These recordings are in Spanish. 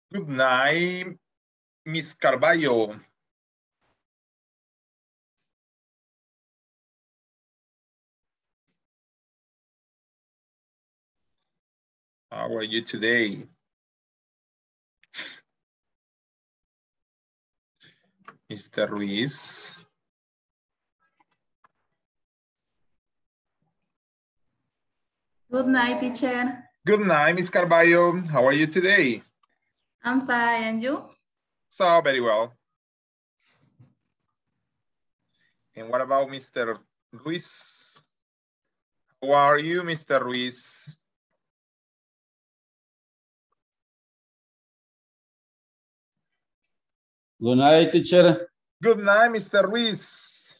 Good night, Miss Carballo. How are you today? Mr. Ruiz. Good night, teacher. Good night, Miss Carballo. How are you today? I'm fine, and you? So, very well. And what about Mr. Ruiz? How are you, Mr. Ruiz? Good night, teacher. Good night, Mr. Ruiz.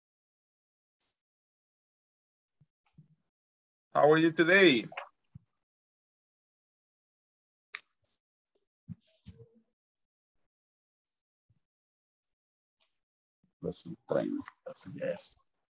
How are you today? Yes.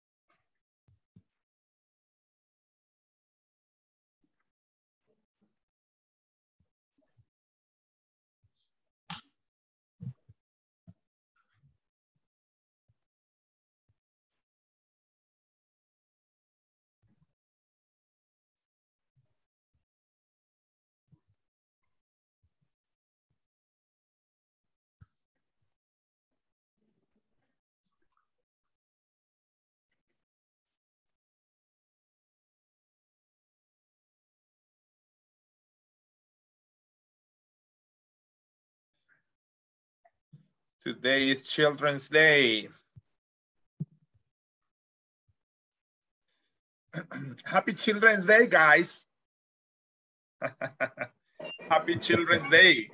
Today is Children's Day. Happy Children's Day, guys. Happy Children's Day.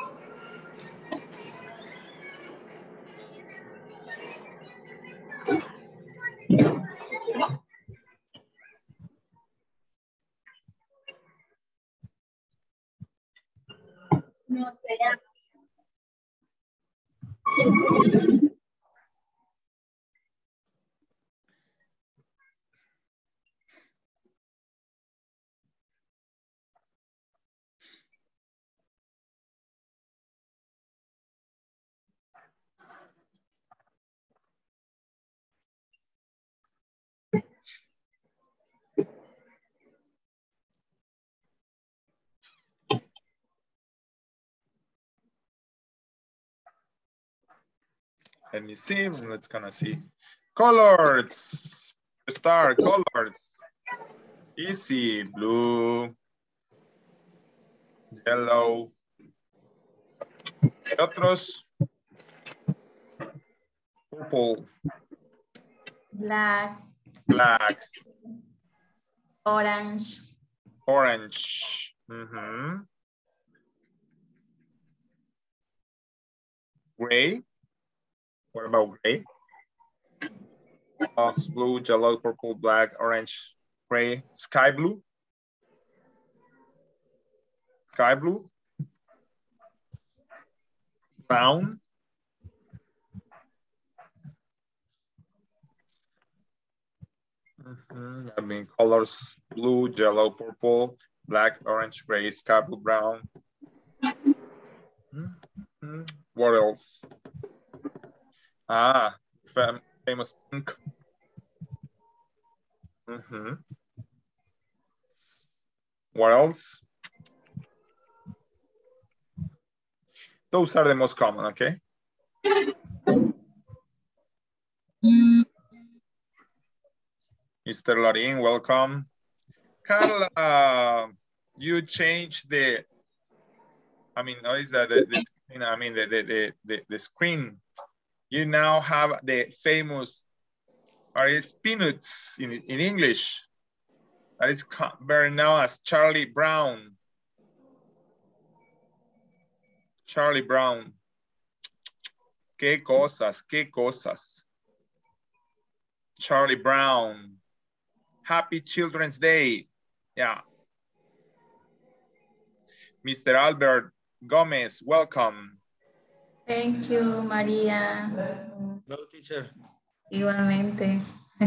No te Let me see. Let's gonna see. Colors. Start colors. Easy. Blue. Yellow. Otros. Purple. Black, Black. orange, Orange. Gray. What about gray? Blue, yellow, purple, black, orange, gray, sky blue. Sky blue. Brown. I mean colors: blue, yellow, purple, black, orange, gray, sky blue, brown. What else? Ah, famous pink. What else? Those are the most common, okay? Mr. Lorin, welcome. Carla, you changed the, I mean, notice that the screen. You now have the famous, or it's peanuts in English. That is very known as Charlie Brown. Charlie Brown. Qué cosas, qué cosas. Charlie Brown. Happy Children's Day. Yeah. Mr. Albert Gomez, welcome. Thank you, Maria. Hello, teacher. Igualmente.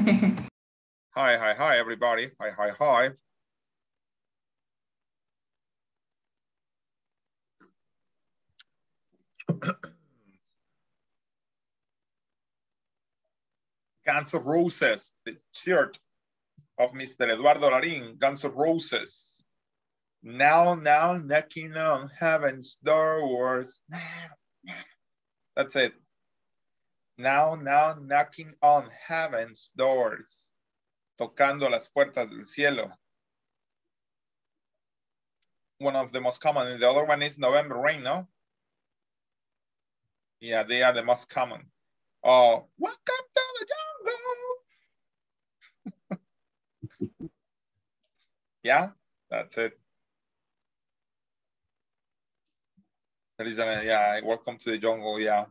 Hi, everybody. Hi. Guns N' Roses, the shirt of Mr. Eduardo Larin, Guns N' Roses. Now, knocking on heaven's doors. That's it. Now, knocking on heaven's doors. Tocando las puertas del cielo. One of the most common, and the other one is November Rain, no? Yeah, they are the most common. Oh, welcome to the jungle. Yeah, that's it. That is, yeah, welcome to the jungle, yeah.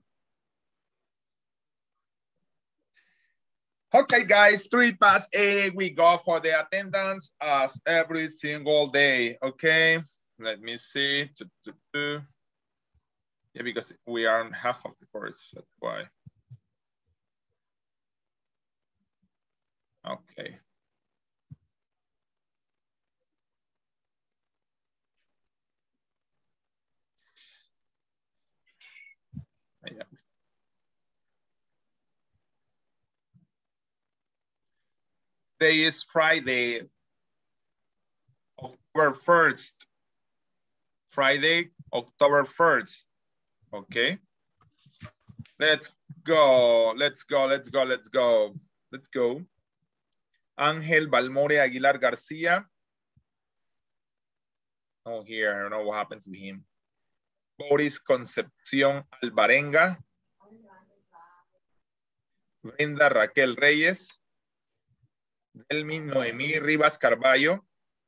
Okay, guys, 8:03, we go for the attendance as every single day, okay? Let me see. Yeah, because we are on half of the course, that's why. Okay. Yeah. Today is Friday, October 1st. Friday, October 1st. Okay. Let's go. Ángel Balmore Aguilar García. Oh, here, I don't know what happened to him. Boris Concepción Alvarenga. Brenda Raquel Reyes. Delmin Noemí Rivas Carballo.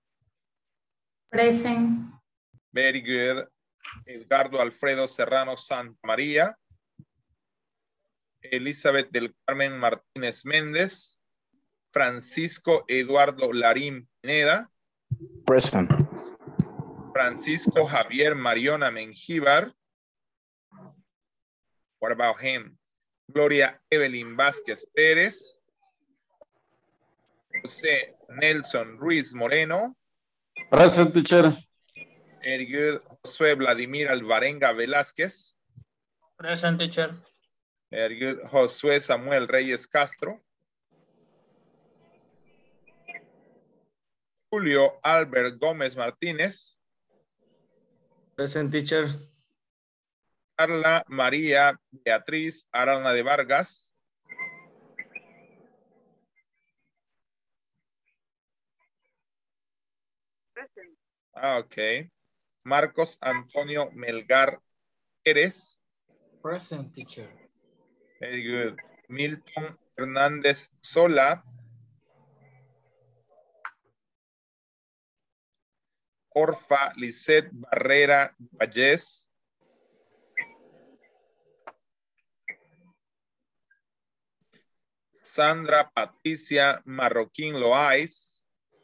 Present. Very good. Edgardo Alfredo Serrano Santa María. Elizabeth del Carmen Martínez Méndez. Francisco Eduardo Larín Pineda. Present. Francisco Javier Mariona Mengíbar. What about him? Gloria Evelyn Vázquez Pérez. José Nelson Ruiz Moreno. Present, teacher. Very good. Josué Vladimir Alvarenga Velázquez. Present, teacher. Very good. Josué Samuel Reyes Castro. Julio Albert Gómez Martínez. Present, teacher. Carla María Beatriz Arana de Vargas. Present. Okay. Marcos Antonio Melgar Pérez. Present, teacher. Very good. Milton Hernández Sola. Orfa Lisette Barrera Vallés. Sandra Patricia Marroquín Loaiz.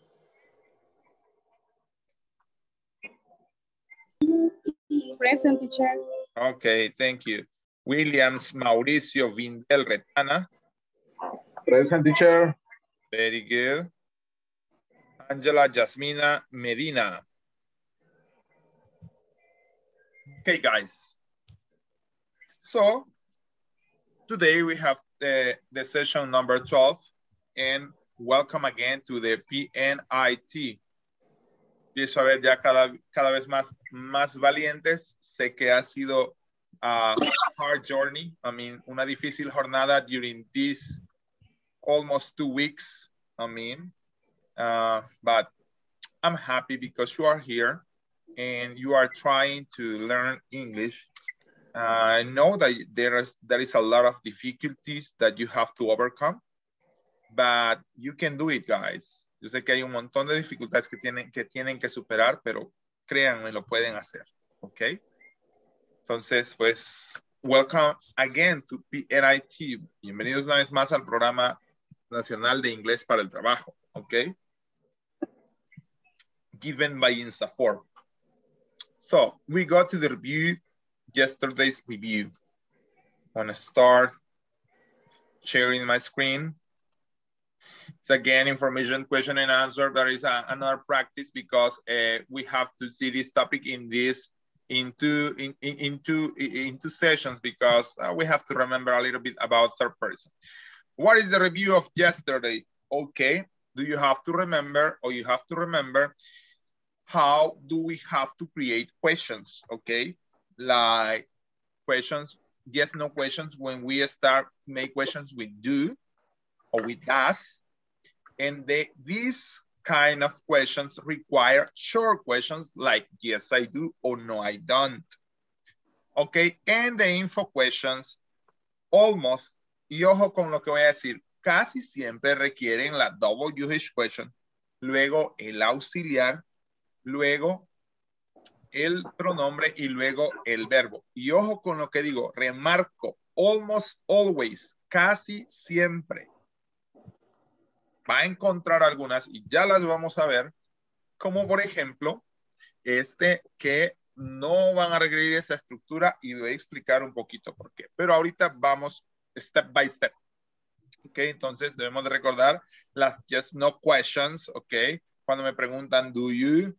Present, teacher. Okay, thank you. Williams Mauricio Vindel Retana. Present, teacher. Very good. Angela Jasmina Medina. Okay, guys. So today we have the session number 12, and welcome again to the PNIT. Empiezo a ver ya cada vez más valientes. Sé que ha sido a hard journey. I mean, una difícil jornada during these almost 2 weeks. I mean, but I'm happy because you are here and you are trying to learn English. I know that there is a lot of difficulties that you have to overcome, but you can do it, guys. Yo sé que hay un montón de dificultades que tienen que superar, pero créanme, lo pueden hacer, ¿ok? Entonces, pues, welcome again to PNIT. Bienvenidos una vez más al Programa Nacional de Inglés para el Trabajo, ¿ok? Given by Instaform. So, we got to the review, yesterday's review. I'm gonna start sharing my screen. It's again information, question and answer. There is another practice because we have to see this topic in this into sessions because we have to remember a little bit about third person. What is the review of yesterday? Okay, do you have to remember, or you have to remember how do we have to create questions, okay? Like questions, yes, no questions when we start make questions with do or with does. And these kind of questions require short questions like yes, I do or no, I don't. Okay, and the info questions almost, y ojo con lo que voy a decir, casi siempre requieren la double usage question, luego el auxiliar, luego el pronombre y luego el verbo. Y ojo con lo que digo, remarco, almost always, casi siempre. Va a encontrar algunas y ya las vamos a ver, como por ejemplo, que no van a requerir esa estructura y voy a explicar un poquito por qué. Pero ahorita vamos step by step. Ok, entonces debemos de recordar las yes, no questions, ok. Cuando me preguntan, do you,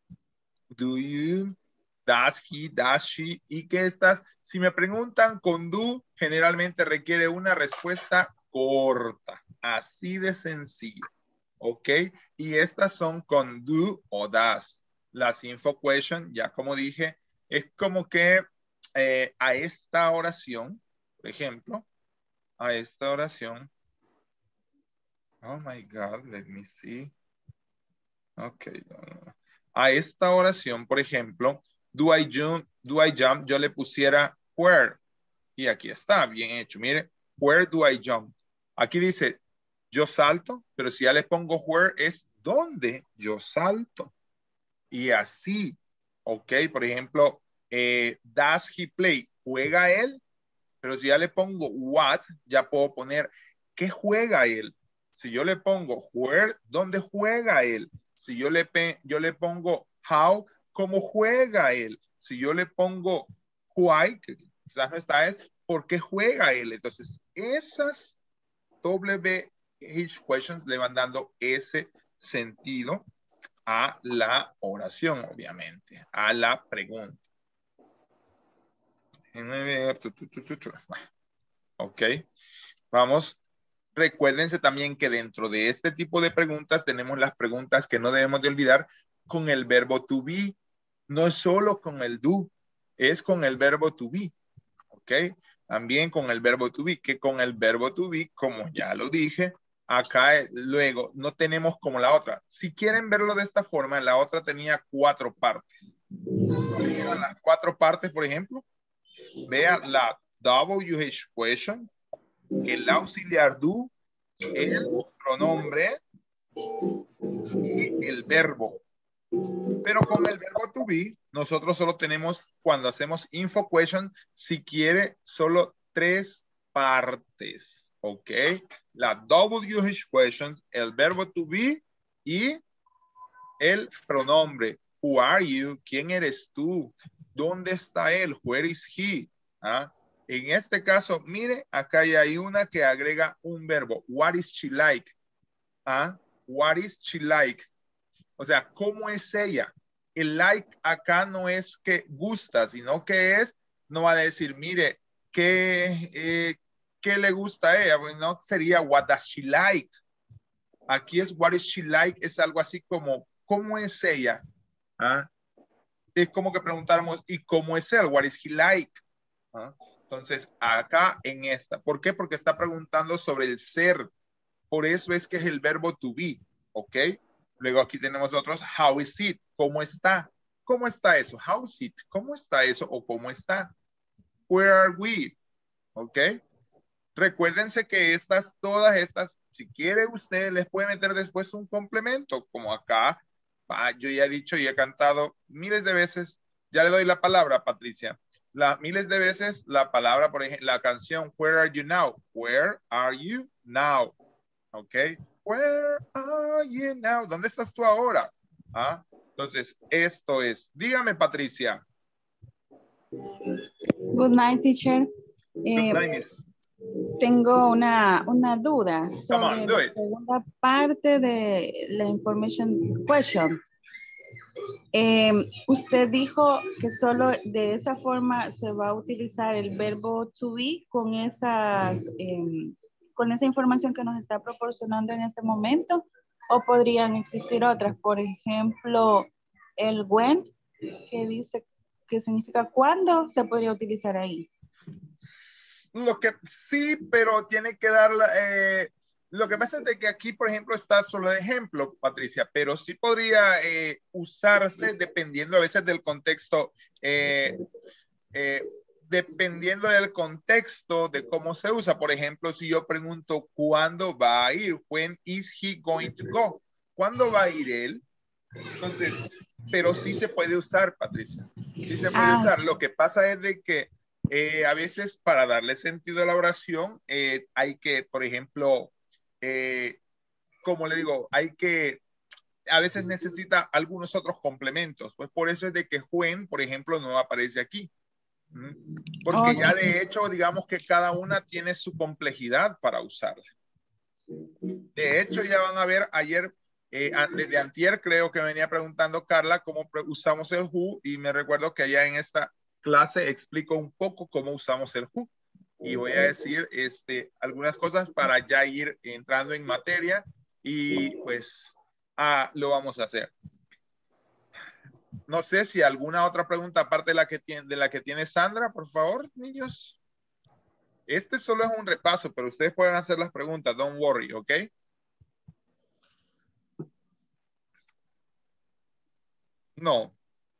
does he, does she, y que estas, si me preguntan con do, generalmente requiere una respuesta corta, así de sencillo, ok. Y estas son con do o does. Las info question, ya como dije, es como que a esta oración, por ejemplo, a esta oración. Oh my God, let me see. Ok. A esta oración, por ejemplo, do I jump, yo le pusiera where. Y aquí está, bien hecho. Mire, where do I jump? Aquí dice, yo salto, pero si ya le pongo where es donde yo salto. Y así, ok, por ejemplo, does he play? ¿Juega él? Pero si ya le pongo what, ya puedo poner ¿qué juega él? Si yo le pongo where, ¿dónde juega él? Si yo le pongo how, ¿cómo juega él? Si yo le pongo why, que quizás no está, es ¿por qué juega él? Entonces, esas WH questions le van dando ese sentido a la oración, obviamente, a la pregunta. Ok, vamos. Recuérdense también que dentro de este tipo de preguntas tenemos las preguntas que no debemos de olvidar con el verbo to be. No es solo con el do, es con el verbo to be. Ok, también con el verbo to be, que con el verbo to be, como ya lo dije, acá luego no tenemos como la otra. Si quieren verlo de esta forma, la otra tenía 4 partes. Vean las 4 partes, por ejemplo. Vea la WH question, el auxiliar do, el pronombre y el verbo. Pero con el verbo to be, nosotros solo tenemos, cuando hacemos info question, si quiere, solo 3 partes. ¿Ok? La WH questions, el verbo to be y el pronombre. Who are you? ¿Quién eres tú? ¿Dónde está él? Where is he? ¿Ah? En este caso, mire, acá hay una que agrega un verbo. What is she like? ¿Ah? What is she like? O sea, ¿cómo es ella? El like acá no es que gusta, sino que es, no va a decir, mire, ¿qué le gusta a ella? Bueno, sería what does she like? Aquí es what is she like, es algo así como, ¿cómo es ella? ¿Ah? Es como que preguntáramos, ¿y cómo es él? What is he like? ¿Ah? Entonces, acá en esta, ¿por qué? Porque está preguntando sobre el ser. Por eso es que es el verbo to be, ¿ok? Luego aquí tenemos otros, how is it? ¿Cómo está? ¿Cómo está eso? How is it? ¿Cómo está eso? ¿O cómo está? Where are we? ¿Ok? Recuérdense que todas estas, si quiere usted, les puede meter después un complemento, como acá, yo ya he dicho y he cantado miles de veces, ya le doy la palabra, Patricia. Miles de veces la palabra, por ejemplo, la canción Where are you now? Where are you now? ¿Ok? Where are you now? ¿Dónde estás tú ahora? ¿Ah? Entonces, esto es. Dígame, Patricia. Good night, teacher. Good night, miss. Tengo una duda Come on, sobre do la it. segunda parte de la information question. Usted dijo que solo de esa forma se va a utilizar el verbo to be con con esa información que nos está proporcionando en este momento, o podrían existir otras. Por ejemplo, el when, que dice que significa cuándo, se podría utilizar ahí. Lo que sí, pero tiene que dar lo que pasa es de que aquí, por ejemplo, está solo de ejemplo, Patricia, pero sí podría usarse dependiendo a veces del contexto, dependiendo del contexto de cómo se usa. Por ejemplo, si yo pregunto ¿cuándo va a ir? When is he going to go? ¿Cuándo va a ir él? Entonces, pero sí se puede usar, Patricia. Sí se puede usar. Lo que pasa es de que a veces para darle sentido a la oración hay que, por ejemplo, como le digo, a veces necesita algunos otros complementos. Pues por eso es de que when, por ejemplo, no aparece aquí. Porque ya de hecho, digamos que cada una tiene su complejidad para usarla. De hecho, ya van a ver ayer, desde antier creo que venía preguntando Carla cómo usamos el who, y me recuerdo que allá en esta clase explico un poco cómo usamos el who. Y voy a decir algunas cosas para ya ir entrando en materia y pues lo vamos a hacer. No sé si alguna otra pregunta aparte de la que tiene Sandra, por favor, niños. Este solo es un repaso, pero ustedes pueden hacer las preguntas, don't worry, ¿ok? No.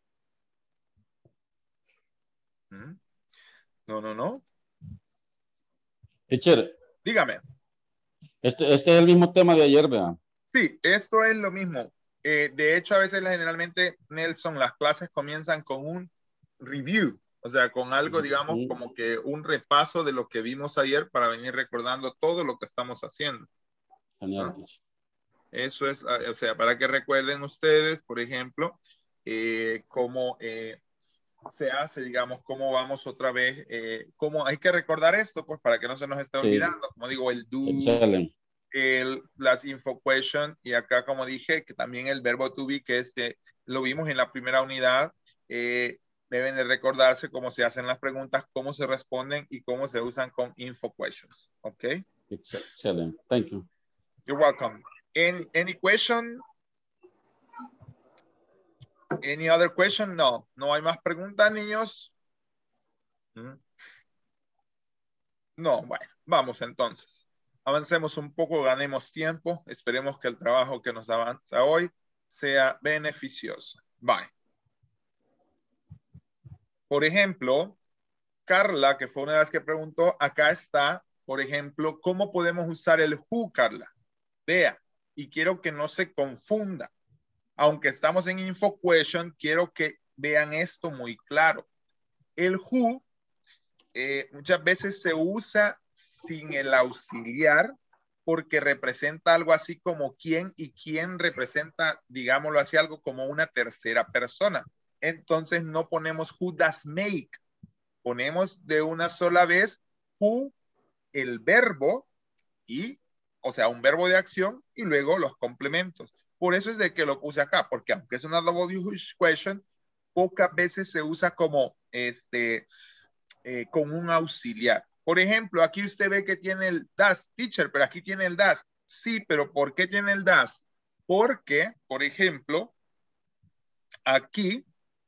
No. Teacher, Dígame. este es el mismo tema de ayer, ¿verdad? Sí, esto es lo mismo. De hecho, a veces generalmente, Nelson, las clases comienzan con un review, o sea, con algo, digamos, como que un repaso de lo que vimos ayer para venir recordando todo lo que estamos haciendo. Genial, ¿no? Eso es, o sea, para que recuerden ustedes, por ejemplo, cómo se hace, digamos, cómo vamos otra vez, cómo hay que recordar esto, pues para que no se nos esté olvidando, como digo, el do, excelente. las info question, y acá como dije, que también el verbo to be, que lo vimos en la primera unidad, deben de recordarse cómo se hacen las preguntas, cómo se responden y cómo se usan con info questions, ¿ok? Excelente, thank you. You're welcome. Any question? Any other question? No, no hay más preguntas, niños. No, bueno, vamos entonces. Avancemos un poco, ganemos tiempo. Esperemos que el trabajo que nos avanza hoy sea beneficioso. Bye. Por ejemplo, Carla, que fue una de las que preguntó, acá está, por ejemplo, ¿cómo podemos usar el who, Carla? Vea, y quiero que no se confunda. Aunque estamos en info question, quiero que vean esto muy claro. El who muchas veces se usa sin el auxiliar porque representa algo así como quién, y quién representa, digámoslo así, algo como una tercera persona. Entonces no ponemos who does make. Ponemos de una sola vez who, el verbo, y, o sea, un verbo de acción y luego los complementos. Por eso es de que lo puse acá, porque aunque es una double question, pocas veces se usa como con un auxiliar. Por ejemplo, aquí usted ve que tiene el does, teacher, pero aquí tiene el does. Sí, pero ¿por qué tiene el does? Porque, por ejemplo, aquí,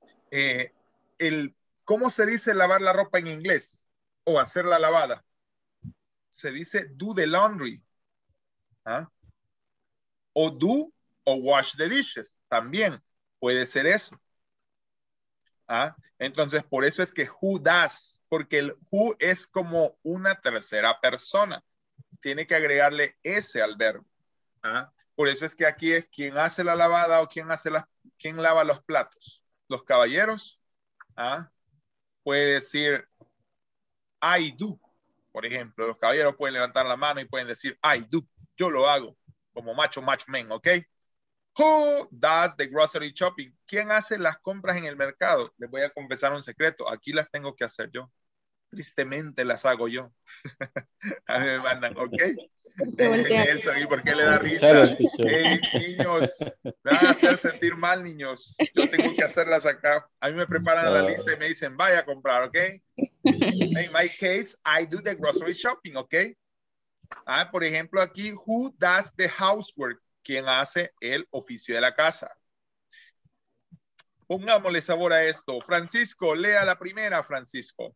¿cómo se dice lavar la ropa en inglés? O hacer la lavada. Se dice do the laundry. ¿Ah? O do o wash the dishes. También puede ser eso. ¿Ah? Entonces, por eso es que who does, porque el who es como una tercera persona. Tiene que agregarle ese al verbo. ¿Ah? Por eso es que aquí es quien hace la lavada o quien lava los platos. Los caballeros, ¿ah? Puede decir I do. Por ejemplo, los caballeros pueden levantar la mano y pueden decir I do. Yo lo hago. Como macho man, ¿ok? Who does the grocery shopping? ¿Quién hace las compras en el mercado? Les voy a confesar un secreto. Aquí las tengo que hacer yo. Tristemente las hago yo. A mí me mandan, ¿ok? Que voltea. Nelson, ¿y por qué le da risa? Excelente, teacher. Hey, niños, me van a hacer sentir mal, niños. Yo tengo que hacerlas acá. A mí me preparan la lista y me dicen, vaya a comprar, ¿ok? In my case, I do the grocery shopping, ¿ok? Por ejemplo, aquí, who does the housework? ¿Quién hace el oficio de la casa? Pongámosle sabor a esto. Francisco, lea la primera, Francisco.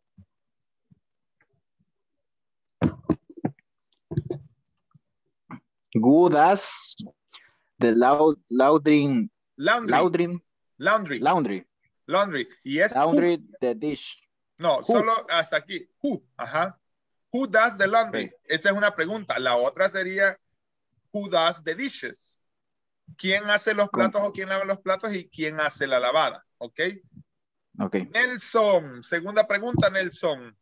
Who does the laundry Y es laundry who. the dish? No, Who. solo hasta aquí. Who. Ajá. Who does the laundry? Okay. Esa es una pregunta. La otra sería who does the dishes? ¿Quién hace los platos o quién lava los platos y quién hace la lavada? ¿Ok? Ok. Nelson, segunda pregunta, Nelson.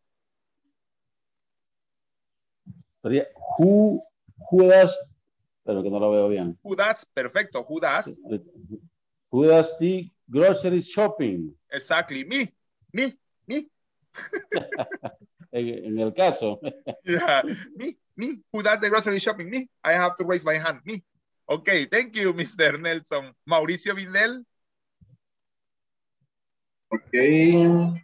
Sería who does, pero que no lo veo bien. Who does, perfecto. Who does? Who does the grocery shopping? Exactly. Me. En el caso. Yeah. Me. Who does the grocery shopping? Me. I have to raise my hand. Me. Okay, thank you, Mr. Nelson. Mauricio Vindel. Okay.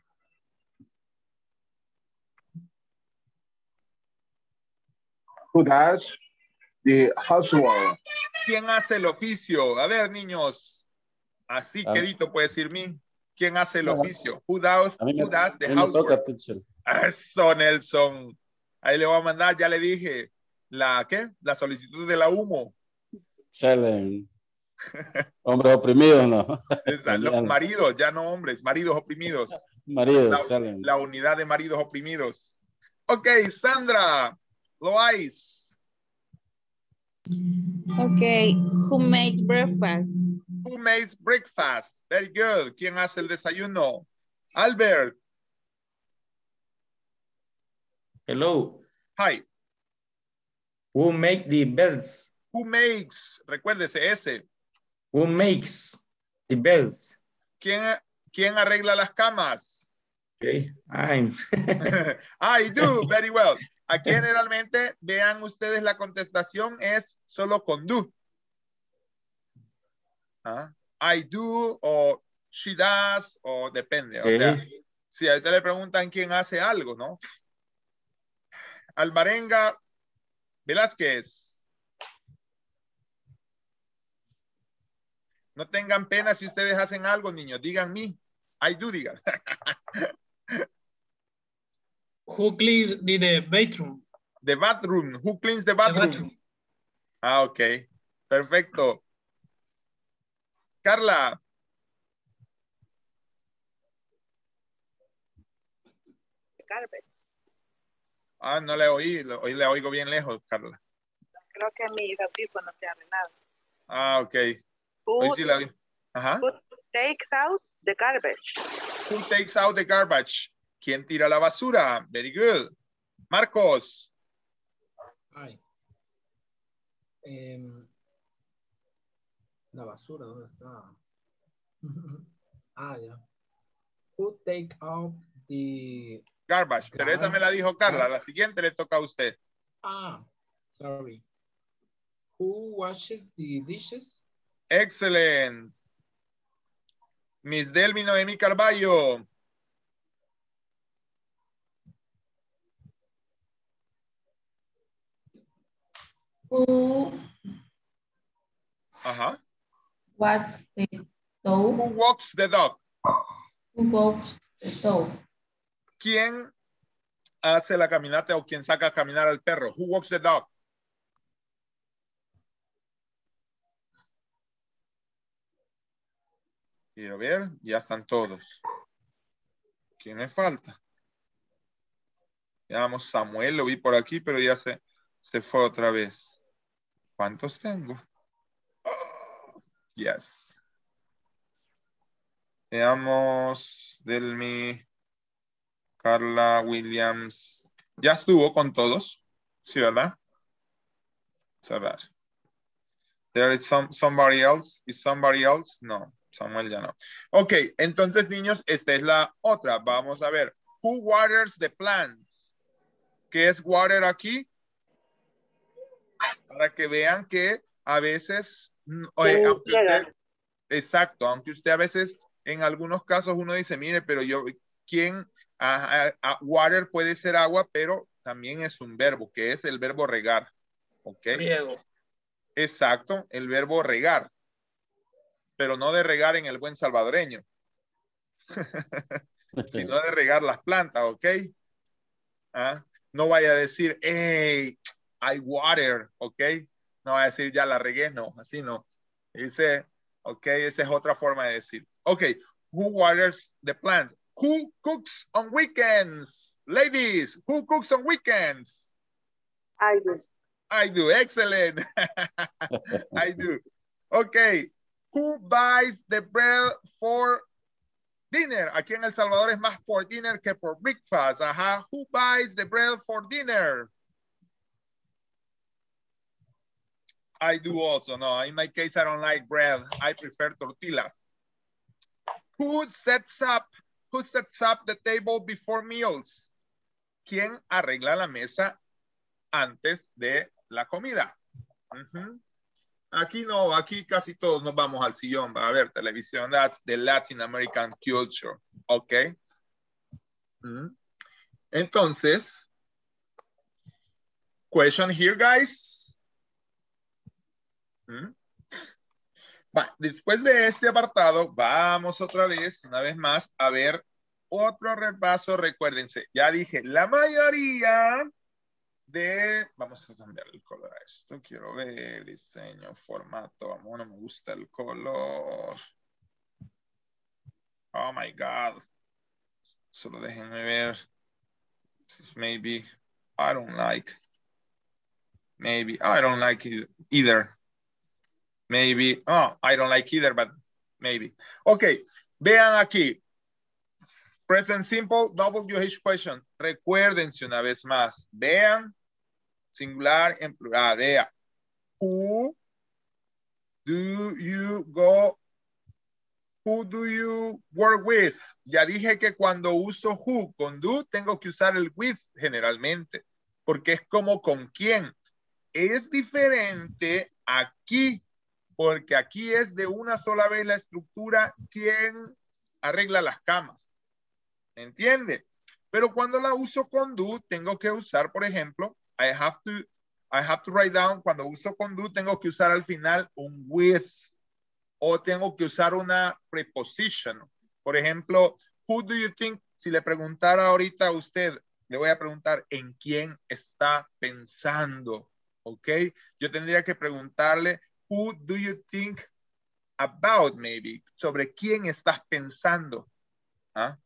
Who does the housework? ¿Quién hace el oficio? A ver, niños. Así quedito puede decir mí. ¿Quién hace el oficio? Who does the housework? Eso, Nelson. Ahí le voy a mandar, ya le dije. ¿La qué? La solicitud de la humo. Excelente. Hombres oprimidos, ¿no? Los maridos, ya no hombres, maridos oprimidos. Maridos, excelente. La unidad de maridos oprimidos. Ok, Sandra, Loais. Ok, who makes breakfast? Who makes breakfast? Very good. ¿Quién hace el desayuno? Albert. Hello. Hi. Who make the bells? Who makes? Recuérdese ese. Who makes the bells? ¿Quién arregla las camas? Okay, I do, very well. Aquí generalmente, vean ustedes, la contestación es solo con do. I do, o she does, o depende. O sea, si a usted le preguntan quién hace algo, ¿no? Alvarenga Velázquez. No tengan pena si ustedes hacen algo, niños. Digan mí. I do, digan. Who cleans the bathroom? The bathroom. Who cleans the bathroom? Ok. Perfecto. Carla. No le oí. Hoy le oigo bien lejos, Carla. Creo que mis audífonos se arruinaron. Ok. Hoy sí la vi. Ajá. Who takes out the garbage? Who takes out the garbage? ¿Quién tira la basura? Very good. Marcos. Ay. La basura, ¿dónde está? Ya. Who take out the garbage? Pero esa me la dijo Carla. La siguiente le toca a usted. Sorry. Who washes the dishes? Excellent. Miss Delmi Noemi Carballo. Who walks the dog? Who walks the dog? Who walks the dog? ¿Quién hace la caminata o quién saca a caminar al perro? Who walks the dog? Quiero ver, ya están todos. ¿Quién me falta? Veamos, Samuel, lo vi por aquí, pero ya se fue otra vez. ¿Cuántos tengo? Yes. Veamos, Delmi, Carla, Williams. ¿Ya estuvo con todos? Sí, ¿verdad? Cerrar. There is somebody else. Is somebody else? No, Samuel ya no. Ok, entonces, niños, esta es la otra. Vamos a ver. Who waters the plants? ¿Qué es water aquí? Para que vean que a veces, oye, aunque usted, exacto, aunque usted a veces, en algunos casos uno dice, mire, pero yo, ¿quién? Water puede ser agua, pero también es un verbo, que es el verbo regar. ¿Ok? Riego. Exacto, el verbo regar. Pero no de regar en el buen salvadoreño. Sino de regar las plantas, ¿ok? ¿Ah? No vaya a decir, hey, I water, ¿ok? No vaya a decir, ya la regué, no, así no. Dice, ok, esa es otra forma de decir. Ok, who waters the plants? Who cooks on weekends? Ladies, who cooks on weekends? I do. I do, excellent. I do. Ok, who buys the bread for dinner? Aquí en El Salvador es más for dinner que por breakfast. Ajá. Who buys the bread for dinner? I do also. No, in my case, I don't like bread. I prefer tortillas. Who sets up the table before meals? ¿Quién arregla la mesa antes de la comida? Aquí no, aquí casi todos nos vamos al sillón a ver televisión. That's the Latin American culture. Ok. Entonces, question here, guys. Después de este apartado, vamos otra vez, una vez más, a ver otro repaso. Recuérdense, ya dije, la mayoría de... Vamos a cambiar el color a esto. Quiero ver diseño, formato. A mí no me gusta el color. Oh, my God. Solo déjenme ver. Maybe I don't like. Maybe I don't like it either. Maybe, oh, I don't like either, but maybe. Ok, vean aquí. Present simple, WH question. Recuérdense una vez más. Vean, singular en plural. Vea. Who do you work with? Ya dije que cuando uso who con do, tengo que usar el with generalmente, porque es como con quién. Es diferente aquí, porque aquí es de una sola vez la estructura quien arregla las camas. ¿Me entiende? Pero cuando la uso con do, tengo que usar, por ejemplo, I have to write down, cuando uso con do, tengo que usar al final un with, o tengo que usar una preposition. Por ejemplo, who do you think, si le preguntara ahorita a usted, le voy a preguntar en quién está pensando, ¿ok? Yo tendría que preguntarle, who do you think about, maybe? Sobre quién estás pensando. ¿Ah?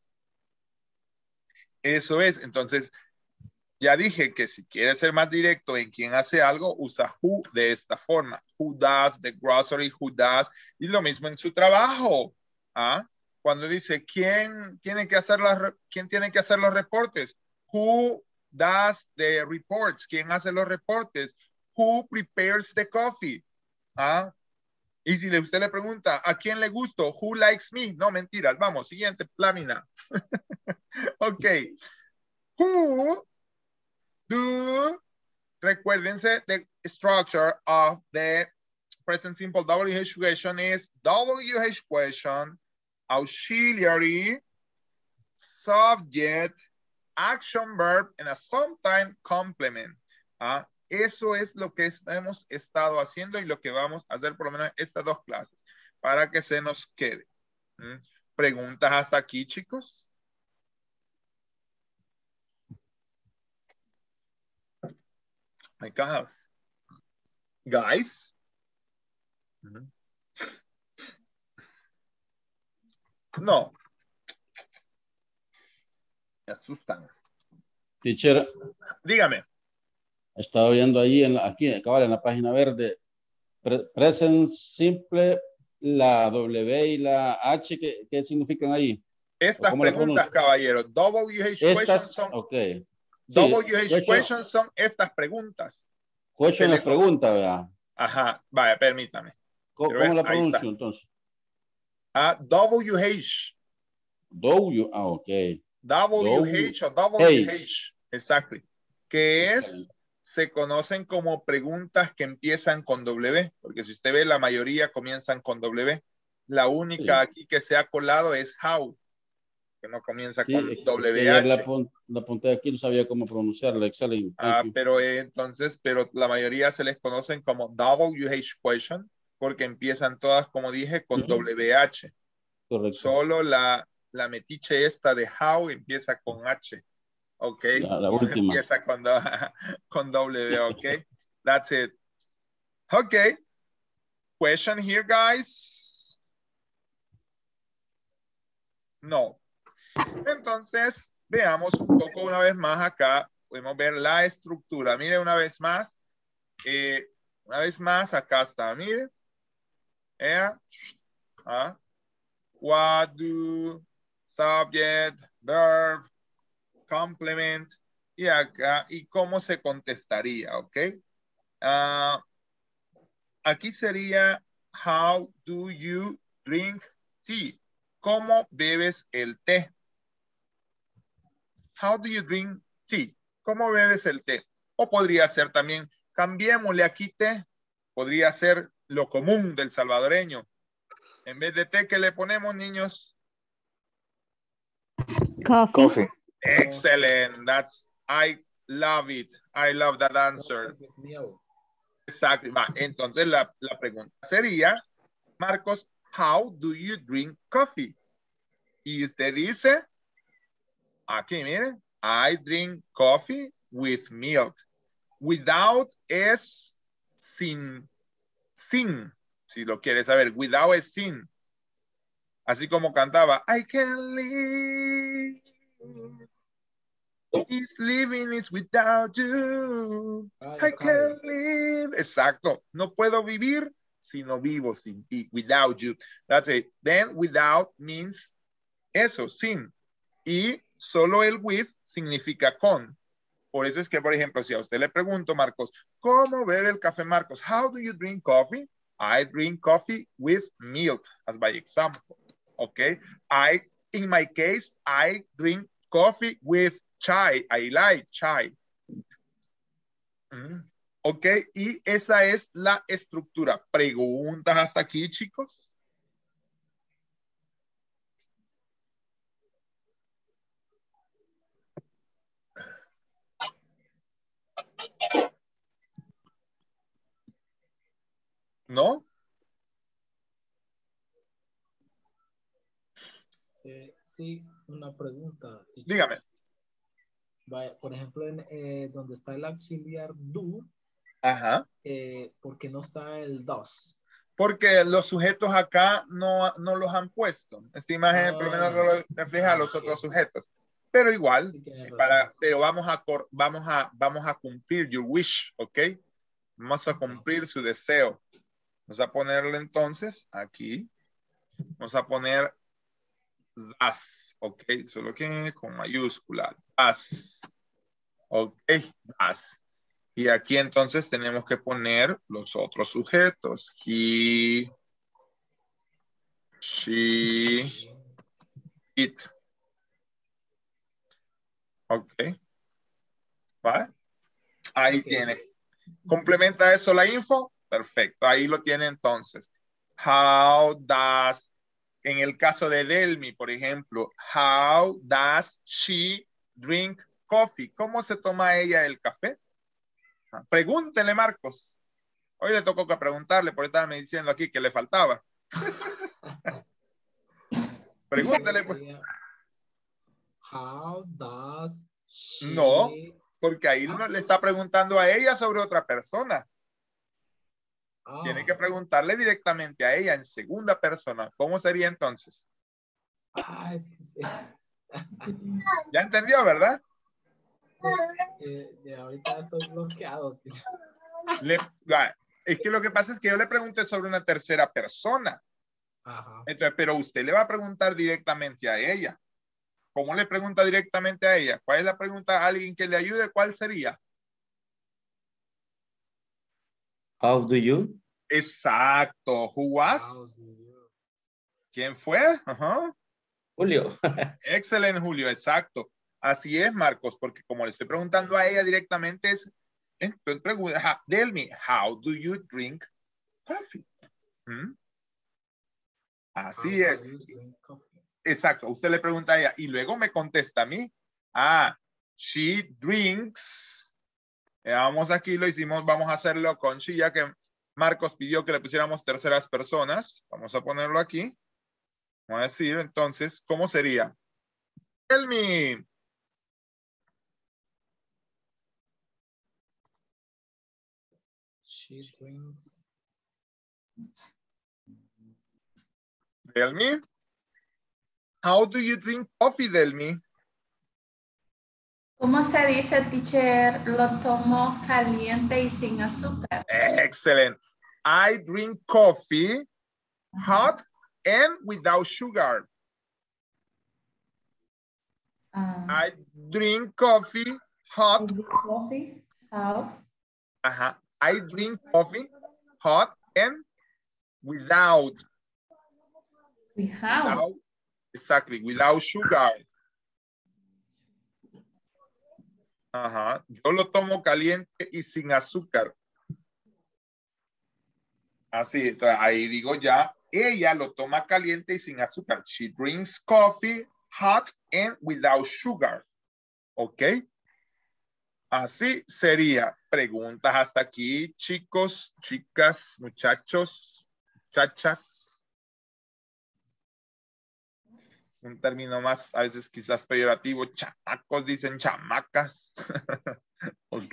Eso es. Entonces, ya dije que si quieres ser más directo en quién hace algo, usa who de esta forma. Who does the grocery, who does. Y lo mismo en su trabajo. ¿Ah? Cuando dice, ¿quién tiene que hacer los reportes? Who does the reports? ¿Quién hace los reportes? Who prepares the coffee? ¿Ah? Y si usted le pregunta, ¿a quién le gusto? Who likes me? No, mentiras. Vamos, siguiente lámina. Ok. Who do, recuérdense, the structure of the present simple WH question is WH question, auxiliary, subject, action verb, and a sometime complement. Eso es lo que hemos estado haciendo y lo que vamos a hacer por lo menos estas dos clases para que se nos quede. ¿Preguntas hasta aquí, chicos? My God. Guys? No. Me asustan. Teacher. Dígame. Estaba viendo ahí, aquí, acabar en la página verde, present simple, la W y la H, ¿qué significan ahí? Estas preguntas, caballero, WH questions son... Okay. WH questions son estas preguntas. Question es pregunta, ¿verdad? Ajá, vaya, permítame. ¿Cómo la pronuncio entonces? WH. W, ok. WH o WH. Exactly. Que es se conocen como preguntas que empiezan con W, porque si usted ve la mayoría comienzan con W. La única Sí. aquí que se ha colado es how, que no comienza Sí, con es que ayer WH. la apunté aquí, no sabía cómo pronunciarla. Excelente. Thank you. Pero entonces, pero la mayoría se les conocen como WH question, porque empiezan todas, como dije, con WH. Correcto. Solo la metiche esta de how empieza con H. Ok. La última. Empieza con, con W. Ok. That's it. Ok. Question here, guys. No. Entonces, veamos un poco una vez más acá. Podemos ver la estructura. Mire una vez más. Acá está. Mire. What do, subject, verb, complement. Y acá, y cómo se contestaría, ¿ok? Aquí sería, how do you drink tea? ¿Cómo bebes el té? How do you drink tea? ¿Cómo bebes el té? O podría ser también, cambiémosle aquí té. Podría ser lo común del salvadoreño. En vez de té, ¿qué le ponemos, niños? Coffee. Excellent. I love it. I love that answer. Exacto. Entonces la pregunta sería, Marcos, how do you drink coffee? Y usted dice, aquí miren, I drink coffee with milk. Without es sin, si lo quieres saber. Without es sin. Así como cantaba, I can't live. This living is without you. I can't live. Exacto. No puedo vivir si no vivo sin ti. Without you. That's it. Then without means eso, sin. Y solo el with significa con. Por eso es que, por ejemplo, si a usted le pregunto, Marcos, ¿cómo bebe el café, Marcos? How do you drink coffee? I drink coffee with milk, as by example. Okay. In my case, I drink coffee with chai. I like chai. Ok, y esa es la estructura. ¿Preguntas hasta aquí, chicos? ¿No? Sí, una pregunta. Teacher. Dígame. Vaya, por ejemplo, en, donde está el auxiliar do, Ajá. ¿por qué no está el does? Porque los sujetos acá no los han puesto. Esta imagen por lo menos no lo refleja a los otros sujetos. Pero igual, Sí, pero vamos a cumplir your wish, ¿ok? Vamos a cumplir su deseo. Vamos a ponerle entonces aquí. Vamos a poner das, ¿ok? Solo que con mayúscula. Das. ¿Ok? Das. Y aquí entonces tenemos que poner los otros sujetos. He, she, it. Ok. ¿Vale? Ahí tiene. ¿Complementa eso la info? Perfecto. Ahí lo tiene entonces. How does, en el caso de Delmi, por ejemplo, how does she drink coffee? ¿Cómo se toma ella el café? Pregúntele, Marcos. Hoy le tocó que preguntarle, por estarme diciendo aquí que le faltaba. Pregúntele, pues. How does she... No, porque ahí le está preguntando a ella sobre otra persona. Tiene que preguntarle directamente a ella en segunda persona. ¿Cómo sería entonces? Ay, sí. ¿Ya entendió, verdad? Ahorita estoy bloqueado. Es que lo que pasa es que yo le pregunté sobre una tercera persona. Ajá. Entonces, pero usted le va a preguntar directamente a ella. ¿Cómo le pregunta directamente a ella? ¿Cuál es la pregunta a alguien que le ayude? ¿Cuál sería? How do you? Exacto. Who was? ¿Quién fue? Ajá. Julio. Excelente, Julio. Exacto. Así es, Marcos, porque como le estoy preguntando a ella directamente es Entonces pregunta, tell me, how do you drink coffee? Así es. Exacto. Usted le pregunta a ella y luego me contesta a mí. She drinks. Vamos aquí, lo hicimos. Vamos a hacerlo con she, ya que Marcos pidió que le pusiéramos terceras personas. Vamos a ponerlo aquí. Vamos a decir, entonces, ¿cómo sería? Tell me. She drinks. Tell me. How do you drink coffee, tell me? ¿Cómo se dice, teacher? Lo tomo caliente y sin azúcar. Excellent. I drink coffee hot and without sugar. I drink coffee hot. Coffee hot. I drink coffee hot and without. Exactly, without sugar. Yo lo tomo caliente y sin azúcar. Así, entonces ahí digo ya, ella lo toma caliente y sin azúcar. She drinks coffee hot and without sugar. ¿Ok? Así sería. Preguntas hasta aquí, chicos, chicas, muchachos, muchachas. Un término más, a veces quizás peyorativo. Chamacos dicen chamacas. ¿Ok?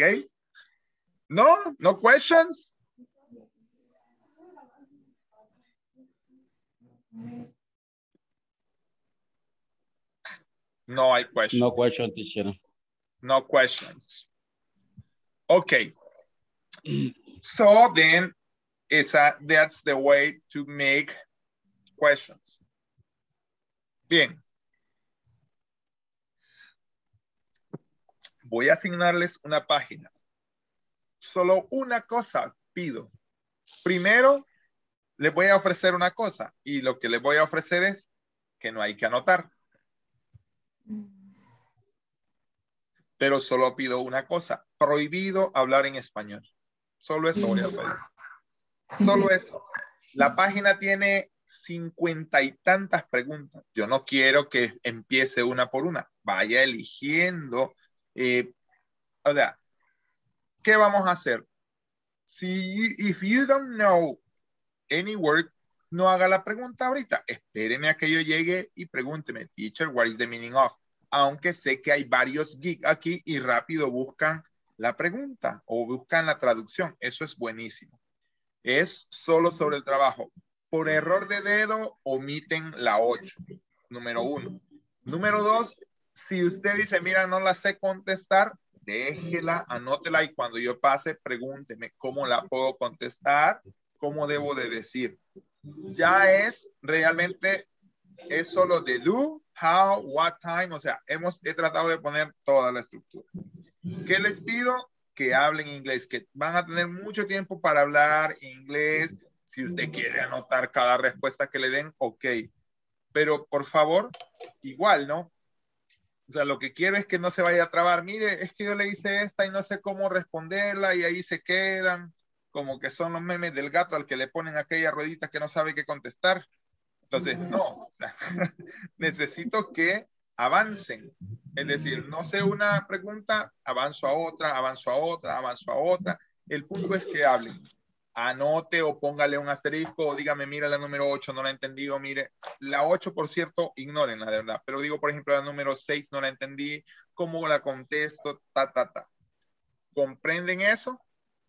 No questions? No hay questions. No question, teacher. No questions. Okay. So then, that's the way to make questions. Bien. Voy a asignarles una página. Solo una cosa pido. Primero, les voy a ofrecer una cosa. Y lo que les voy a ofrecer es que no hay que anotar. Pero solo pido una cosa. Prohibido hablar en español. Solo eso voy a pedir. Solo eso. La página tiene 50 y tantas preguntas. Yo no quiero que empiece una por una. Vaya eligiendo. O sea, ¿qué vamos a hacer? If you don't know any word, no haga la pregunta ahorita. Espéreme a que yo llegue y pregúnteme, teacher, what is the meaning of? Aunque sé que hay varios geeks aquí y rápido buscan la pregunta o buscan la traducción. Eso es buenísimo. Es solo sobre el trabajo. Por error de dedo, omiten la 8. Número 1. Número 2, si usted dice, mira, no la sé contestar, déjela, anótela y cuando yo pase, pregúnteme cómo la puedo contestar, cómo debo de decir. Ya es realmente, es solo de do, how, what time, o sea, he tratado de poner toda la estructura. ¿Qué les pido? Que hablen inglés, que van a tener mucho tiempo para hablar inglés. Si usted quiere anotar cada respuesta que le den, ok. Pero por favor, igual, ¿no? O sea, lo que quiero es que no se vaya a trabar. Mire, es que yo le hice esta y no sé cómo responderla y ahí se quedan. Como que son los memes del gato al que le ponen aquella ruedita que no sabe qué contestar. Entonces, no. O sea, necesito que avancen. Es decir, no sé una pregunta, avanzo a otra, avanzo a otra, avanzo a otra. El punto es que hablen. Anote o póngale un asterisco o dígame, mira la número 8, no la he entendido, mire. La 8, por cierto, ignórenla de verdad. Pero digo, por ejemplo, la número 6 no la entendí. ¿Cómo la contesto? ¿Comprenden eso?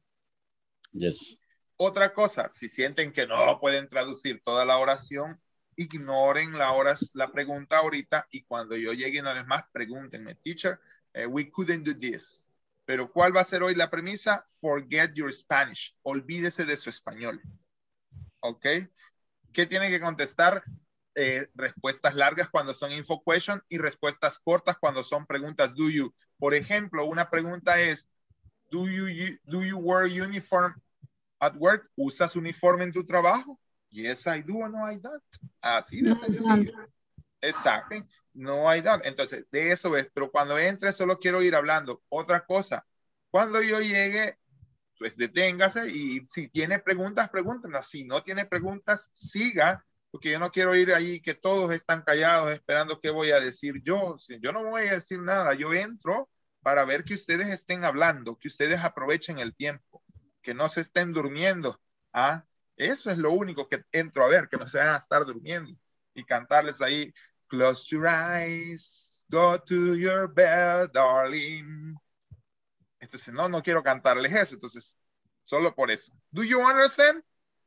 Yes. Otra cosa, si sienten que no pueden traducir toda la oración, ignoren la pregunta ahorita y cuando yo llegue una vez más, pregúntenme, teacher, we couldn't do this. Pero ¿cuál va a ser hoy la premisa? Forget your Spanish. Olvídese de su español. ¿Ok? ¿Qué tiene que contestar? Respuestas largas cuando son info question y respuestas cortas cuando son preguntas do you. Por ejemplo, una pregunta es, do you wear uniform at work? ¿Usas uniforme en tu trabajo? Yes, I do or no, I don't. Así de sencillo. Exacto. No, I don't. Entonces, de eso es. Pero cuando entre, solo quiero ir hablando. Otra cosa, Cuando yo llegue, pues deténgase y si tiene preguntas, pregúntenos. Si no tiene preguntas, siga, porque yo no quiero ir ahí que todos están callados esperando qué voy a decir yo. Yo no voy a decir nada, yo entro para ver que ustedes estén hablando, que ustedes aprovechen el tiempo, que no se estén durmiendo. ¿Ah? Eso es lo único que entro a ver, que no se van a estar durmiendo y cantarles ahí, close your eyes, go to your bed, darling. Entonces, no quiero cantarles eso. Entonces, solo por eso. Do you understand?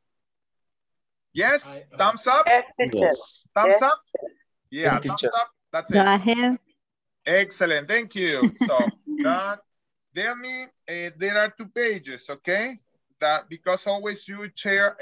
Yes? Thumbs up? Yes, teacher. Yes. Thumbs up? Yeah, Yes, thumbs teacher. up. That's Go it. ahead. Excellent. Thank you. So, tell me, there are 2 pages, okay? That because always you share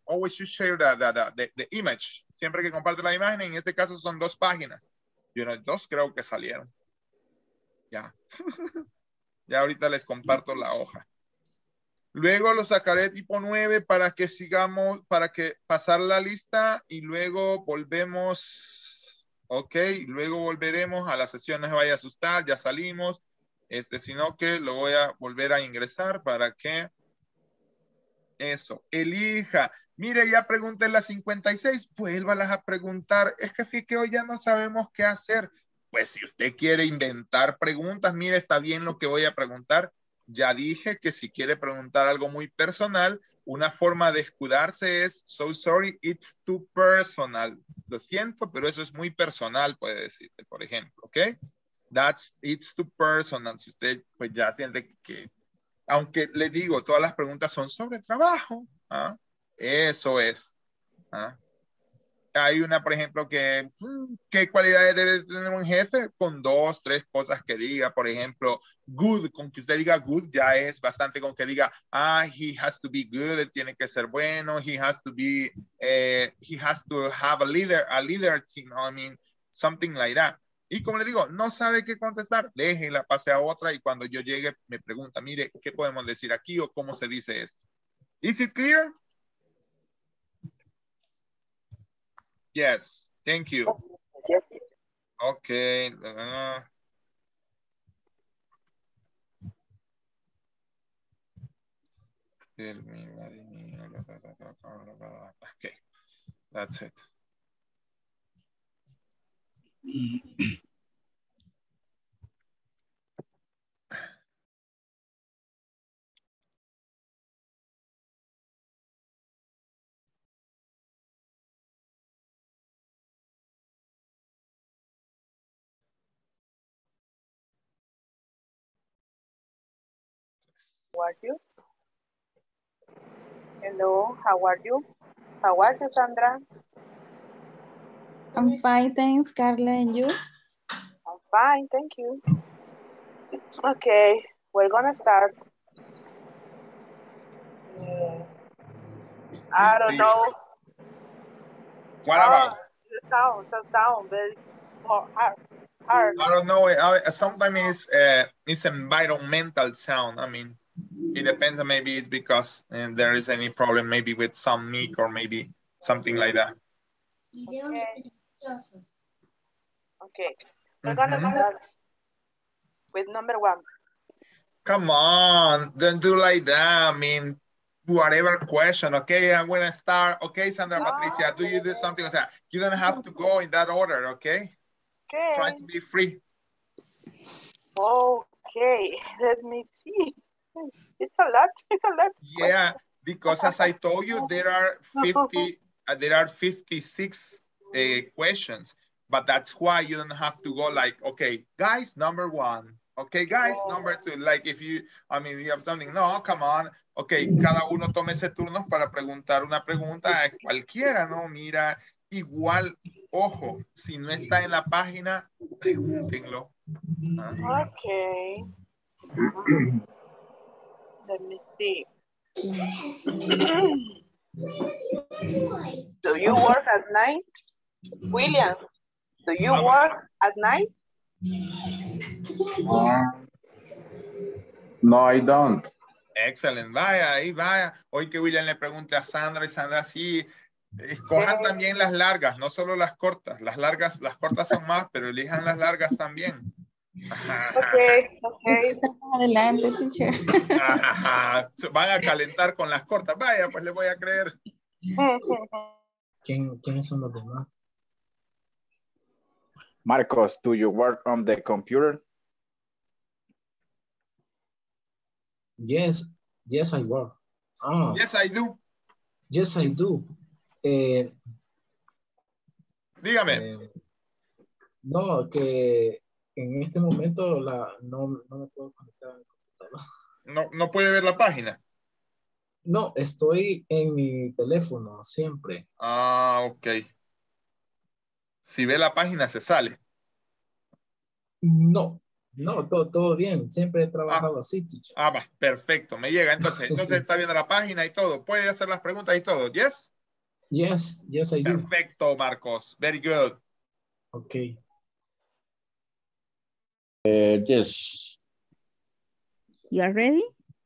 the image. Siempre que comparte la imagen, en este caso son 2 páginas. Y 2 creo que salieron. Ya. Ya ahorita les comparto la hoja. Luego lo sacaré tipo 9 para que sigamos, para que pasar la lista y luego volvemos. Ok, luego volveremos a la sesión. No se vaya a asustar, ya salimos. Sino que lo voy a volver a ingresar para que eso, elija. Mire, ya pregunté las 56, vuélvalas a preguntar. Es que fíjate que hoy ya no sabemos qué hacer. Pues si usted quiere inventar preguntas, mire, está bien lo que voy a preguntar. Ya dije que si quiere preguntar algo muy personal, una forma de escudarse es, so sorry, it's too personal. Lo siento, pero eso es muy personal, puede decirte, por ejemplo, ¿ok? It's too personal. Si usted pues ya siente que, aunque le digo, todas las preguntas son sobre trabajo, ¿ah? Eso es. ¿Ah? Hay una, por ejemplo, que ¿qué cualidades debe tener un jefe? Con 2, 3 cosas que diga. Por ejemplo, good, con que usted diga good ya es bastante. Con que diga, he has to be good, tiene que ser bueno. He has to have a leader team, I mean, something like that. Y como le digo, no sabe qué contestar, déjela, pase a otra y cuando yo llegue me pregunta, mire, ¿qué podemos decir aquí o cómo se dice esto? Is it clear? Yes, thank you. Yes. Okay. Okay, that's it. How are you? Hello, how are you? How are you, Sandra? I'm fine, thanks, Carla, and you? I'm fine, thank you. Okay, we're gonna start. I don't know. What about? The sound, very hard. I don't know. Sometimes it's environmental sound. I mean, it depends. Maybe it's because there is any problem, maybe with some mic or maybe something like that. Okay. We're gonna start with number 1. Come on, don't do like that. I mean, whatever question. Okay, I'm gonna start. Okay, Sandra Patricia, do you do something like that? You don't have to go in that order. Okay. Okay. Try to be free. Okay, let me see. It's a lot. Yeah, because as I told you, there are 56 questions, but that's why you don't have to go like, okay, guys, number 1. Okay, guys, number 2. Like if you, I mean, you have something. No, come on. Okay, cada uno tómese turnos para preguntar una pregunta a cualquiera, ¿no? Mira, igual, ojo, si no está en la página, pregúntenlo. ¿Ah? Okay. Let me see. Do you work at night? William, do you work at night? No, I don't. Excellent, vaya, ahí vaya. Hoy que William le pregunte a Sandra y Sandra sí, escojan también las largas, no solo las cortas. Las cortas son más, pero elijan las largas también. Okay, okay. Adelante, teacher. Ajá. Van a calentar con las cortas. Vaya, pues le voy a creer. ¿Quiénes son los demás? Marcos, do you work on the computer? Yes, I work. Ah, Yes, I do. yes, I do. Dígame. No, que en este momento no me puedo conectar al computador. No puede ver la página. No, estoy en mi teléfono siempre. Ah, ok. Si ve la página, se sale. No, todo bien. Siempre he trabajado así, teacher. Ah, va, perfecto. Me llega. Entonces está viendo la página y todo. Puede hacer las preguntas y todo. ¿Yes? Yes, I do. Perfecto, Marcos. Very good. Okay. Yes. You are ready?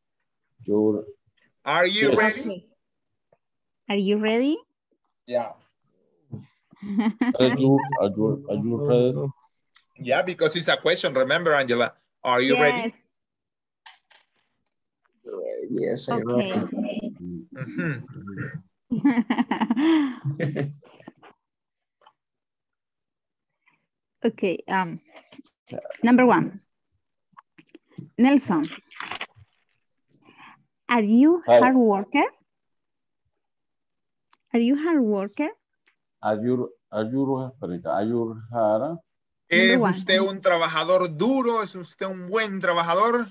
Are you ready? Okay. Are you ready? Yeah. Are you ready? Yeah, because it's a question. Remember, Angela, are you ready? Yes, I'm Okay. ready. Okay. Number 1. Nelson, are you hard worker? Are you hard worker? Are you hard? ¿Es Number 1. usted un trabajador duro? ¿Es usted un buen trabajador?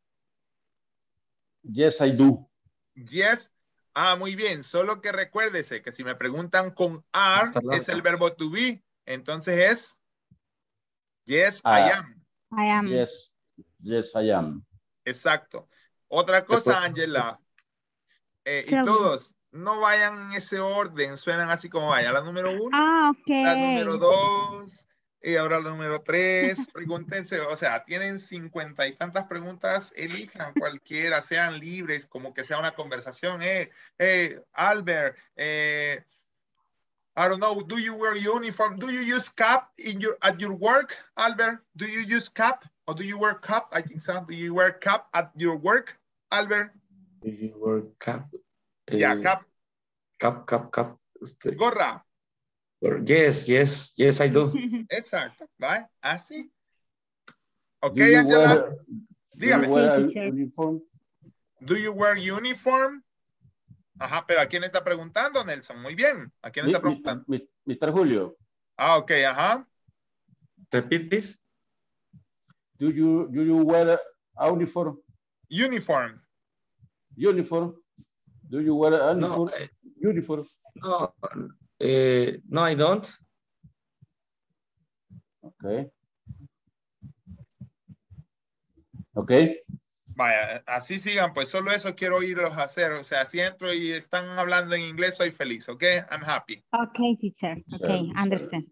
Yes, I do. Yes. Ah, muy bien. Solo que recuérdese que si me preguntan con are, es el verbo to be. Entonces es yes, I am. I am. Yes, I am. Exacto. Otra cosa, Angela. Y todos, no vayan en ese orden. Suenan así como vaya. La número 1, la número 2 y ahora la número 3. Pregúntense, o sea, tienen 50 y tantas preguntas. Elijan cualquiera, sean libres, como que sea una conversación. Albert, I don't know, do you wear uniform? Do you use cap at your work, Albert? Do you use cap or do you wear cap? I think so. Do you wear cap at your work, Albert? Do you wear cap? Yeah, cap. Cap. Gorra. Yes, I do. Exacto, ¿vale? Así. Ok, Angela. Dígame. Do you wear uniform? Ajá, pero ¿a quién está preguntando, Nelson? Muy bien. ¿A quién está preguntando? Mr. Julio. Ah, ok, ajá. Repeat this. Do you wear a uniform? Uniform. Do you wear a uniform? Uniform. No, I don't. Okay. Vaya, así sigan, pues solo eso quiero oírlos hacer. O sea, si entro y están hablando en inglés, soy feliz, ¿ok? I'm happy. Okay, teacher. Okay, understand.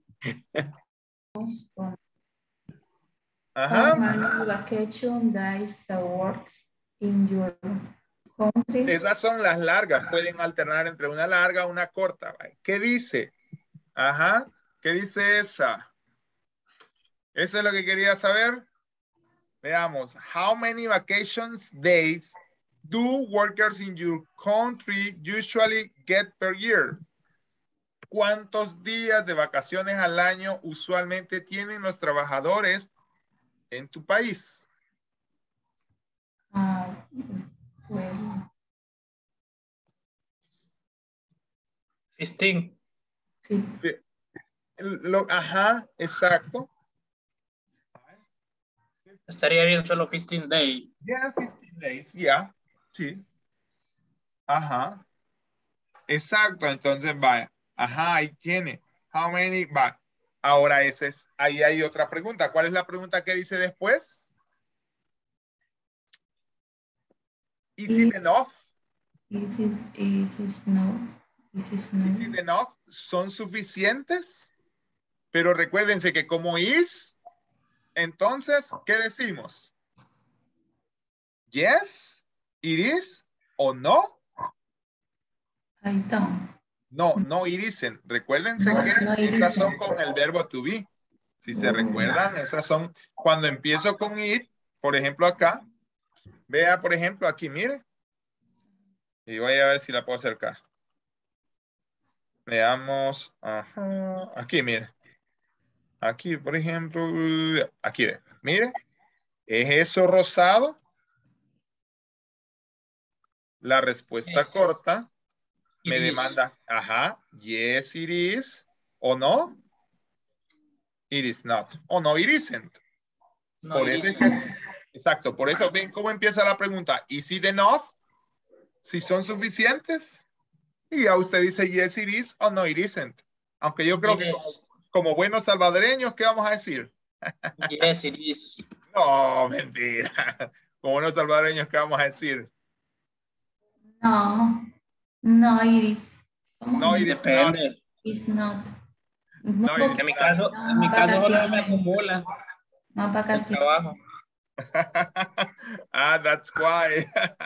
Ajá. How many vacation days that works in your country? Esas son las largas. Pueden alternar entre una larga y una corta. ¿Vale? ¿Qué dice? Ajá. ¿Qué dice esa? ¿Eso es lo que quería saber? Veamos. How many vacations days do workers in your country usually get per year? ¿Cuántos días de vacaciones al año usualmente tienen los trabajadores en tu país? Well, 15. Ajá, exacto. Estaría bien solo 15 days. Yeah, 15 days, yeah. Sí. Ajá. Exacto, entonces vaya. Ajá, ahí tiene. How many, va. Ahora ahí hay otra pregunta. ¿Cuál es la pregunta que dice después? Is it enough? Is it enough? ¿Son suficientes? Pero recuérdense que como is, entonces, ¿qué decimos? Yes, it is, o no? I don't. No, it isn't. Recuérdense que No, it esas son isn't. con el verbo to be. Si se recuerdan, esas son cuando empiezo con it, por ejemplo acá. Vea, por ejemplo, aquí, mire. Y voy a ver si la puedo acercar. Veamos. Ajá. Aquí, mire. Aquí, por ejemplo. Aquí, ve. Mire. ¿Es eso rosado? La respuesta corta me demanda, ajá, yes it is, o no, it is not, o no, it isn't. No, Por it eso es isn't. que, exacto, por eso ven cómo empieza la pregunta, is it enough? Si son suficientes. Y ya usted dice yes it is o no it isn't. Aunque yo creo que como buenos salvadoreños, ¿qué vamos a decir? Yes, it is. No, mentira. Como buenos salvadoreños, ¿qué vamos a decir? No, no, Iris. No, it is not. Depende. It's not. No, it is En mi not. caso, solo me acumula. No, para El trabajo. That's why.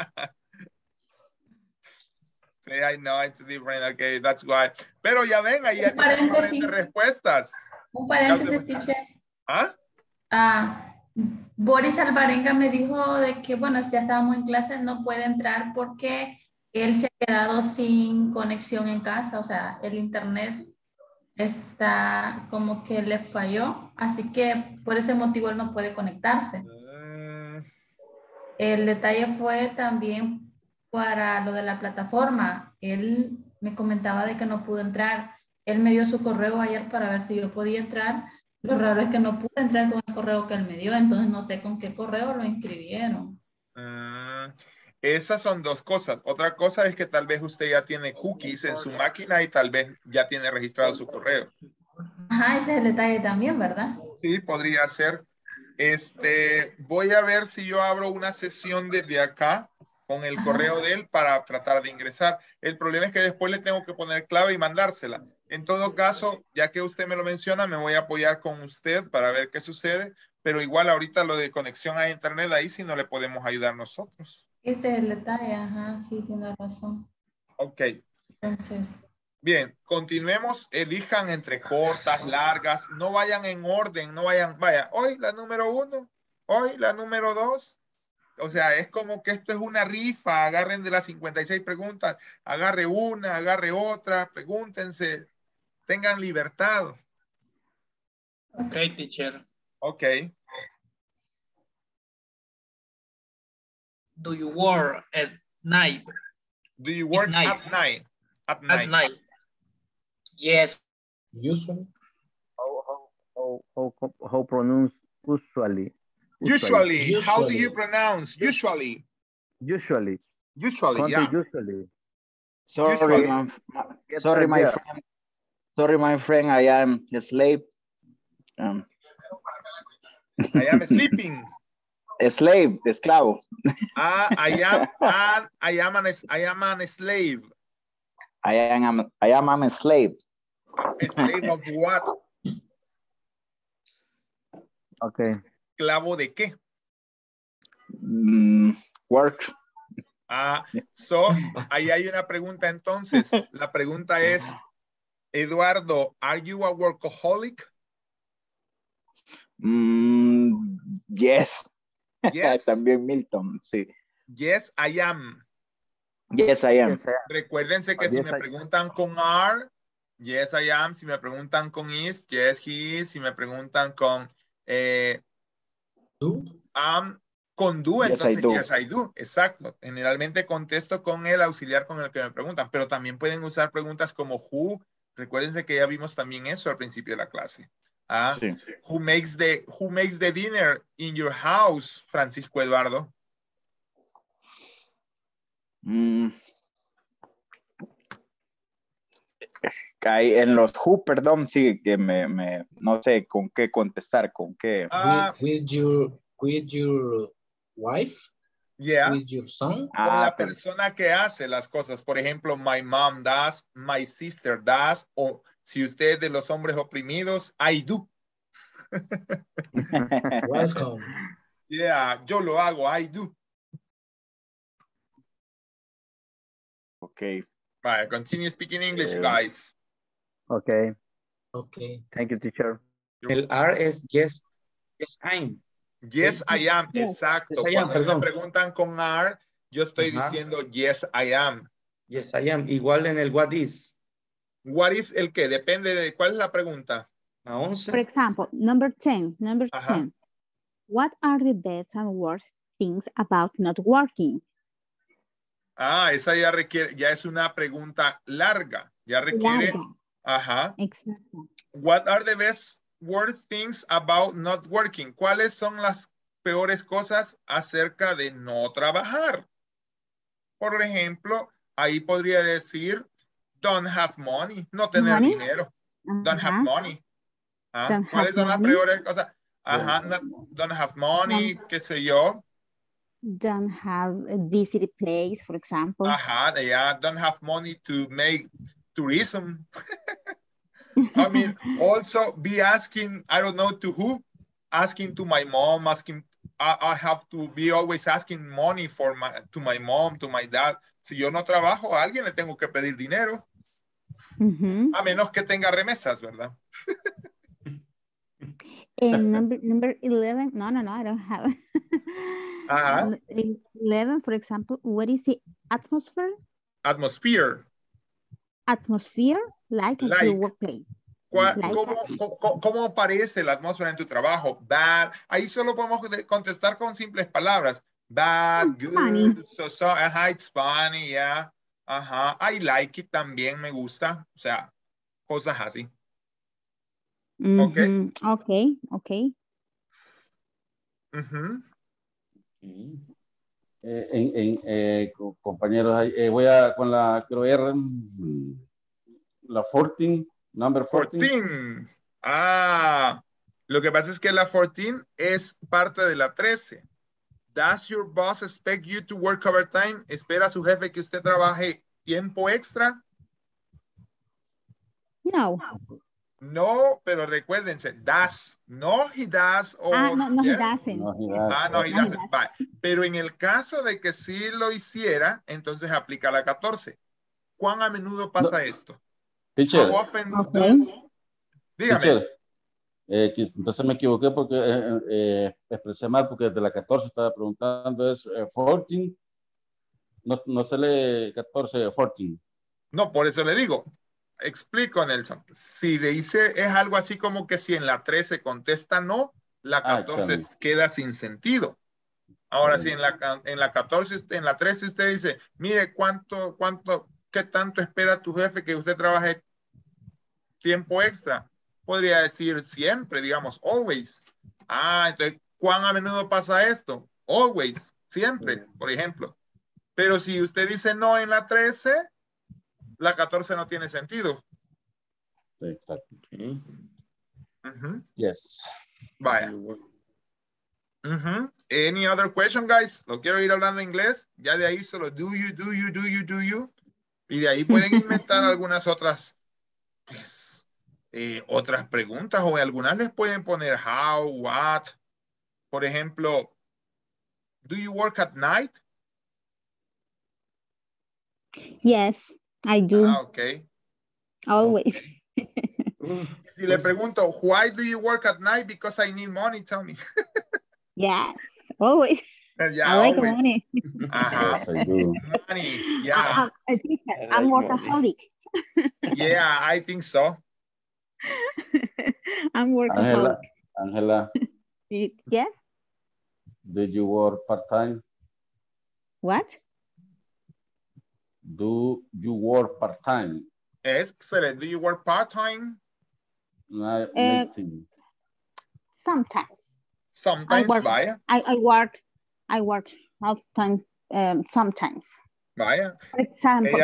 Sí, I know it's different. Okay, that's why. Pero ya ven, ahí ya tienen diferentes respuestas. Un paréntesis, teacher. ¿Ah? Boris Alvarenga me dijo de que, bueno, si ya estábamos en clase, no puede entrar porque él se ha quedado sin conexión en casa, o sea, el internet está como que le falló, así que por ese motivo él no puede conectarse. El detalle fue también para lo de la plataforma. Él me comentaba de que no pudo entrar. Él me dio su correo ayer para ver si yo podía entrar. Lo raro es que no pude entrar con el correo que él me dio, entonces no sé con qué correo lo inscribieron. Esas son dos cosas. Otra cosa es que tal vez usted ya tiene cookies en su máquina y tal vez ya tiene registrado su correo. Ajá, ese es el detalle también, ¿verdad? Sí, podría ser. Voy a ver si yo abro una sesión desde acá con el correo de él para tratar de ingresar. El problema es que después le tengo que poner clave y mandársela. En todo caso, ya que usted me lo menciona, me voy a apoyar con usted para ver qué sucede, pero igual ahorita lo de conexión a internet, ahí sí no le podemos ayudar nosotros. Ese es el detalle, ajá, sí, tiene razón. Ok. Entonces. Bien, continuemos, elijan entre cortas, largas, no vayan en orden, no vayan, vaya, hoy la número 1, hoy la número 2. O sea, es como que esto es una rifa, agarren de las 56 preguntas, agarre una, agarre otra, pregúntense, tengan libertad. Ok, teacher. Ok. Do you work at night? Do you work at night? At night. Yes. Usually. How pronounce usually? Usually. How do you pronounce usually? Usually. Usually, yeah. Usually. Sorry, my friend. Sorry, my friend. I am a slave. I am sleeping. A slave, esclavo. I am a slave. I am a slave. A slave of what? Okay. ¿Esclavo de qué? Work. So, ahí hay una pregunta entonces. La pregunta es, Eduardo, are you a workaholic? Yes. Yes. También Milton, sí. Yes, I am. Yes, I am. Recuérdense que si me preguntan con are, yes, I am. Si me preguntan con is, yes, he is. Si me preguntan con am, con do, entonces yes, I do. Exacto. Generalmente contesto con el auxiliar con el que me preguntan, pero también pueden usar preguntas como who. Recuérdense que ya vimos también eso al principio de la clase. Sí. Who makes the dinner in your house, Francisco Eduardo? En los who, perdón, sí, que no sé con qué contestar, con qué. With your wife? Yeah. With your son? Con la persona que hace las cosas. Por ejemplo, my mom does, my sister does, o si usted es de los hombres oprimidos, I do. Welcome. Yeah, yo lo hago, I do. Okay. Right, continue speaking English, guys. Okay. Okay. Thank you, teacher. El R es yes. Yes, I'm. Yes, I am. Yes. Exacto. Yes, I am, Cuando me perdón. preguntan con are, yo estoy Ajá. diciendo yes, I am. Yes, I am. Igual en el what is. What is el qué? Depende de cuál es la pregunta. A 11. For example, number 10. Number Ajá. 10. What are the best and worst things about not working? Ah, esa ya requiere, ya es una pregunta larga. Ya requiere. Larga. Ajá. Exacto. What are the best worst things about not working? ¿Cuáles son las peores cosas acerca de no trabajar? Por ejemplo, ahí podría decir don't have money, no tener Money. dinero. Don't have Ajá. money. ¿Ah? Don't ¿Cuáles have son las money. peores cosas? Ajá, don't have money, qué sé yo. Don't have a visit place, for example. Ajá, yeah, don't have money to make tourism. I mean, also be asking, I don't know to who, asking to my mom, asking, I have to be always asking money to my mom, to my dad. Si yo no trabajo, a alguien le tengo que pedir dinero. A menos que tenga remesas, ¿verdad? And number 11, no, I don't have. 11, for example, what is the atmosphere? Atmosphere. Atmosphere, like at your workplace. ¿Cómo aparece la atmósfera en tu trabajo? Bad. Ahí solo podemos contestar con simples palabras. Bad, good, funny. So, ajá, it's funny, yeah. Ajá, I like it también, me gusta. O sea, cosas así. Okay. Compañeros, voy a con la, quiero ver, la 14, number 14. 14. Ah, lo que pasa es que la 14 es parte de la 13. Does your boss expect you to work overtime? ¿Espera su jefe que usted trabaje tiempo extra? No. No, pero recuérdense, does. No, he does. No, he doesn't. No, he does. Ah, no, he doesn't. Vale. Pero en el caso de que sí lo hiciera, entonces aplica la 14. ¿Cuán a menudo pasa esto? Teacher. How often does... Dígame. Teacher, entonces me equivoqué porque expresé mal porque desde la 14 estaba preguntando, es 14. No se lee 14, 14. No, por eso le digo. Explico, Nelson. Si le dice, es algo así como que si en la 13 contesta no, la 14 queda sin sentido. Ahora, si en la 14, en la 13 usted dice, mire, ¿qué tanto espera tu jefe que usted trabaje tiempo extra? Podría decir siempre, digamos, always. Ah, entonces, ¿cuán a menudo pasa esto? Always, siempre, por ejemplo. Pero si usted dice no en la 13, la 14 no tiene sentido. Exacto. Yes. Vaya. Any other question, guys? Lo quiero ir hablando inglés. Ya de ahí solo do you. Y de ahí pueden inventar algunas otras, pues, otras preguntas o algunas les pueden poner how, what. Por ejemplo, do you work at night? Yes, I do. Ah, okay. Always. Okay. Si le pregunto, why do you work at night? Because I need money, tell me. Yes, always. Yeah, I like always. money. Yes, I do. Money, yeah. I'm workaholic. Yeah, I think so. I'm workaholic. Angela. Yes? Did you work part-time? What? Do you work part-time? Excellent. Do you work part-time? Sometimes. Sometimes, vaya. I work half-time sometimes. Vaya. For example,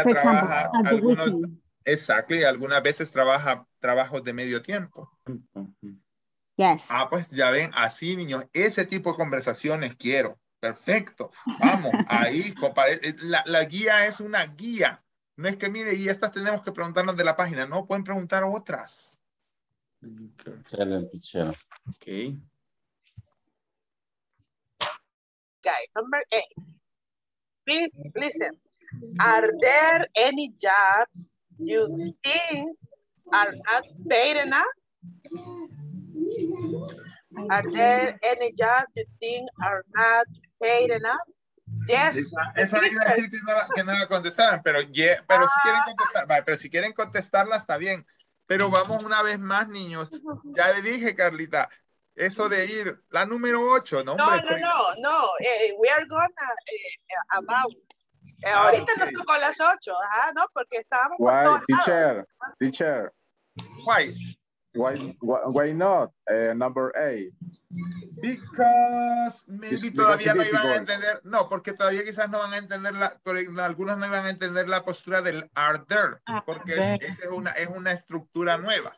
exactly, algunas veces trabaja trabajos de medio tiempo. Yes. Ah, pues ya ven, así, niños, ese tipo de conversaciones quiero. Perfecto. Vamos, ahí, la guía es una guía. No es que, mire, y estas tenemos que preguntarnos de la página. No, pueden preguntar otras. Excelente, teacher. Okay. Okay, number 8. Please listen. Are there any jobs you think are not paid enough? Are there any jobs you think are not paid enough? Yes. Esa iba a decir que no la contestaran, pero, pero si quieren contestar, vale, pero si quieren contestarla está bien. Pero vamos una vez más, niños. Ya le dije, Carlita, eso de ir, la número 8, ¿no? No, Hombre, we are gonna about. Ahorita okay. nos tocó las 8, ajá, no, porque estábamos por todos lados. Teacher. Why not number 8? Because maybe todavía no iban a difficult. entender, no, porque todavía quizás no van a entender algunos no iban a entender la postura del are there, porque esa es una estructura nueva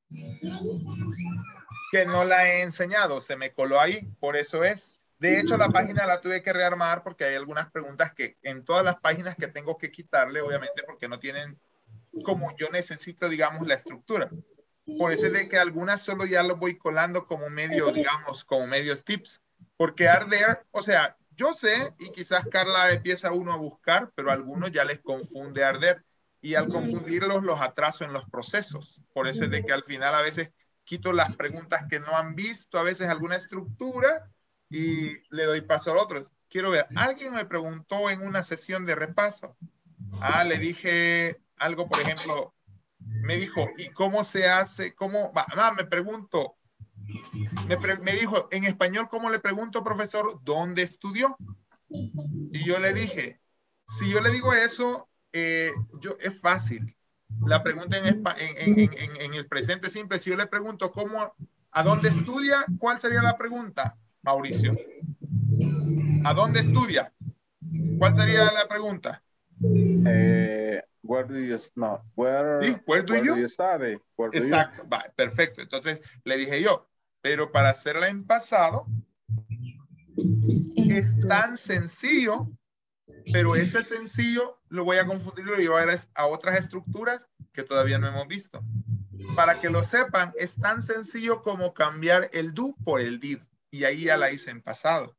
que no la he enseñado, se me coló ahí, por eso es. De hecho, la página la tuve que rearmar porque hay algunas preguntas que en todas las páginas que tengo que quitarle, obviamente, porque no tienen como yo necesito, digamos, la estructura. Por eso es de que algunas solo ya los voy colando como medio, digamos, como medios tips. Porque are there, o sea, yo sé, y quizás Carla empieza uno a buscar, pero a algunos ya les confunde are there. Y al confundirlos, los atraso en los procesos. Por eso es de que al final a veces quito las preguntas que no han visto, a veces alguna estructura, y le doy paso al otro. Quiero ver, alguien me preguntó en una sesión de repaso. Le dije algo, por ejemplo, me dijo, ¿y cómo se hace? ¿Cómo? Me pregunto, me dijo, en español, ¿cómo le pregunto, profesor, dónde estudió? Y yo le dije, si yo le digo eso, es fácil. La pregunta en el presente simple, si yo le pregunto, ¿a dónde estudia? ¿Cuál sería la pregunta, Mauricio? ¿A dónde estudia? ¿Cuál sería la pregunta? Where do you study? Where do you study? Exacto, va, perfecto. Entonces le dije yo, pero para hacerla en pasado es tan sencillo, pero ese sencillo lo voy a confundir y lo llevar a otras estructuras que todavía no hemos visto. Para que lo sepan, es tan sencillo como cambiar el do por el did. Y ahí ya la hice en pasado.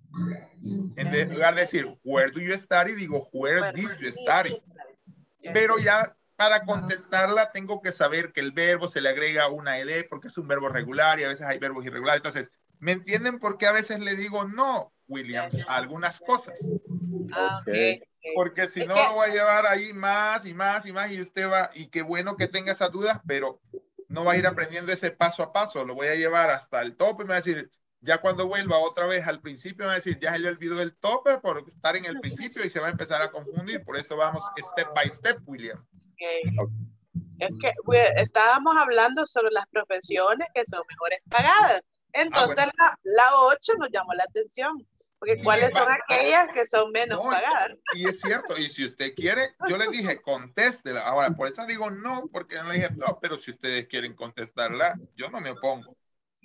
En lugar de decir, where do you study, digo, where did you study? Pero ya para contestarla tengo que saber que el verbo se le agrega una ed porque es un verbo regular y a veces hay verbos irregulares. Entonces, ¿me entienden por qué a veces le digo no, Williams, a algunas cosas? Okay. Porque si no lo voy a llevar ahí más y más y más y usted va, y qué bueno que tenga esas dudas, pero no va a ir aprendiendo ese paso a paso. Lo voy a llevar hasta el tope y me va a decir, ya cuando vuelva otra vez al principio, me va a decir, ya se le olvidó el tope por estar en el principio y se va a empezar a confundir. Por eso vamos step by step, William. Okay. Es que estábamos hablando sobre las profesiones que son mejores pagadas. Entonces bueno. la 8 nos llamó la atención. Porque ¿cuáles son aquellas que son menos pagadas? Y es cierto, y si usted quiere, yo le dije, contéstela. Ahora, por eso digo no, porque no le dije, no, pero si ustedes quieren contestarla, yo no me opongo.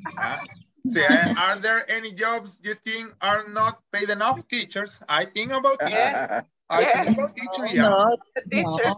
Say, are there any jobs you think are not paid enough? Teachers, I think about teachers. I think about teachers, yeah. No, teachers.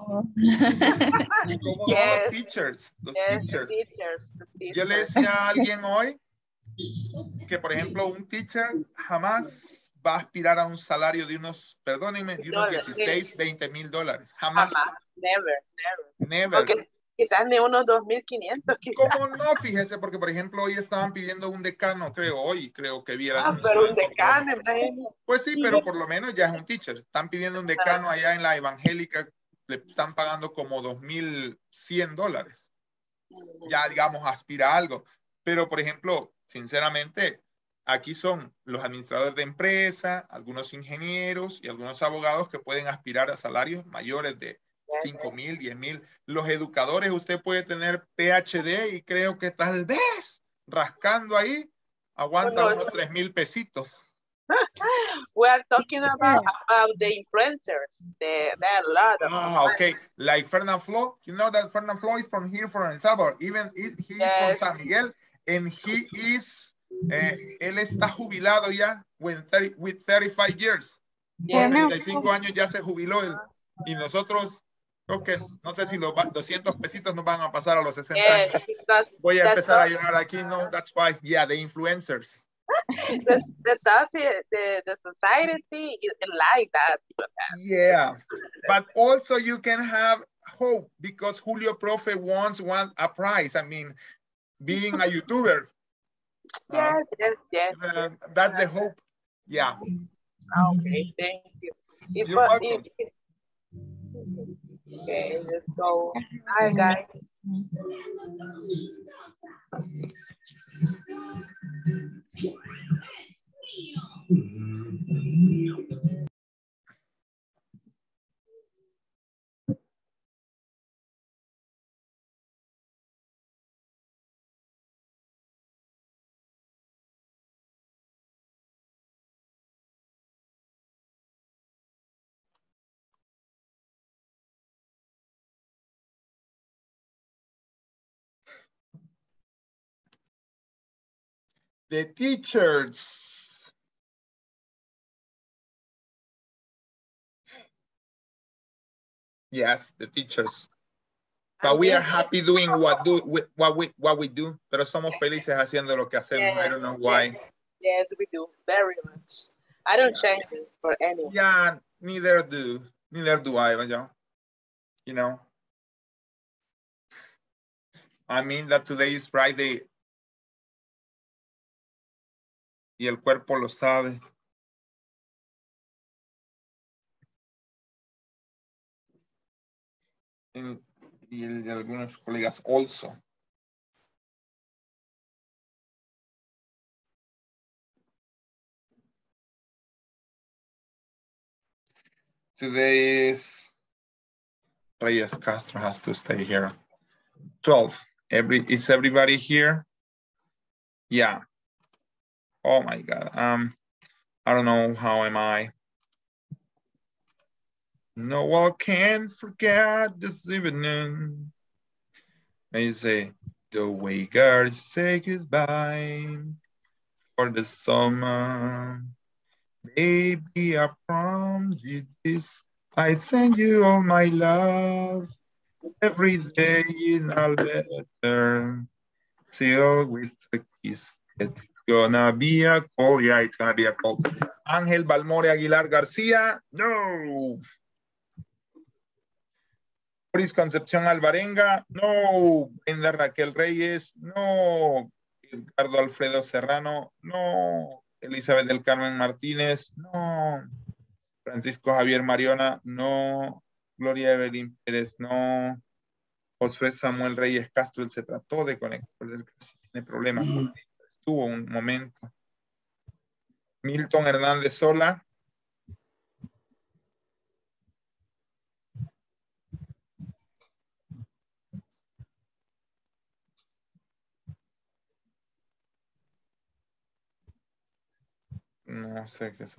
Y como no, los teachers, los teachers. Yo le decía a alguien hoy que, por ejemplo, un teacher jamás va a aspirar a un salario de unos, perdónenme, de unos 16, 20 mil dólares. Jamás. Never. Porque quizás de unos 2.500. ¿Cómo no? Fíjese, porque, por ejemplo, hoy estaban pidiendo un decano, creo que vi el anuncio. Pero un decano. Pues sí, pero por lo menos ya es un teacher. Están pidiendo un decano allá en la evangélica, le están pagando como 2.100 dólares. Ya, digamos, aspira a algo. Pero, por ejemplo, sinceramente, aquí son los administradores de empresa, algunos ingenieros y algunos abogados que pueden aspirar a salarios mayores de 5,000, 10,000. Los educadores, usted puede tener PhD y creo que tal vez rascando ahí aguanta unos 3,000 pesitos. We are talking about the influencers. There are a lot of okay. Like Fernand Flo. You know that Fernand Flo is from here, from El Salvador. Even he is from San Miguel. And he is, él está jubilado ya with 35 years. Por 35 años ya se jubiló él. Y nosotros, creo que, no sé si los 200 pesitos nos van a pasar a los 60 años. Voy a empezar a llorar aquí. No, that's why, yeah, the influencers. the society is like that. Yeah, but also you can have hope because Julio Profe wants a prize. I mean, being a YouTuber, Yes, yes, yes. That's the hope. Yeah. Okay, thank you. You're welcome. Okay, let's go. Hi, guys. The teachers. Yes, the teachers. But we are happy doing what we do. Pero somos felices haciendo lo que hacemos. I don't know why. Yes, we do. Very much. I don't change it for anyone. Yeah, neither do I, you know. I mean that today is Friday. Y el cuerpo lo sabe. Y el de algunos colegas also. Today is Reyes Castro has to stay here. 12. Is everybody here? Yeah. Oh my God. I don't know how am I. No one can forget this evening. They say the way girls say goodbye for the summer. Baby, I promise you this. I'd send you all my love every day in a letter, sealed with a kiss. It's gonna be a call. Yeah, it's gonna be a call. Ángel Balmore Aguilar García, no. Boris Concepción Alvarenga, no. Brenda Raquel Reyes, no. Edgardo Alfredo Serrano, no. Elizabeth del Carmen Martínez, no. Francisco Javier Mariona, no. Gloria Evelyn Pérez, no. Josué Samuel Reyes Castro, él se trató de conectar, tiene problemas. Estuvo un momento. Milton Hernández Sola. No sé qué es.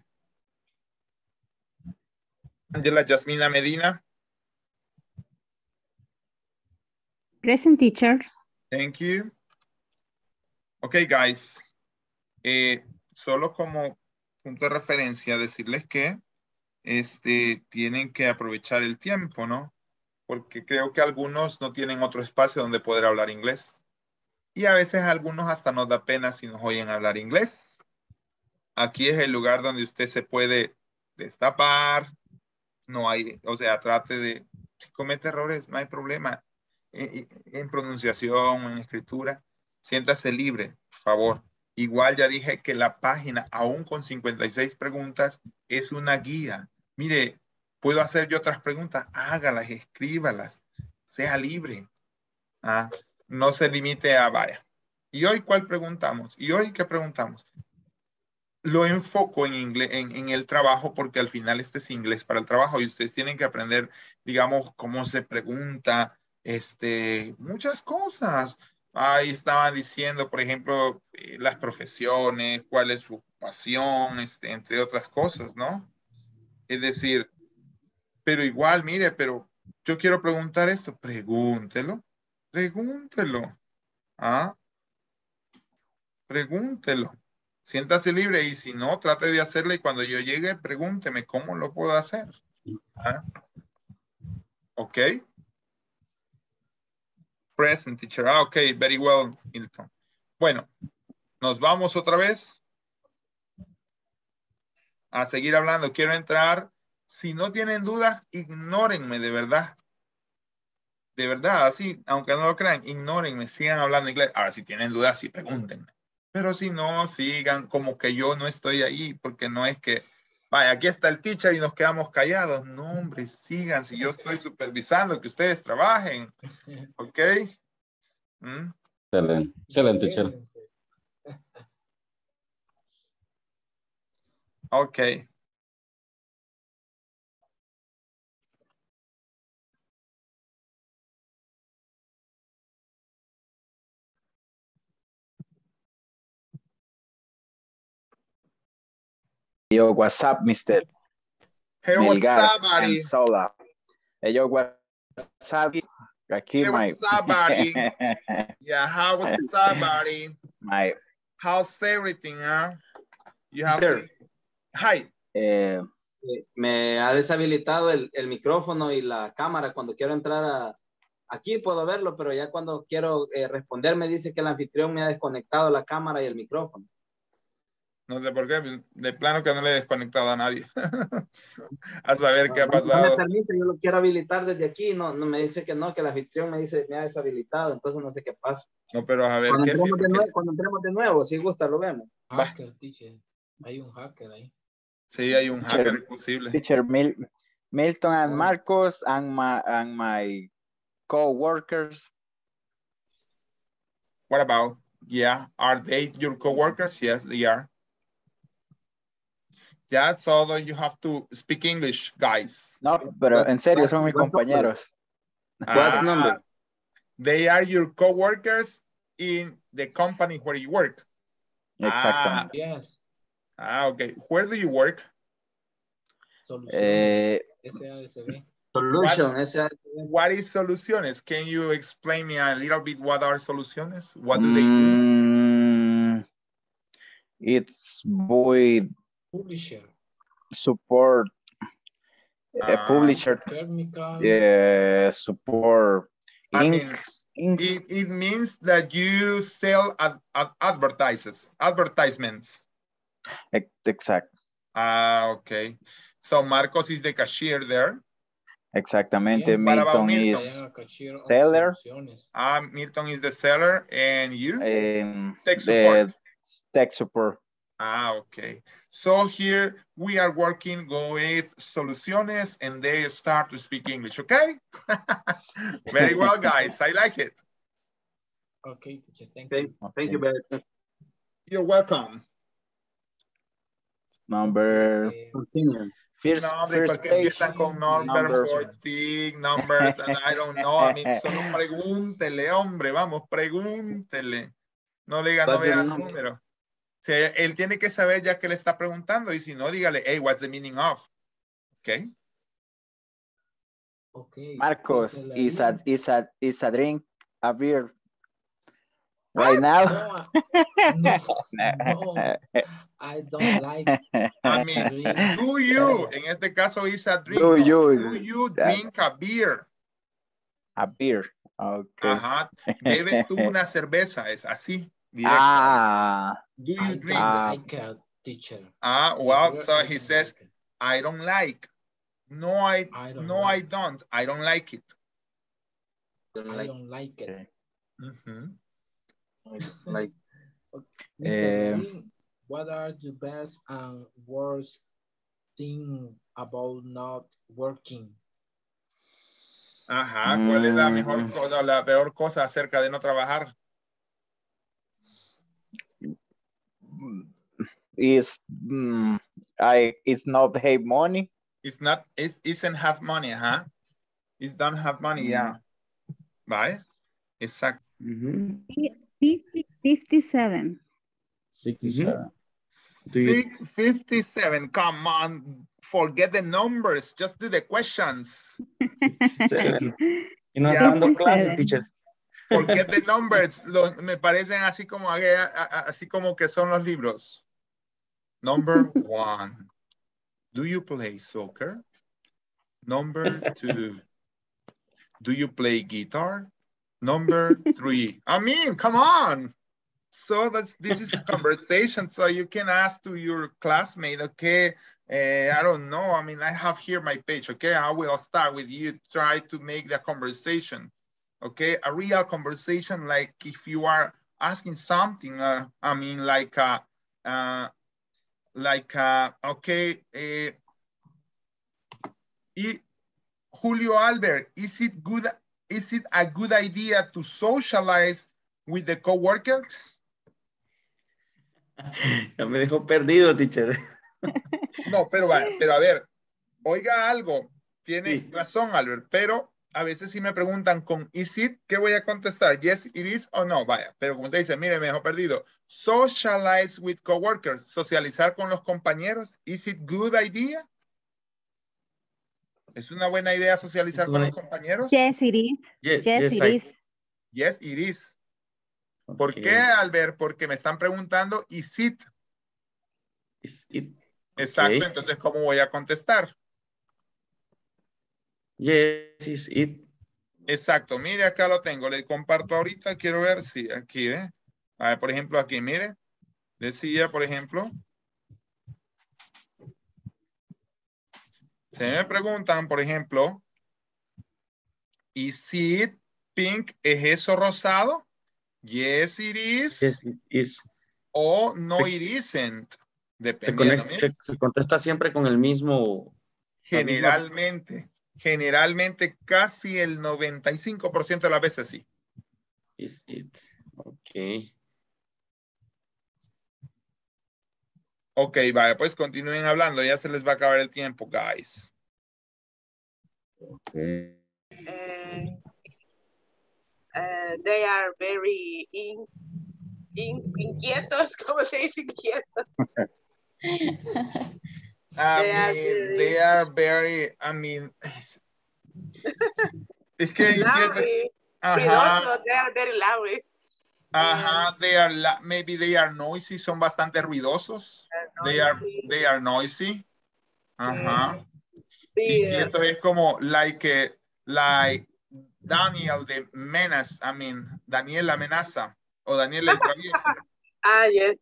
Ángela Yasmina Medina. Present, teacher. Thank you. Okay, guys. Solo como punto de referencia, decirles que tienen que aprovechar el tiempo, ¿no? Porque creo que algunos no tienen otro espacio donde poder hablar inglés. Y a veces a algunos hasta nos da pena si nos oyen hablar inglés. Aquí es el lugar donde usted se puede destapar. No hay, o sea, trate de, si comete errores, no hay problema. En pronunciación, en escritura, siéntase libre, por favor. Igual ya dije que la página, aún con 56 preguntas, es una guía. Mire, puedo hacer yo otras preguntas, hágalas, escríbalas, sea libre. No se limite a vaya. ¿Y hoy cuál preguntamos? ¿Y hoy qué preguntamos? Lo enfoco en inglés, en el trabajo, porque al final este es inglés para el trabajo y ustedes tienen que aprender, digamos, cómo se pregunta, muchas cosas. Ahí estaban diciendo, por ejemplo, las profesiones, cuál es su ocupación, entre otras cosas, ¿no? Es decir, pero igual, mire, pero yo quiero preguntar esto, pregúntelo. Pregúntelo. Siéntase libre y si no, trate de hacerlo y cuando yo llegue, pregúnteme cómo lo puedo hacer. ¿Ok? Present, teacher. Ok, very well, Milton. Bueno, nos vamos otra vez a seguir hablando. Quiero entrar. Si no tienen dudas, ignórenme, de verdad. De verdad, así, aunque no lo crean, ignórenme, sigan hablando inglés. Ahora, si tienen dudas, sí, pregúntenme. Pero si no, sigan como que yo no estoy ahí, porque no es que, vaya, aquí está el teacher y nos quedamos callados. No, hombre, sigan, si yo estoy supervisando que ustedes trabajen. ¿Ok? ¿Mm? Excelente, excelente, teacher. Ok. Yo, what's up, Mr. Hey, what's Melgar up, buddy? and Sola. Hey, yo, what's up? Aquí, Hey, my... what's up, buddy? Yeah, how what's up, buddy? my... How's everything, huh? You have Sir. to... Hi. Me ha deshabilitado el micrófono y la cámara cuando quiero entrar aquí puedo verlo, pero ya cuando quiero responder me dice que el anfitrión me ha desconectado la cámara y el micrófono. No sé por qué, de plano que no le he desconectado a nadie. A saber qué ha No pasado. me permite, yo lo quiero habilitar desde aquí, no me dice que no, que el anfitrión me dice me ha deshabilitado, entonces no sé qué pasa. No, pero a ver, cuando ¿qué? cuando entremos de nuevo, si gusta lo vemos. Hacker, teacher. Hay un hacker ahí. Sí, hay un hacker posible. Teacher Milton and Marcos and my co-workers. What about? Yeah, are they your co-workers? Yes, they are. Yeah, so you have to speak English, guys. No, pero en serio son mis compañeros. What number? They are your co-workers in the company where you work. Exactamente. Yes. Okay. Where do you work? Soluciones. SASB. Solution. What is Soluciones? Can you explain me a little bit what are Soluciones? What do they do? It's with Publisher. Support. Publisher. Support. It means that you sell advertisements. Exact. Okay. So Marcos is the cashier there. Exactamente. Yes. Milton is seller. Milton is the seller, and you? Tech support. Tech support. Okay. So here we are working with Soluciones, and they start to speak English, okay? Very well, guys. I like it. Okay, teacher. Thank you. Thank you very much. You're welcome. Number. Continue. First porque empiezan con number 14, number, I don't know. I mean, solo pregúntele, hombre, vamos, pregúntele. No le diga, no vea el número. O sea, él tiene que saber ya que le está preguntando, y si no, dígale, hey, what's the meaning of? Okay. Okay. Marcos, is a drink a beer right now? No, I don't like. I mean, do you? En este caso, is a drink. Do you drink a beer? A beer. Okay. Ajá. Bebes tú una cerveza, es así. Directo. Do you drink? Like a teacher. Well, so he says, I don't like. No, I don't. I don't like it. I don't like it. Like. Mr. Green, what are the best and worst thing about not working? Ajá, ¿cuál es la mejor cosa, la peor cosa acerca de no trabajar? It's not have money. Isn't have money, huh? It don't have money, yeah. Right? Exact. 57. 67. 57. Come on, forget the numbers. Just do the questions. Y no está dando clase, teacher. Forget the numbers. Me parecen así como que son los libros. Number 1. Do you play soccer? Number 2. Do you play guitar? Number 3. I mean, come on. So this is a conversation. So you can ask to your classmate, okay, I don't know. I mean, I have here my page, okay? I will start with you. Try to make the conversation, okay? A real conversation, like if you are asking something. I mean, okay. Julio Albert, is it a good idea to socialize with the coworkers? Ya me dejó perdido, teacher. No, pero a ver, oiga algo, tiene razón, Albert, pero a veces si me preguntan con is it, ¿qué voy a contestar? Yes, it is o no, vaya. Pero como usted dice, mire, me dejó perdido. Socialize with coworkers, socializar con los compañeros. Is it good idea? ¿Es una buena idea socializar con los compañeros? Yes, it is. Yes, it is. Yes, it is. ¿Por qué, Albert? Porque me están preguntando is it. Is it. Exacto, entonces, ¿cómo voy a contestar? Yes, is it. Exacto, mire, acá lo tengo, le comparto ahorita, quiero ver si aquí, ¿ve? A ver, por ejemplo, aquí, mire, decía, por ejemplo, se me preguntan, por ejemplo, is it pink? ¿Es eso rosado? Yes, it is. Yes, it is. O no, it isn't. Dependiendo. Se contesta siempre con el mismo. Generalmente casi el 95% de las veces sí. Is it. Ok. Ok, vaya, pues continúen hablando. Ya se les va a acabar el tiempo, guys. Okay. They are very inquietos. ¿Cómo se dice inquietos? They are very, I mean, es que inquietos. Ajá. They are very loud. Ajá, maybe they are noisy, son bastante ruidosos. They are noisy. Ajá. Inquietos es como like Daniel de Menace, Daniel la amenaza o Daniel el travieso. Yes.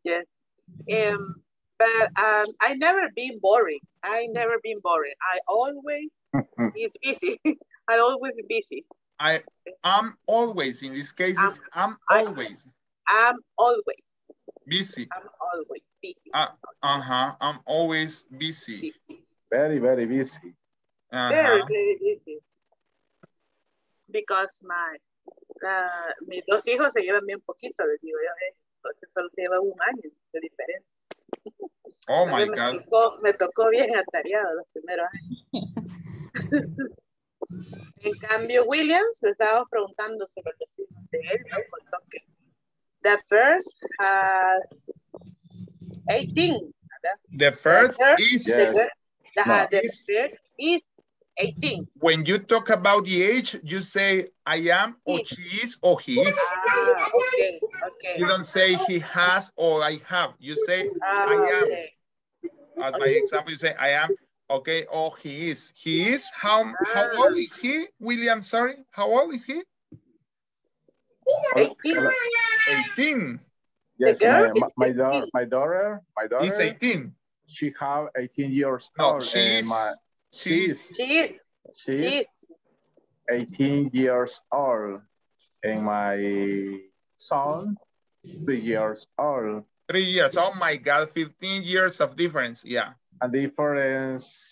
But I never been boring. I always is busy. I always busy. I'm always, in these cases, I'm always busy. I'm always busy. I'm always busy. Very, very busy. Very, very busy. Because mis dos hijos se llevan bien poquito, les digo yo, entonces solo se llevan un año de diferencia. Oh my God. Me tocó bien atareado los primeros años. En cambio, Williams, le estábamos preguntando sobre los hijos de él, ¿no? Contó que the first has 18. ¿verdad? The first is 18. When you talk about the age, you say I am, or she is, or he is. Okay. You don't say he has or I have. You say I am. As by example, you say I am. Okay, or he is. He is. How old is he, William? Sorry, how old is he? 18. 18. Yes, my daughter is 18. She have 18 years old. No, she's 18 years old. And my son, 3 years old. 3 years. Oh my God, 15 years of difference. Yeah. A difference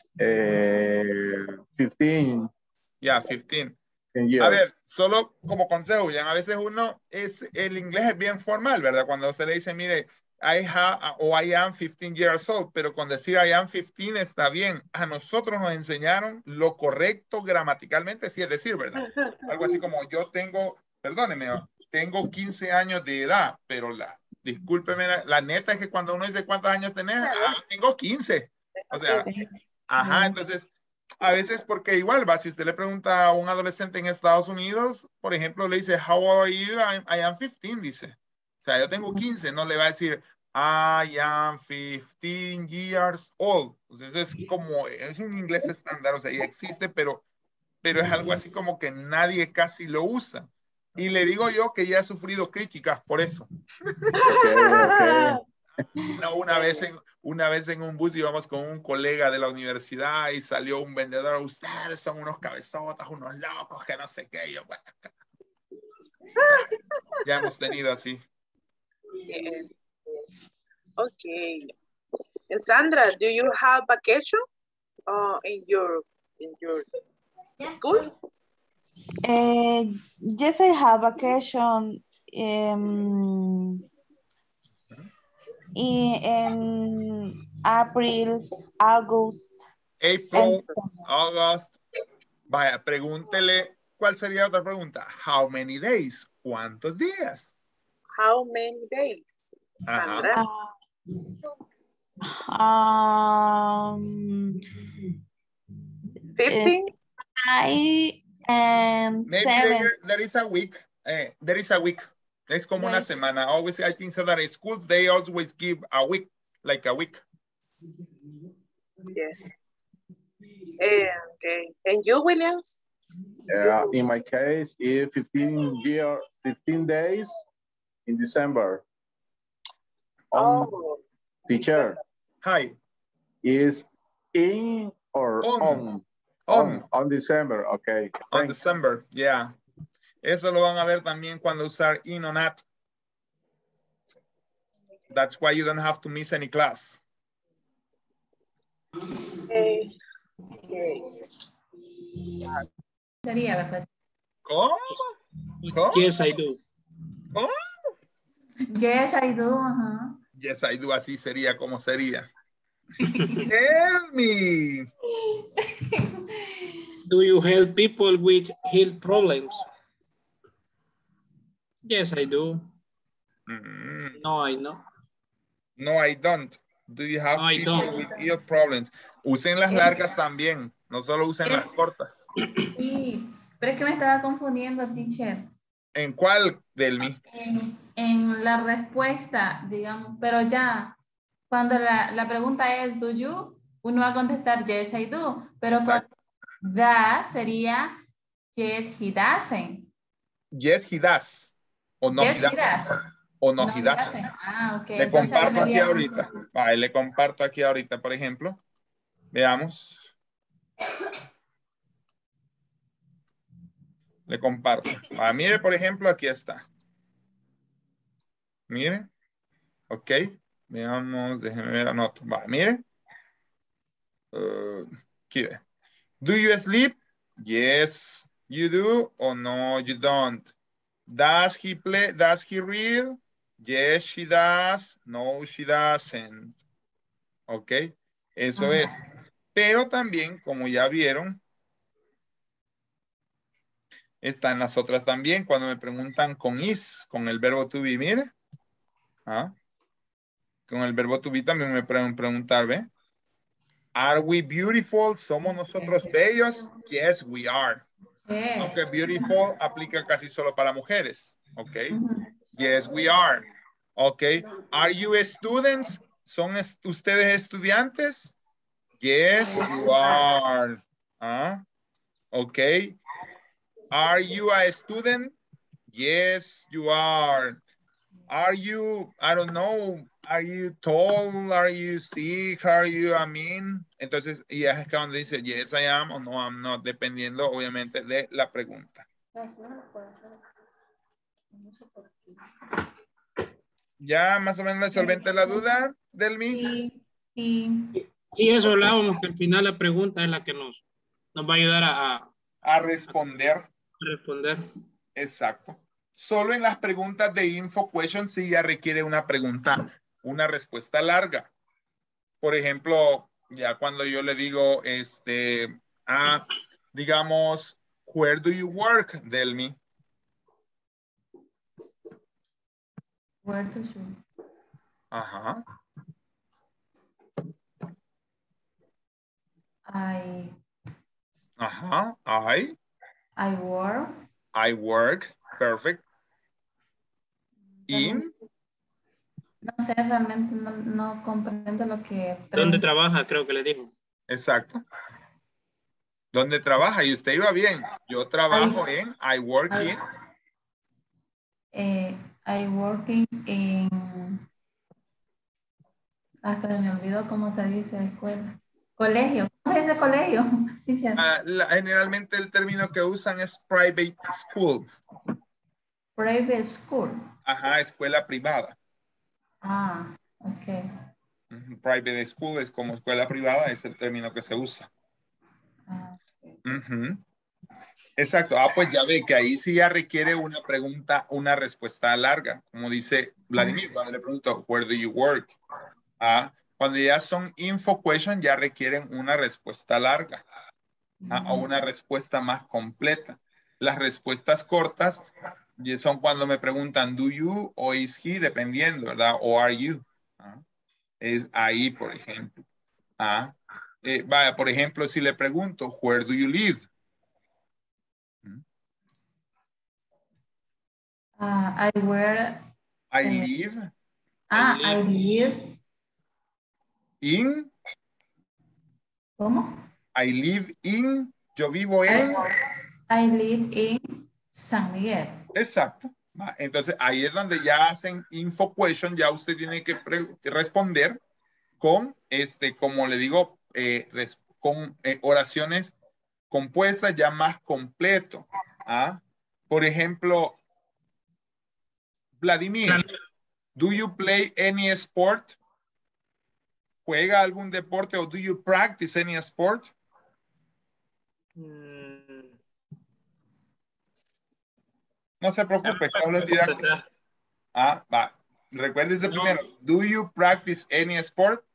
15. Yeah, 15. Years. A ver, solo como consejo, William, a veces el inglés es bien formal, ¿verdad? Cuando usted le dice, mire, I am 15 years old, pero con decir I am 15 está bien. A nosotros nos enseñaron lo correcto gramaticalmente, sí es decir, ¿verdad? Algo así como yo tengo 15 años de edad, pero discúlpeme, la neta es que cuando uno dice cuántos años tenés, tengo 15. O sea, entonces, a veces porque igual va, si usted le pregunta a un adolescente en Estados Unidos, por ejemplo, le dice, how old are you? I am 15, dice. O sea, yo tengo 15, no le va a decir, I am 15 years old. Entonces es un inglés estándar, o sea, ya existe, pero es algo así como que nadie casi lo usa. Y le digo yo que ya he sufrido críticas por eso. Okay. No, una vez en un bus íbamos con un colega de la universidad y salió un vendedor, ustedes son unos cabezotas, unos locos, que no sé qué. Yo, bueno, ya hemos tenido así. Yes. Okay. And Sandra, do you have vacation in your school? Yes, I have vacation in April, August. April, August. Vaya, pregúntele, ¿cuál sería otra pregunta? How many days? ¿Cuántos días? How many days? Ajá. 15? Maybe there is a week. There is a week. Es como una semana. Always, I think so that in schools, they always give a week, like a week. Yes. Okay. And you, Williams? In my case, it's 15 days in December. Teacher. Hi. Is in or on December, okay. On December, yeah. Eso lo van a ver también cuando usar in or not. That's why you don't have to miss any class. Okay. Sería, ¿verdad? ¿Cómo? Yes, I do. ¿Cómo? Yes, I do. Uh-huh. Yes, I do. Así sería como sería. Tell me. Do you help people with health problems? Yes, I do. No, I know. No, I don't. Do you have No, I people don't. with ear problems? Usen las largas también. No solo usen las cortas. Sí, pero es que me estaba confundiendo, teacher. ¿En cuál, Delmi? En la respuesta, digamos, pero ya, cuando la pregunta es, do you, uno va a contestar, yes, I do, pero con that sería, yes, he doesn't. Yes, he does. O no, Yes, he doesn't. O no, he doesn't. Ah, ok. Le comparto aquí ahorita. Vale, le comparto aquí ahorita, por ejemplo. Veamos. Le comparto. Mire, por ejemplo, aquí está. Mire. Ok. Veamos, déjeme ver, anoto. Va, mire. Aquí ve. Do you sleep? Yes, you do. Or no, you don't. Does he play? Does he read? Yes, she does. No, she doesn't. Ok. Eso es. Pero también, como ya vieron, están las otras también. Cuando me preguntan con is, con el verbo to be, mire. Con el verbo to be también me pueden preguntar, ¿ve? Are we beautiful? ¿Somos nosotros bellos? Yes, we are. Yes. Aunque beautiful aplica casi solo para mujeres. Ok. Yes, we are. Ok. Are you students? ¿Son ustedes estudiantes? Yes, you are. Ok. Are you a student? Yes, you are. Are you, I don't know, are you tall? Are you sick? Are you, I mean? Entonces, y es que donde dice yes, I am o no, I'm not, dependiendo obviamente de la pregunta. ¿Ya más o menos le solventé la duda, Delmi? Sí. Sí, eso hablábamos, que al final la pregunta es la que nos va a ayudar a responder. Responder. Exacto. Solo en las preguntas de info question sí ya requiere una pregunta, una respuesta larga. Por ejemplo, ya cuando yo le digo, digamos, where do you work, Delmi? Where do you? Ajá. Ajá. I work. I work. Perfect. In. No sé, realmente no comprendo lo que... ¿Dónde trabaja? Creo que le dijo. Exacto. ¿Dónde trabaja? Y usted iba bien. Yo trabajo en, I work in. I working in... Hasta me olvidó cómo se dice escuela. Colegio. ¿Cómo se dice colegio? Generalmente el término que usan es private school. Private school. Ajá, escuela privada. Ah, ok. Private school es como escuela privada, es el término que se usa. Ah, Exacto. Ah, pues ya ve que ahí sí ya requiere una pregunta, una respuesta larga. Como dice Vladimir, cuando le pregunto, where do you work? Ah, cuando ya son info question, ya requieren una respuesta larga. O una respuesta más completa. Las respuestas cortas son cuando me preguntan, do you o is he, dependiendo, ¿verdad? O are you. Es ahí, por ejemplo. Vaya, por ejemplo, si le pregunto, where do you live? I wear. I live. I live. In. ¿Cómo? I live in. Yo vivo en. I live in San Miguel. Exacto. Entonces ahí es donde ya hacen info question, ya usted tiene que responder con, como le digo, con oraciones compuestas ya más completo. Por ejemplo, Vladimir, do you play any sport? ¿Juega algún deporte o do you practice any sport? No se preocupe, solo dirá. Va. Recuérdese primero, do you practice any sport?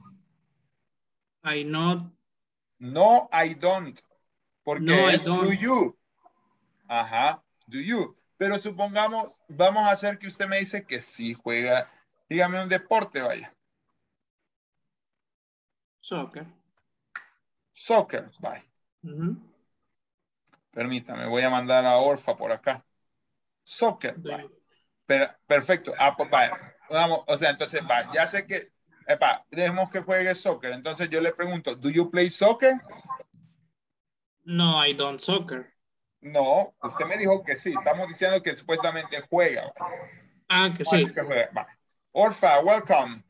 I not. No, I don't. Porque No, es I don't. do you. Ajá, do you. Pero supongamos, vamos a hacer que usted me dice que sí juega. Dígame un deporte, vaya. Soccer. Soccer, vaya. Permítame, voy a mandar a Orfa por acá. Soccer, vaya. Perfecto. Pues vaya. Vamos, o sea, entonces, vaya, ya sé que, dejemos que juegue soccer. Entonces yo le pregunto, ¿do you play soccer? No, I don't soccer. No, usted me dijo que sí. Estamos diciendo que supuestamente juega. ¿Vale? Que sí. Que juega. Vale. Orfa, welcome.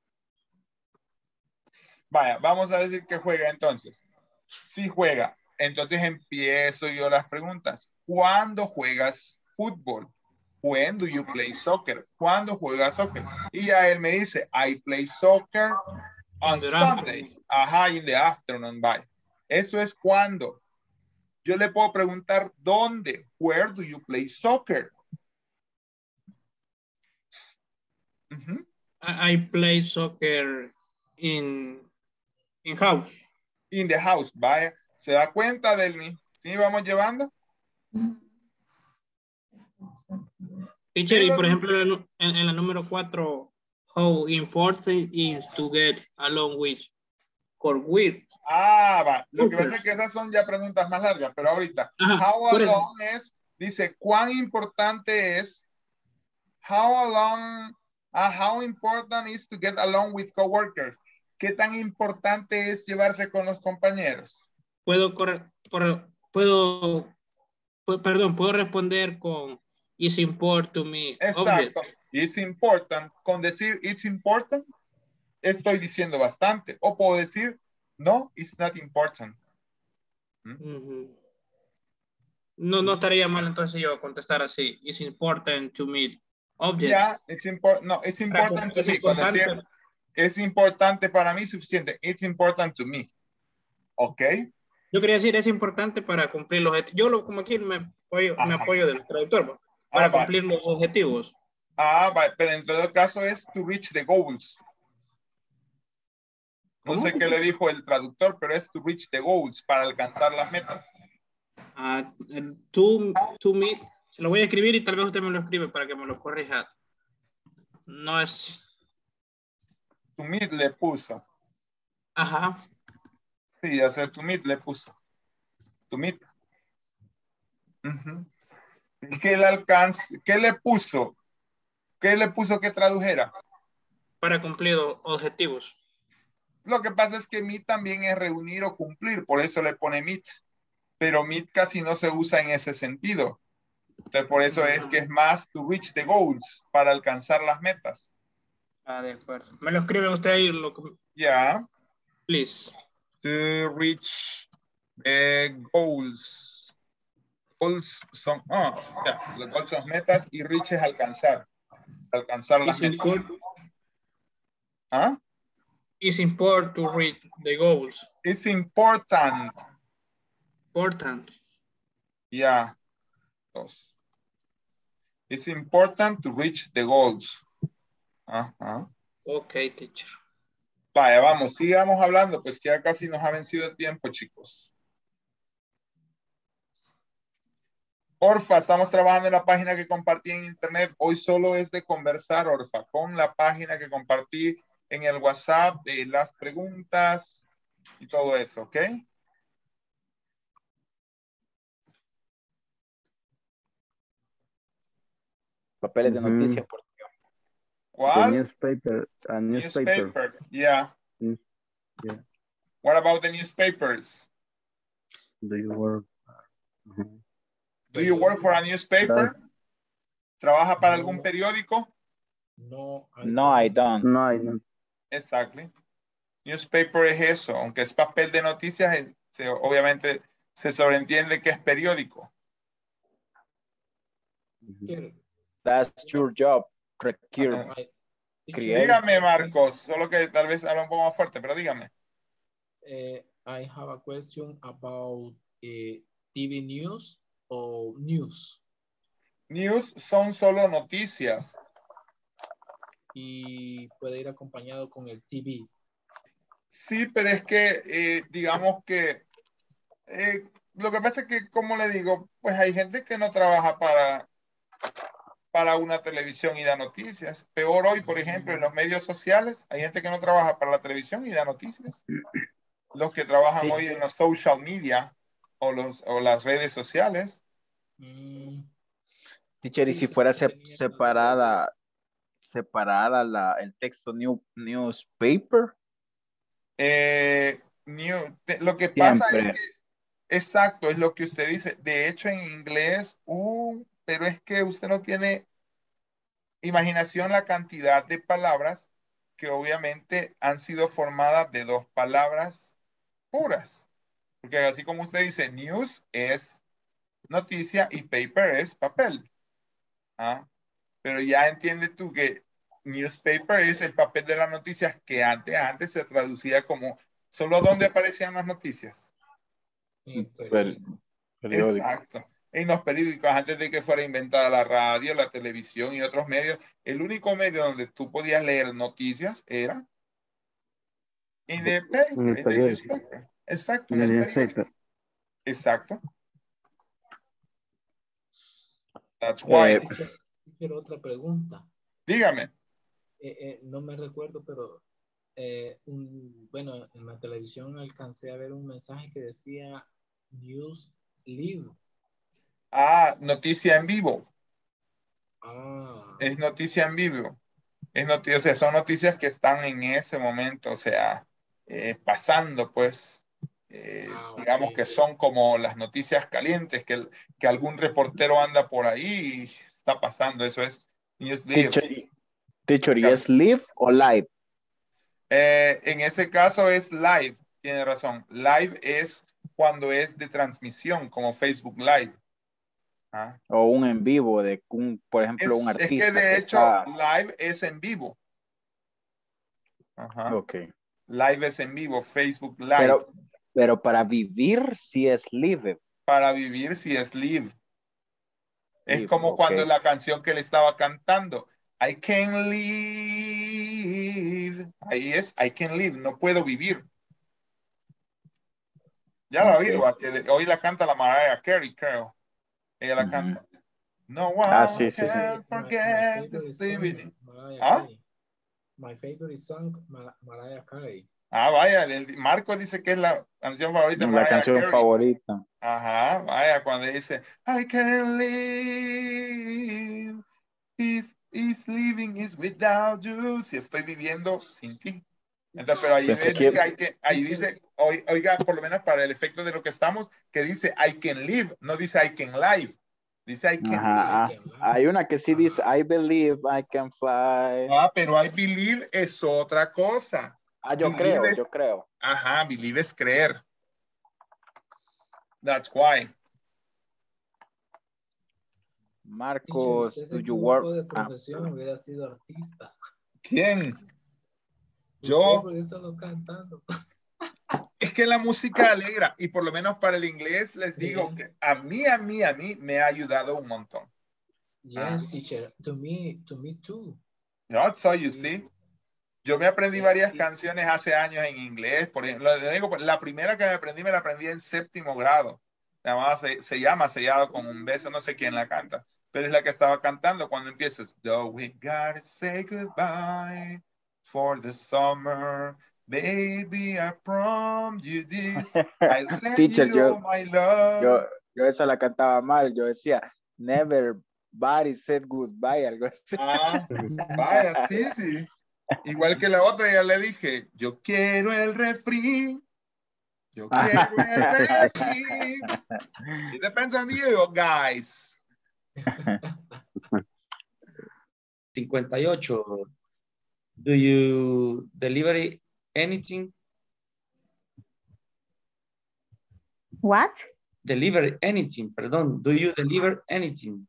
Vaya, vamos a decir que juega entonces. Sí juega. Entonces empiezo yo las preguntas. ¿Cuándo juegas fútbol? When do you play soccer? ¿Cuándo juegas soccer? Y ya él me dice, I play soccer on Sundays. Ajá, in the afternoon, bye. Eso es cuando. Yo le puedo preguntar, ¿dónde? Where do you play soccer? I play soccer in house. In the house, vaya. ¿Se da cuenta del mí? ¿Sí vamos llevando? Teacher, y por ejemplo, en la número 4, how important is to get along with or with? Va. Lo que pasa es que esas son ya preguntas más largas, pero ahorita. How along es, dice, ¿cuán importante es? How important is to get along with coworkers? ¿Qué tan importante es llevarse con los compañeros? Puedo responder con it's important to me. Exacto. It's important. Con decir it's important, estoy diciendo bastante. O puedo decir no, it's not important. No estaría mal entonces yo contestar así. It's important to me. Object. Yeah, it's important. No, it's important to me. Con decir es importante para mí suficiente. It's important to me. ¿Ok? Yo quería decir es importante para cumplir los objetivos. Yo como aquí me apoyo del traductor para cumplir los objetivos. Pero en todo caso es to reach the goals. No sé qué le dijo el traductor, pero es to reach the goals, para alcanzar las metas. To meet, se lo voy a escribir y tal vez usted me lo escribe para que me lo corrija. No es... To meet le puso. Ajá. Sí, ya sé, to meet le puso. To meet. ¿Qué le alcance? ¿Qué le puso? ¿Qué le puso que tradujera? Para cumplir objetivos. Lo que pasa es que meet también es reunir o cumplir, por eso le pone meet. Pero meet casi no se usa en ese sentido. Entonces, por eso es que es más to reach the goals, para alcanzar las metas. De acuerdo. Me lo escribe usted ahí. Yeah. Please. To reach goals. Goals son, los goals son metas y reach es alcanzar. Alcanzar las metas. ¿Ah? It's important to reach the goals. It's important. Important. Yeah. Dos. It's important to reach the goals. Ajá. Ok, teacher. Vaya, vamos, sigamos hablando, pues que ya casi nos ha vencido el tiempo, chicos. Orfa, estamos trabajando en la página que compartí en internet. Hoy solo es de conversar, Orfa, con la página que compartí en el WhatsApp de las preguntas y todo eso, ¿ok? Papeles de noticias. Porque... ¿Cuál? The newspaper. A newspaper. Newspaper, yeah. Yeah. What about the newspapers? Do you work? Do you work for a newspaper? ¿Trabaja para algún periódico? No, I don't. No, I don't. Exactly. Newspaper es eso, aunque es papel de noticias, obviamente se sobreentiende que es periódico. That's your job. Dígame, Marcos, solo que tal vez habla un poco más fuerte, pero dígame. I have a question about TV news or news. News son solo noticias. Y puede ir acompañado con el TV. Sí, pero es que, digamos que, lo que pasa es que, como le digo, pues hay gente que no trabaja para una televisión y da noticias. Peor hoy, por ejemplo, en los medios sociales, hay gente que no trabaja para la televisión y da noticias. Los que trabajan hoy en los social media o las redes sociales. Teacher, y si fuera separada el texto newspaper. Lo que pasa es que, exacto, es lo que usted dice. De hecho, en inglés, pero es que usted no tiene imaginación la cantidad de palabras que obviamente han sido formadas de dos palabras puras. Porque así como usted dice, news es noticia y paper es papel. ¿Ah? Pero ya entiendes tú que newspaper es el papel de las noticias que antes se traducía como solo donde aparecían las noticias. Periódico. Exacto. En los periódicos, antes de que fuera inventada la radio, la televisión y otros medios, el único medio donde tú podías leer noticias era en el newspaper. Exacto, en el periódico. Exacto. That's why. Quiero otra pregunta. Dígame. No me recuerdo, pero bueno, en la televisión alcancé a ver un mensaje que decía News Live. Noticia en vivo. Es noticia en vivo. O sea, son noticias que están en ese momento, o sea, pasando, pues, digamos que son como las noticias calientes, que algún reportero anda por ahí y está pasando. Eso es News Live. Teacher, ¿y es live o live? En ese caso es live, tiene razón. Live es cuando es de transmisión, como Facebook Live. O un en vivo de por ejemplo, un artista. Es que de hecho, live es en vivo. Ajá. Ok. Live es en vivo, Facebook Live. Pero para vivir sí es live. Para vivir sí es live. Es como cuando la canción que le estaba cantando, I can live. Ahí es, I can live, no puedo vivir. Ya la oí, hoy la canta la Mariah Carey, creo. Ella la canta. No one can forget the living. My favorite song, Mariah Carey. Vaya, Marco dice que es la canción favorita de Mariah canción Carey. favorita. Ajá, vaya, cuando dice I can live if is living is without you. Si estoy viviendo sin ti. Entonces, pero ahí dice, oiga, por lo menos para el efecto de lo que estamos, que dice I can live, no dice I can live. Dice I can live. Hay una que sí dice I believe I can fly. Pero I believe es otra cosa. Yo creo. Ajá, believe es creer. That's why. Marcos, do you work? De profesión hubiera sido artista. ¿Quién? Yo, Porque solo cantando. es que la música alegra y por lo menos para el inglés les digo que a mí me ha ayudado un montón. Yes, teacher. To me too. No, so you see. Yo me aprendí varias canciones hace años en inglés. Por ejemplo, le digo, la primera que me la aprendí en 7º grado. Se llama Sellado con un beso, no sé quién la canta, pero es la que estaba cantando cuando empiezas. Though we gotta say goodbye for the summer, baby, I promise you this. I'll send Teacher, you my love. yo esa la cantaba mal. Yo decía, never body said goodbye, algo así. Ah, vaya, sí. Igual que la otra, ya le dije, yo quiero el refri. Yo quiero el refri. It depends on you, guys. 58. Do you deliver anything? What? Deliver anything, perdón. Do you deliver anything?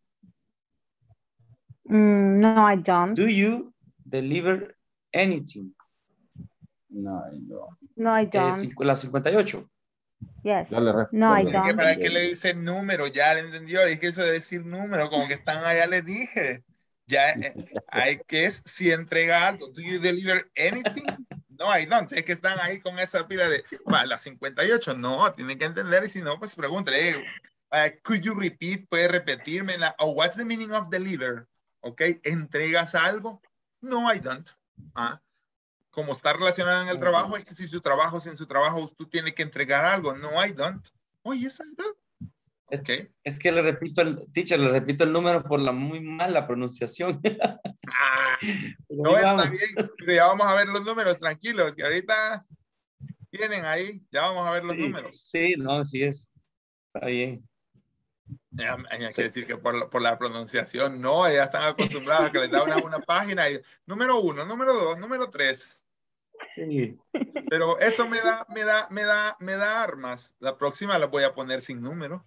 No, I don't. Do you deliver anything? No, I don't. No, I don't. La 58. Yes. Dale, No, I Es que don't. para qué le dice número, ya le entendió. Es que eso de decir número, como que están allá, le dije. Ya hay que es si entrega algo. Do you deliver anything? No, I don't. Es que están ahí con esa pila de, la 58, no, tienen que entender y si no, pues pregúntale. Could you repeat? ¿Puede repetirme? What's the meaning of deliver? ¿Ok? ¿Entregas algo? No, I don't. Como está relacionado en el trabajo, es que si su trabajo, sin su trabajo, tú tienes que entregar algo. No, I don't. Oh, yes, I do. Okay. Es que le repito el número por la muy mala pronunciación. No, está bien. Ya vamos a ver los números, tranquilos, que ahorita tienen ahí. Ya vamos a ver los números. Sí, no, sí es. Está bien. Hay que decir que por la pronunciación, no, ya están acostumbrados a que les da una página y número 1, número 2, número 3. Sí. Pero eso me da armas. La próxima la voy a poner sin número.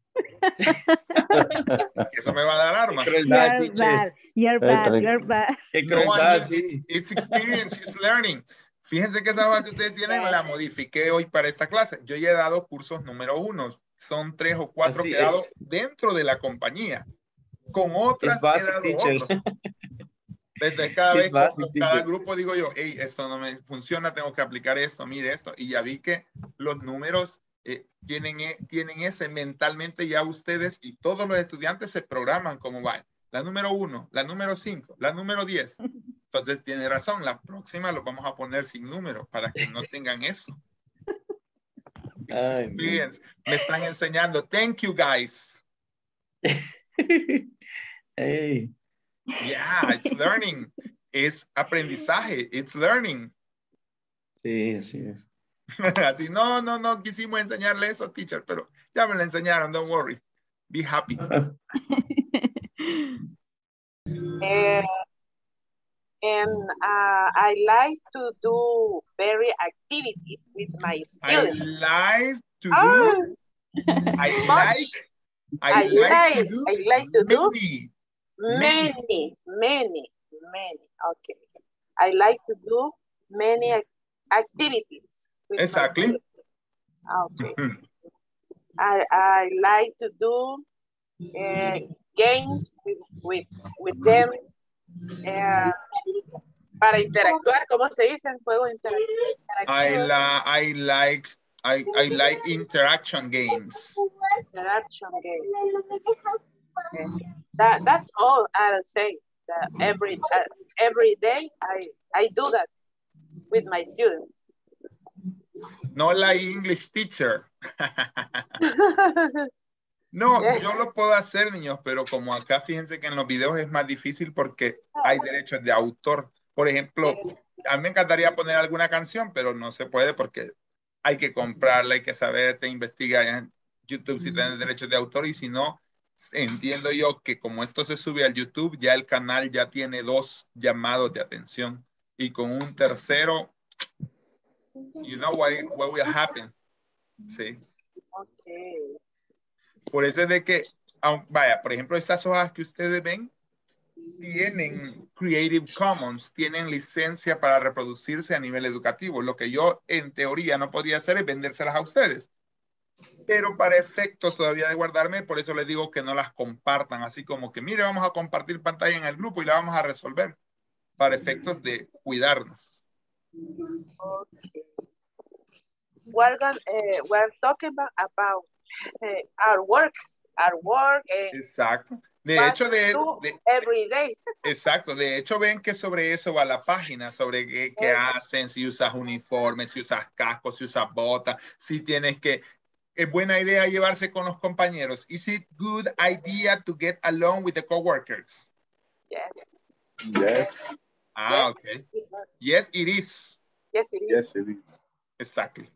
Eso me va a dar armas. You're bad. It's experience, it's learning. Fíjense que esa hoja que ustedes tienen la modifiqué hoy para esta clase. Yo ya he dado cursos número 1. Son 3 o 4 que he dado dentro de la compañía. Con otras he dado otros. Entonces, cada vez con cada grupo digo yo, hey, esto no me funciona, tengo que aplicar esto, mire esto. Y ya vi que los números tienen ese mentalmente ya ustedes y todos los estudiantes se programan como va. La número 1, la número 5, la número 10. Entonces tiene razón, la próxima lo vamos a poner sin número para que no tengan eso. Experience. Me están enseñando. Thank you, guys. Hey. Yeah, it's learning. Es aprendizaje. It's learning. Sí, así es. Así, no quisimos enseñarle eso, teacher, pero ya me lo enseñaron. Don't worry. Be happy. And I like to do various activities with my students. I like to do many. Okay. I like to do many activities. Exactly. Okay. I like to do games with them. Para interactuar, ¿cómo se dice en juego interactivo? I like interaction games. Interaction games. Okay. That's all I'll say. Every day I do that with my students. No like English teacher. No, yo lo puedo hacer, niños, pero como acá fíjense que en los videos es más difícil porque hay derechos de autor. Por ejemplo, a mí me encantaría poner alguna canción, pero no se puede porque hay que comprarla, hay que saber, te investiga en YouTube si tiene derechos de autor y si no, entiendo yo que como esto se sube al YouTube, ya el canal ya tiene 2 llamados de atención y con un tercero, you know what will happen. Sí. Okay. Por eso es de que, vaya, por ejemplo, estas hojas que ustedes ven, tienen Creative Commons, tienen licencia para reproducirse a nivel educativo. Lo que yo en teoría no podría hacer es vendérselas a ustedes. Pero para efectos todavía de guardarme, por eso les digo que no las compartan. Así como que, mire, vamos a compartir pantalla en el grupo y la vamos a resolver. Para efectos de cuidarnos. Okay. We're talking about our work. Exacto. De hecho, every day. Exacto. De hecho, ven que sobre eso va la página, sobre qué hacen, si usas uniforme, si usas casco, si usas botas, si tienes que... Es buena idea llevarse con los compañeros. Is it good idea to get along with the coworkers? Yes. Yes. Ah, okay. Yes, it is. Yes, it is. Yes, it is. Exactly.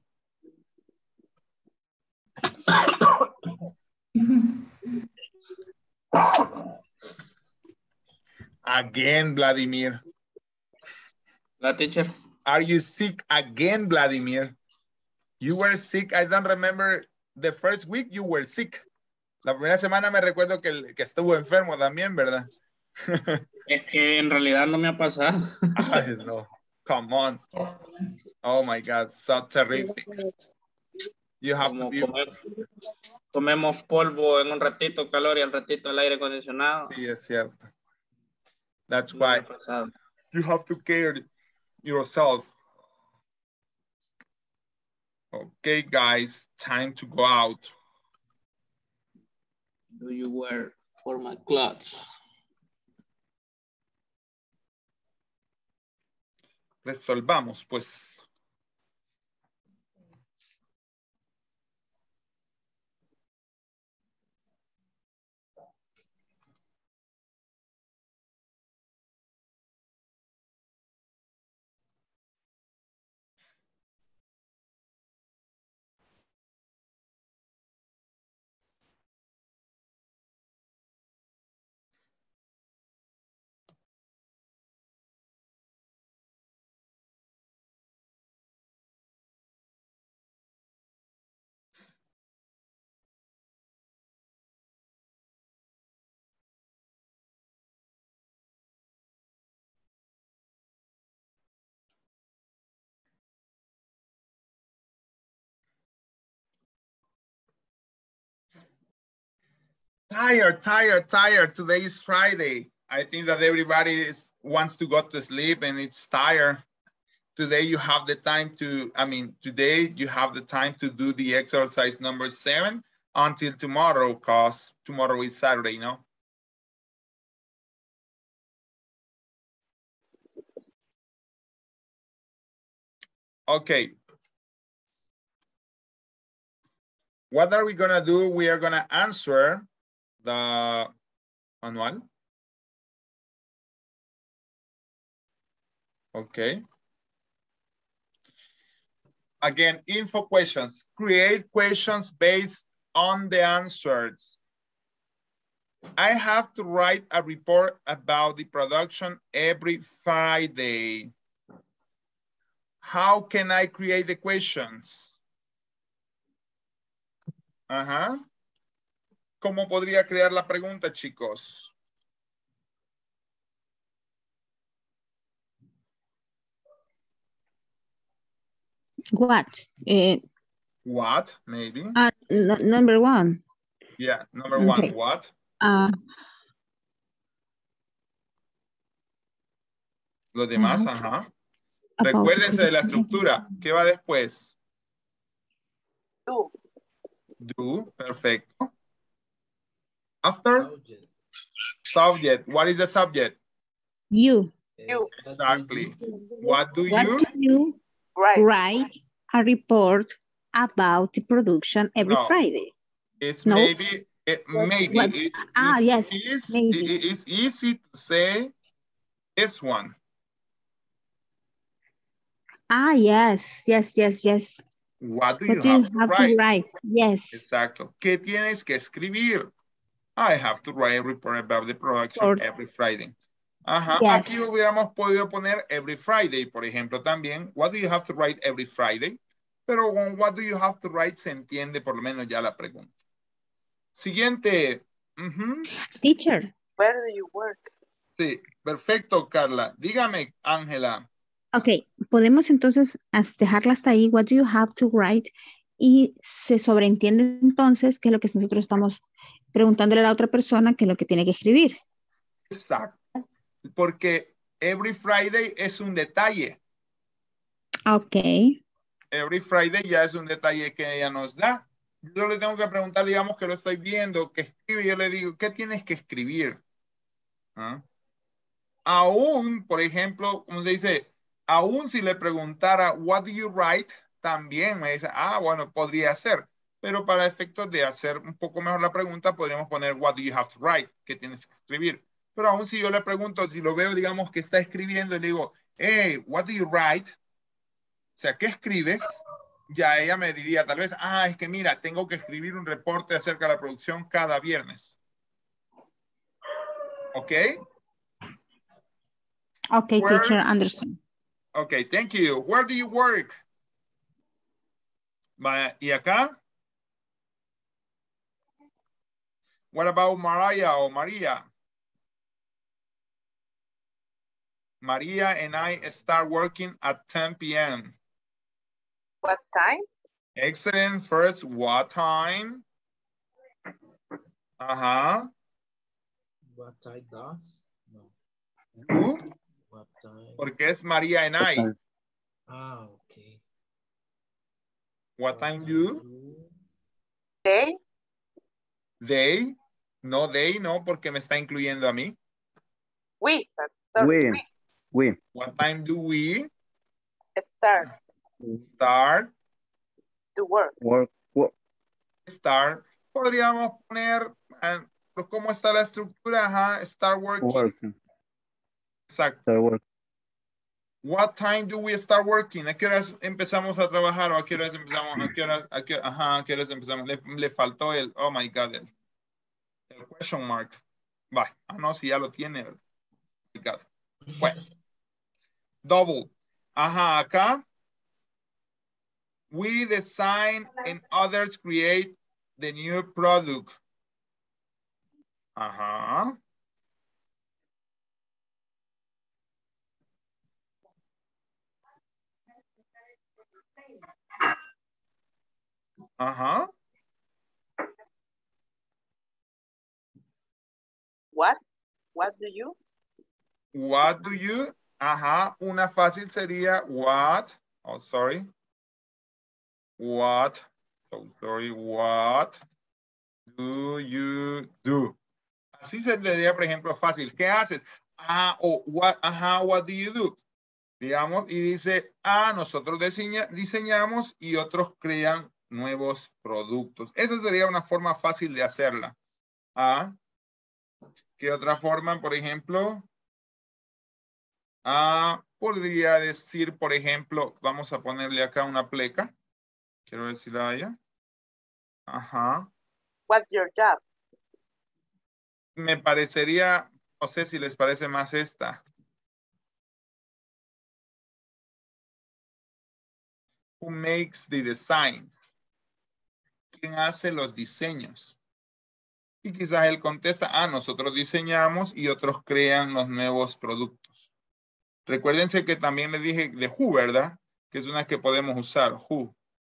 Again, Vladimir. La teacher. Are you sick again, Vladimir? You were sick. I don't remember the first week you were sick. La primera semana me recuerdo que estuvo enfermo también, ¿verdad? Es que en realidad no me ha pasado. Ay, no. Come on. Oh my God, so terrific. You have to be... Comemos polvo en un ratito, calor y al ratito el aire acondicionado. Sí, es cierto. That's why you have to care yourself. Okay, guys, time to go out. Do you wear formal clothes? Resolvamos, pues. Tired. Today is Friday. I think that everybody wants to go to sleep and it's tired. Today you have the time to, today you have the time to do the exercise number 7 until tomorrow, because tomorrow is Saturday, no? Okay. What are we gonna do? We are gonna answer the manual. Okay. Again, info questions. Create questions based on the answers. I have to write a report about the production every Friday. How can I create the questions? ¿Cómo podría crear la pregunta, chicos? What? What, maybe? Number 1. Yeah, number 1, what? Los demás, Recuérdense de la estructura. ¿Qué va después? Do, perfecto. After? Subject. What is the subject? You. Exactly. What do you write a report about the production every Friday? It's maybe. Maybe. Yes. It's easy to say this one. Yes. What do you have to write? Yes. Exacto. ¿Qué tienes que escribir? I have to write a report about the production every Friday. Yes. Aquí hubiéramos podido poner every Friday, por ejemplo, también. What do you have to write every Friday? Pero con what do you have to write se entiende por lo menos ya la pregunta. Siguiente. Teacher. Where do you work? Sí, perfecto, Carla. Dígame, Ángela. Ok, podemos entonces dejarla hasta ahí. What do you have to write? Y se sobreentiende entonces que es lo que nosotros estamos preguntándole a la otra persona que es lo que tiene que escribir. Exacto. Porque every Friday es un detalle. Ok. Every Friday ya es un detalle que ella nos da. Yo le tengo que preguntar, digamos que lo estoy viendo, que escribe, yo le digo, ¿qué tienes que escribir? ¿Ah? Aún, por ejemplo, como se dice, aún si le preguntara, what do you write? También me dice, bueno, podría ser. Pero para efectos de hacer un poco mejor la pregunta, podríamos poner, what do you have to write? ¿Qué tienes que escribir? Pero aún si yo le pregunto, si lo veo, digamos, que está escribiendo, y le digo, hey, what do you write? O sea, ¿qué escribes? Ya ella me diría, tal vez, es que mira, tengo que escribir un reporte acerca de la producción cada viernes. ¿Ok? Okay, teacher, understand. Okay, thank you. Where do you work? ¿Y acá? What about Mariah or Maria? Maria and I start working at 10 p.m. What time? Excellent. First, what time? What time does? No. Who? What time? Porque es Maria and I. Okay. What time do? They? They? No, they no, porque me está incluyendo a mí. We. We. What time do we? Start. To work. Start. Podríamos poner, ¿cómo está la estructura? Start working. Exacto. Start working. What time do we start working? ¿A qué horas empezamos a trabajar o a qué horas empezamos? ¿A qué horas empezamos? Le faltó el, oh my God, el question mark. Va, no, si ya lo tiene. Oh my God. Bueno. Double. Acá. We design and others create the new product. What do you? What do you? Una fácil sería what? Oh, sorry. What? So sorry. What do you do? Así se le diría, por ejemplo, fácil. ¿Qué haces? What do you do? Digamos, y dice, nosotros diseñamos y otros crean nuevos productos. Esa sería una forma fácil de hacerla. ¿Qué otra forma, por ejemplo? Podría decir, por ejemplo, vamos a ponerle acá una pleca. Quiero ver si la haya. What's your job? Me parecería, no sé si les parece más esta. Who makes the design? ¿Quién hace los diseños? Y quizás él contesta, nosotros diseñamos y otros crean los nuevos productos. Recuérdense que también le dije de who, ¿verdad? Que es una que podemos usar, who.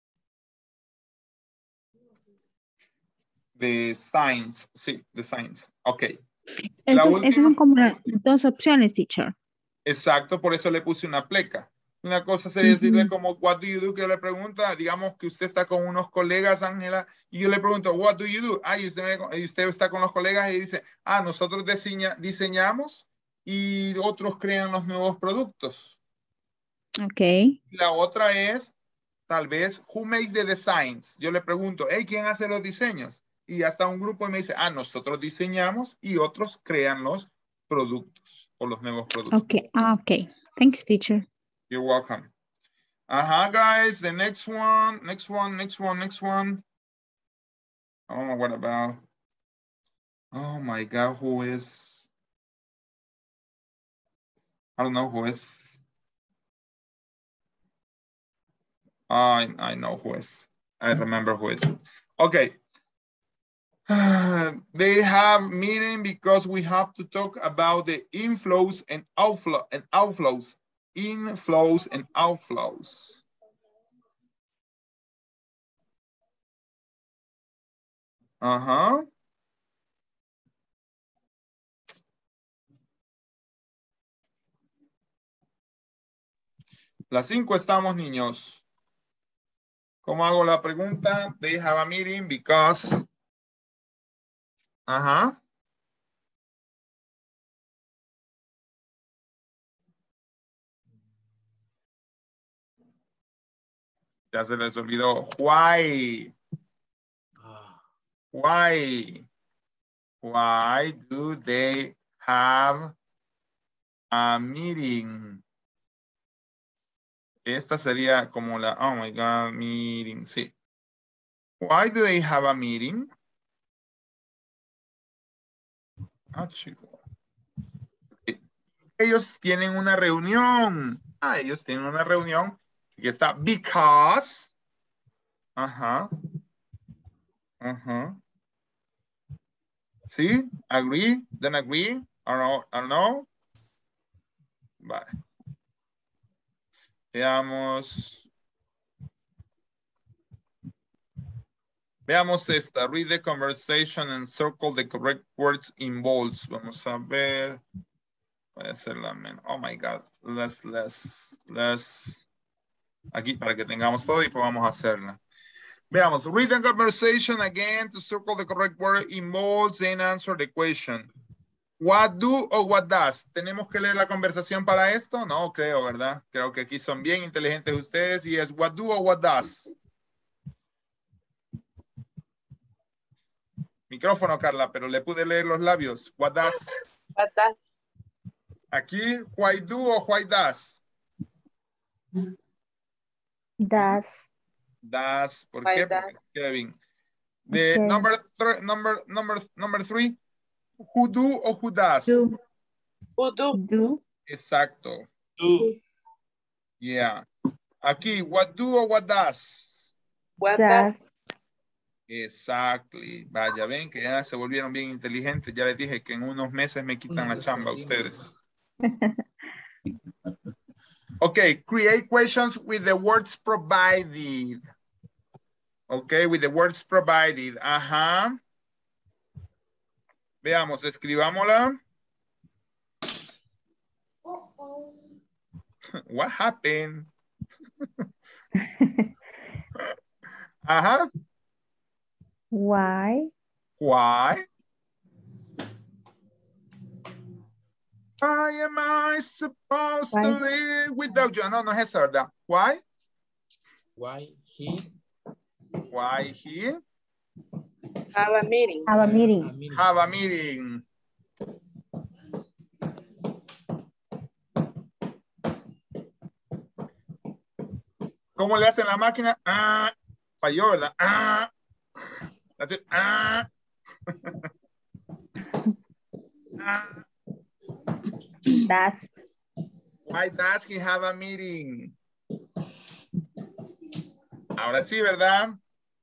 Designs, sí, designs. Ok. Esas son como las dos opciones, teacher. Exacto, por eso le puse una pleca. Una cosa sería decirle como, what do you do? Que yo le pregunta, digamos que usted está con unos colegas, Ángela, y yo le pregunto, what do you do? Y usted está con los colegas y dice, nosotros diseñamos y otros crean los nuevos productos. Ok. La otra es, tal vez, who makes the designs? Yo le pregunto, ¿quién hace los diseños? Y hasta un grupo me dice, nosotros diseñamos y otros crean los productos o los nuevos productos. Okay. Thanks, teacher. You're welcome. Guys, the next one. Oh, what about? Oh my God, who is? I don't know who is. I know who is. I remember who is. Okay. They have meeting because we have to talk about the inflows and outflows. Inflows and outflows. Uh-huh. Las 5 estamos, niños. ¿Cómo hago la pregunta? They have a meeting because... Ajá. Ya se les olvidó. Why? Why? Why do they have a meeting? Esta sería como la, oh my God, meeting, sí. Why do they have a meeting? Ah, chico. Ellos tienen una reunión. Ah, ellos tienen una reunión. Y está because. Ajá. Ajá. ¿Sí? Agree? Then agree? Or no? Vale. Veamos. Veamos esta. Read the conversation and circle the correct words in bolds. Vamos a ver. Voy a hacer la menos. Oh my God. Let's. Aquí para que tengamos todo y podamos hacerla. Veamos. Read the conversation again to circle the correct word in bolds and answer the question. What do or what does? ¿Tenemos que leer la conversación para esto? No creo, ¿verdad? Creo que aquí son bien inteligentes ustedes y es what do or what does. Micrófono, Carla, pero le pude leer los labios. What does? What does? Aquí, why do or why does? Does. Does. ¿Por Why qué? does? Porque Kevin. The Okay. number 3. Who do or who does? Do. Who do? Do. Exacto. Do. Yeah. Aquí, what do or what does? What Does. does? Exactly. Vaya, ven que ya se volvieron bien inteligentes. Ya les dije que en unos meses me quitan la chamba a ustedes. Okay, create questions with the words provided. Okay, with the words provided. Ajá. Veamos, escribámosla. What happened? Ajá. Why? Why? Why am I supposed to live without you? No, no es esa, ¿verdad? Why? Why he? Why he? Have a meeting. Have a meeting. Have a meeting. ¿Cómo le hacen la máquina? Ah, falló, ¿verdad? Ah. That's it. Ah. Ah. Does. Why does he have a meeting? Ahora sí, ¿verdad?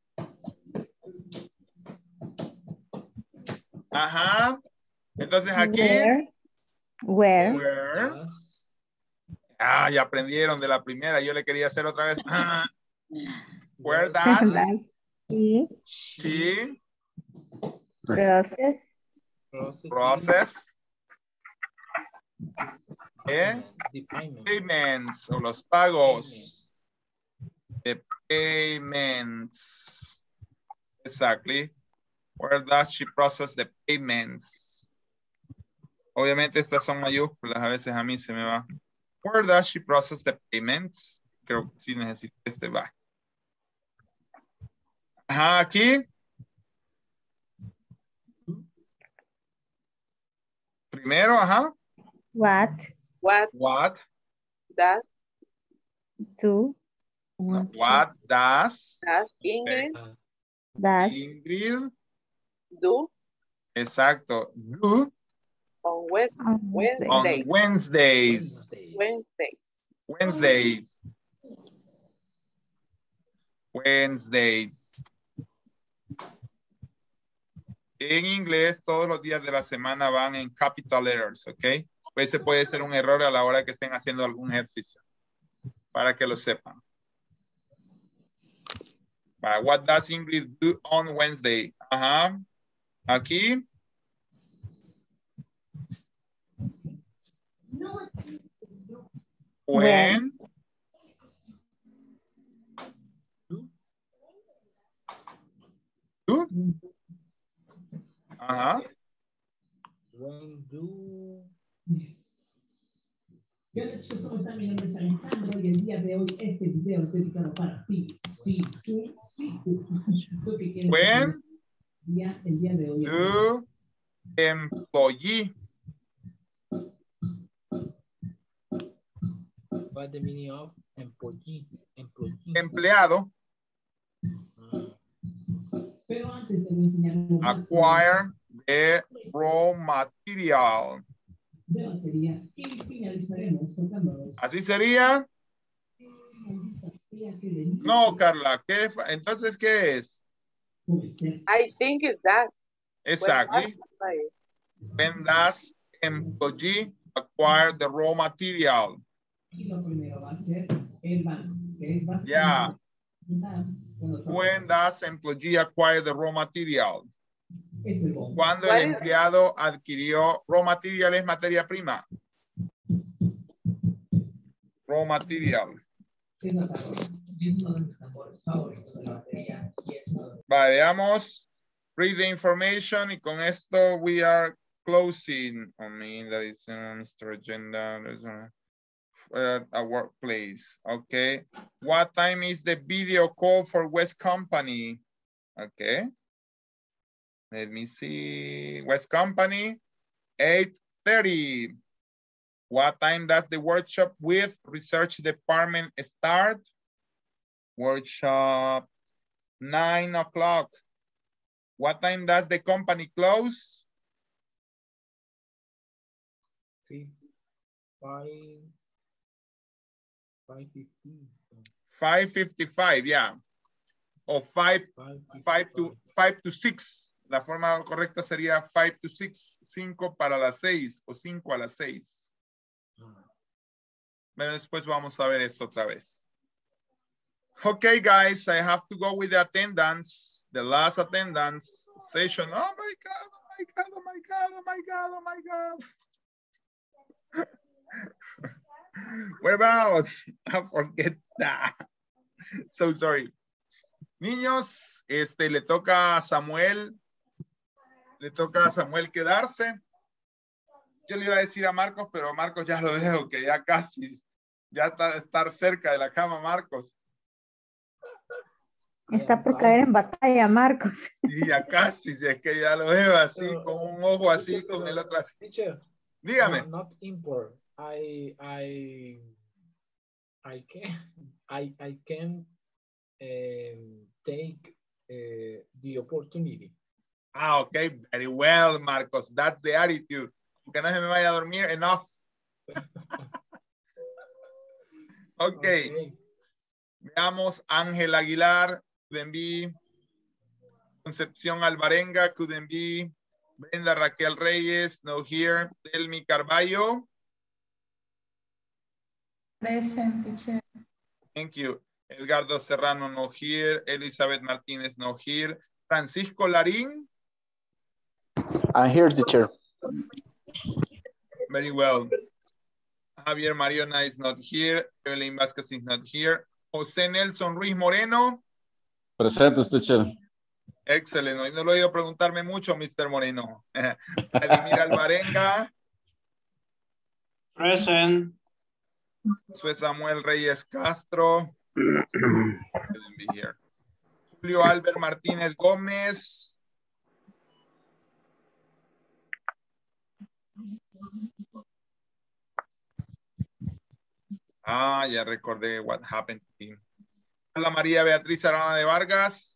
Ajá. Entonces aquí. Where? Where. Ah, ya aprendieron de la primera. Yo le quería hacer otra vez. Ah. Where does she process payments o los pagos? The payments. Exactly. Where does she process the payments? Obviamente estas son mayúsculas. A veces a mí se me va. Where does she process the payments? Creo que sí necesito este va. Ajá, aquí. Primero, ajá. What? Does? Do. No, what does? Ingrid? Does. Ingrid. Do? Exacto. Do. On Wednesdays. On Wednesdays. Wednesdays. Wednesdays. En inglés, todos los días de la semana van en capital letters, ¿ok? Pues ese puede ser un error a la hora que estén haciendo algún ejercicio. Para que lo sepan. What does English do on Wednesday? Ajá. Aquí. When. Do. Ajá. When do. Ya la chica solo está mirando desalentando y el día de hoy este video es dedicado para ti. Sí, tú, sí, tú. When el día de hoy do employee. What's the meaning of employee? Empleado. Pero antes te voy a enseñar Acquire the raw material. de batería y finalizaremos tocando. Así sería. No, Carla. Entonces, ¿qué es? I think it's that. Exactly. When does employee acquire the raw material? Y lo primero va a ser el banco, que es básicamente. Yeah. When does employee acquire the raw material? Cuando el empleado adquirió raw material es materia prima. Raw material. Vale, veamos. Read the information y con esto we are closing. I mean, that is Mr. Agenda. There's a workplace. Okay. What time is the video call for West Company? Okay. Let me see. West Company, 8:30. What time does the workshop with research department start? Workshop, 9 o'clock. What time does the company close? 5:55, yeah. O 5 to 6. La forma correcta sería 5 to 6, 5 para las 6 o 5 a las 6. Pero después vamos a ver esto otra vez. Okay, guys, I have to go with the attendance, the last attendance session. Oh my God, oh my God, oh my God, oh my God, oh my God. What about? I forget that. So sorry. Niños, le toca a Samuel. Le toca a Samuel quedarse. Yo le iba a decir a Marcos, pero Marcos ya lo veo que ya casi, ya está estar cerca de la cama, Marcos. Está por caer en batalla, Marcos. Y ya casi, si es que ya lo veo así, con un ojo así, teacher, con el otro así. Teacher, dígame. No, not import. I can take the opportunity. Ah, okay, very well, Marcos. That's the attitude. Que no se me vaya a dormir, enough. Okay. Veamos, Ángel Aguilar, couldn't be. Concepción Alvarenga, couldn't be. Brenda Raquel Reyes, no here. Delmi Carballo. Present, teacher. Thank you. Edgardo Serrano, no here. Elizabeth Martínez, no here. Francisco Larín. I'm here, teacher. Very well. Javier Mariona is not here. Evelyn Vázquez is not here. José Nelson Ruiz Moreno. Presente, teacher. Excelente. Hoy no lo he oído preguntarme mucho, Mr. Moreno. Vladimir Alvarenga. Present. Sue Samuel Reyes Castro. Julio Albert Martínez Gómez. Ah, ya recordé what happened to him. Carla María Beatriz Arana de Vargas.